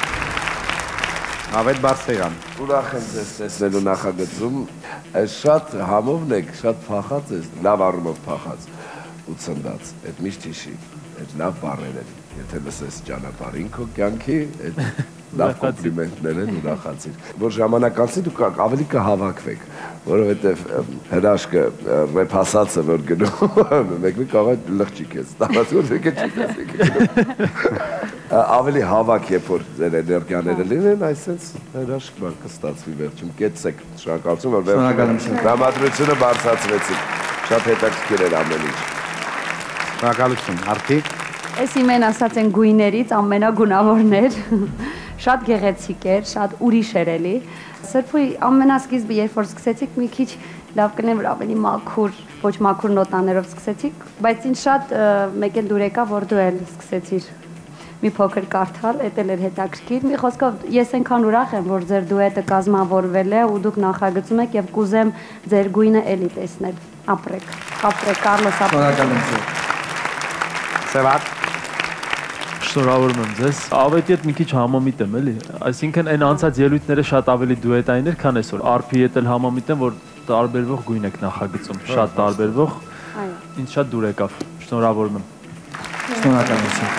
Ավետ Բարսեղան։ Ուրախ եմ ձեզ տեսնելու նախագծում, այս շատ համովն եք, շատ փախած ես, լավ առումով փախած ու ծնդած, այդ միշտ հիշի, այդ լավ բառեր են, եթե լսես ճանապարհին քո կյանքի, այդ լավ կոմպլիմենտներ են ուրախացիր, որ ժամանակ անցի դուք ավելի կհավաքվեք, որովհետև հրաշքը ռեփ ասածը որ գնում, մեկ-մեկ կարող է լղջիկ ես, ստացած որ եկե չտես ավելի հավաք երբ որ ձեր էներգիաները լինեն, այսպես հրաշք բան կստացվի վերջում, կեցեք, շնորհակալություն, որ վերջում դրամատրությունը բարձրացրեցիք, շատ հետաքրքիր էր ամեն ինչ։ Շնորհակալություն, Արթիկ։ Էս իմեն ասած են գույներից ամենագունավորն էր, շատ գեղեցիկ էր, շատ ուրիշ էր էլի։ Սրբուի ամենասկիզբը երբ որ սկսեցիք մի քիչ լավ կներ որ ավելի մաքուր, ոչ մաքուր նոտաներով սկսեցիք, բայց ինձ շատ մեկ էլ դուր եկա որ դու էլ սկսեցիր մի փոքր կարդալ, էդ էլ էր հետաքրքիր։ Մի խոսքով ես այնքան ուրախ եմ, որ ձեր դուետը կազմավորվել է ու դուք նախագծում եք եւ կուզեմ ձեր գույնը էլի տեսնել։ Ապրեք, ապրեք, Կարլոս, ապրեք։ Սևակ։ Շնորհավորում եմ ձեզ։ Ավետի հետ մի քիչ համամիտ եմ, էլի։ Այսինքն այն անցած ելույթները շատ ավելի դուետային էր, քան այսօր։ Արփի հետ էլ համամիտ եմ, որ տարբերվող գույն եք նախագծում, շատ տարբերվող։ Այո։ Ինձ շատ դուր եկավ։ Շնորհավորում եմ։ Շնորհակալություն։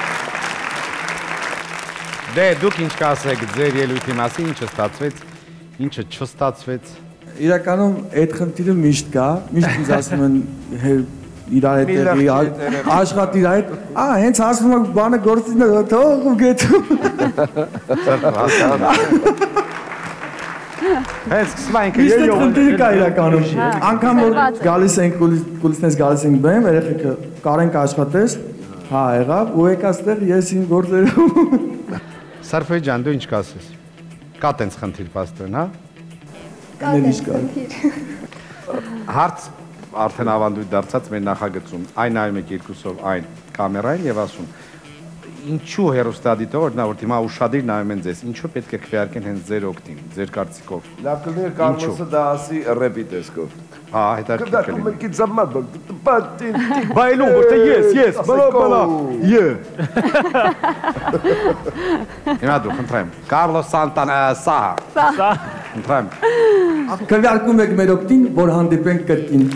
Դե դուք ինչ կասեք ձեր ելույթի մասին, ինչը ստացվեց, ինչը չստացվեց։ Իրականում այդ խնդիրը միշտ կա, միշտ ինձ ասում են իրար հետ եղի, աշխատիր այդ, ա, հենց ասում եք բանը գործին է, թող ու գետում։ Հենց սկսվում ենք միշտ այդ խնդիրը կա իրականում, անգամ որ գալիս ենք կուլիսներից գալիս ենք բեմ, երեխեքը կարենք աշխատես, հա եղավ, ու եկա ստեղ ես իմ գործերում։ Սարփոյ ջան, դու ինչ կասես։ Կա տենց խնդիր պաստորեն, հա։ Կա տենց խնդիր։ Հարց արդեն ավանդույթ դարձած մեր նախագծում, այն նայում եք երկուսով այն կամերային եւ ասում, ինչու հեռուստադիտողը նա որ դիմա ուշադիր նայում են ձեզ, ինչու պետք է քվեարկեն հենց ձեր օգտին, ձեր կարծիքով։ Լավ կլիներ Կարլոսը դա ասի ռեպի տեսքով։ Հա, հետաքրքիր կլինի։ Մեկի ծամատ բատին։ Բայլում որ թե ես, ես, բլա բլա։ Ե։ Հիմա դու խնդրեմ։ Կարլոս Սանտանա Սահա։ Սահա։ Խնդրեմ։ Քվեարկում եք մեր օգտին, որ հանդիպենք կրկին։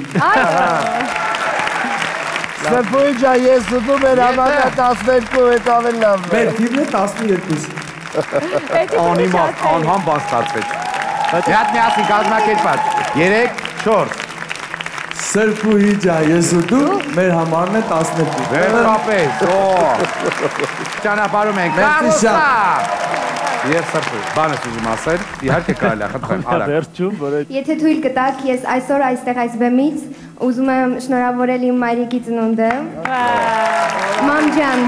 Սրբոյ ջան, ես ուտում մեր համակա տասներկու հետ ավել լավ։ Մեր թիվն է տասներկու։ Անիմաստ, անհամ բան ստացվեց։ Հատ միասին կազմակերպած, երեք, չորս։ Սրբոյ ջան, ես ուտում մեր համարն է տասներկու։ Վերջապես, օ։ Ճանապարհում ենք։ Կարլոսա։ Եվ Սրբոյ, բան ես ուզում ասել, իհարկե կարելի է, խնդրեմ, արագ։ Վերջում, որ այդ Եթե թույլ կտաք, ես այսօր այստեղ այս բեմից ուզում եմ շնորհավորել իմ մայրիկի ծնունդը։ Մամ ջան։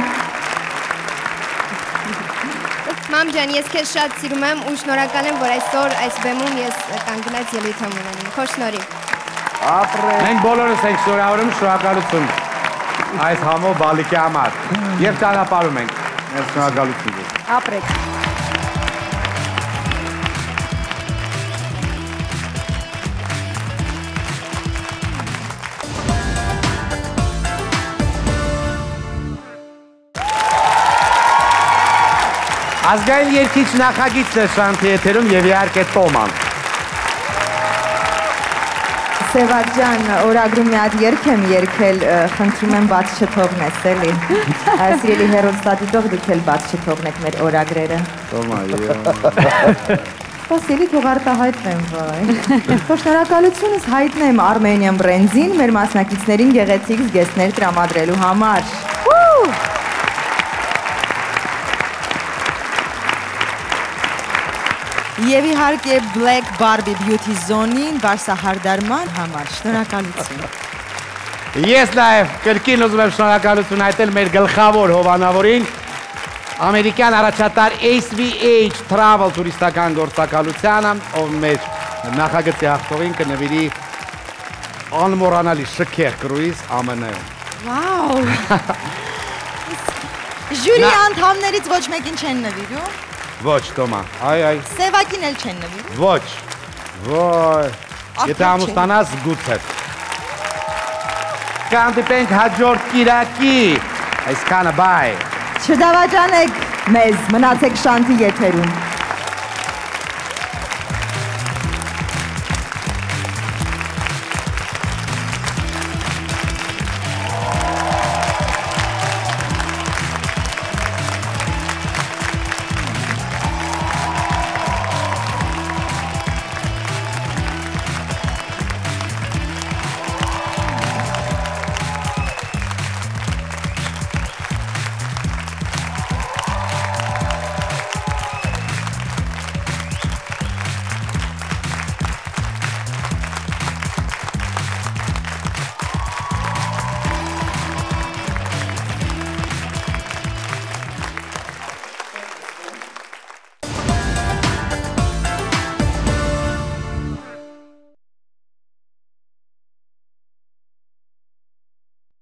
Մամ ջան, ես քեզ շատ սիրում եմ ու շնորհակալ եմ, որ այսօր այս բեմում ես կանգնած ելույթ եմ ունենում։ Քո շնորհիվ։ Ապրեք։ Մենք բոլորս ենք շնորհավորում, շնորհակալություն այս համով բալիկի համար։ Եվ ճանապարհում ենք։ Մեր շնորհակալություն։ Ապրեք։ Ազգային երգիչ նախագիծն է շանթի եթերում եւ իհարկե Տոման։ Սևակ ջան, օրագրում մի հատ երգ եմ երգել, խնդրում եմ բաց չթողնես, էլի։ Սիրելի հեռուստադիտող դուք էլ բաց չթողնեք մեր օրագրերը։ Տոմա, Սպասելի թող արտահայտվեմ, վայ։ Շնորհակալությունս հայտնեմ Armenian Brands-ին մեր մասնակիցներին գեղեցիկ զգեստներ տրամադրելու համար։ Եվ իհարկե Black Barbie Beauty Zone-ին բարսահարդարման համար շնորհակալություն։ Ես նաև կրկին ուզում եմ շնորհակալություն հայտնել մեր գլխավոր հովանավորին, ամերիկյան առաջատար H V H Travel տուրիստական գործակալությանը, ով մեր նախագծի հաղթողին կնվիրի անմոռանալի շքեղ կրուիզ Α M N-ում։ Վաու։ Ժյուրի անդամներից ոչ մեկին չեն նվիրում։ Ոչ, Տոմա, այ, այ։ Սևակին էլ չեն նվիրում։ Ոչ, ոյ, Եթե ամուսնանաս գուցե։ Կհանդիպենք հաջորդ կիրակի, այսքանը բայ։ Չդավաճանեք մեզ, մնացեք Շանթի եթերում։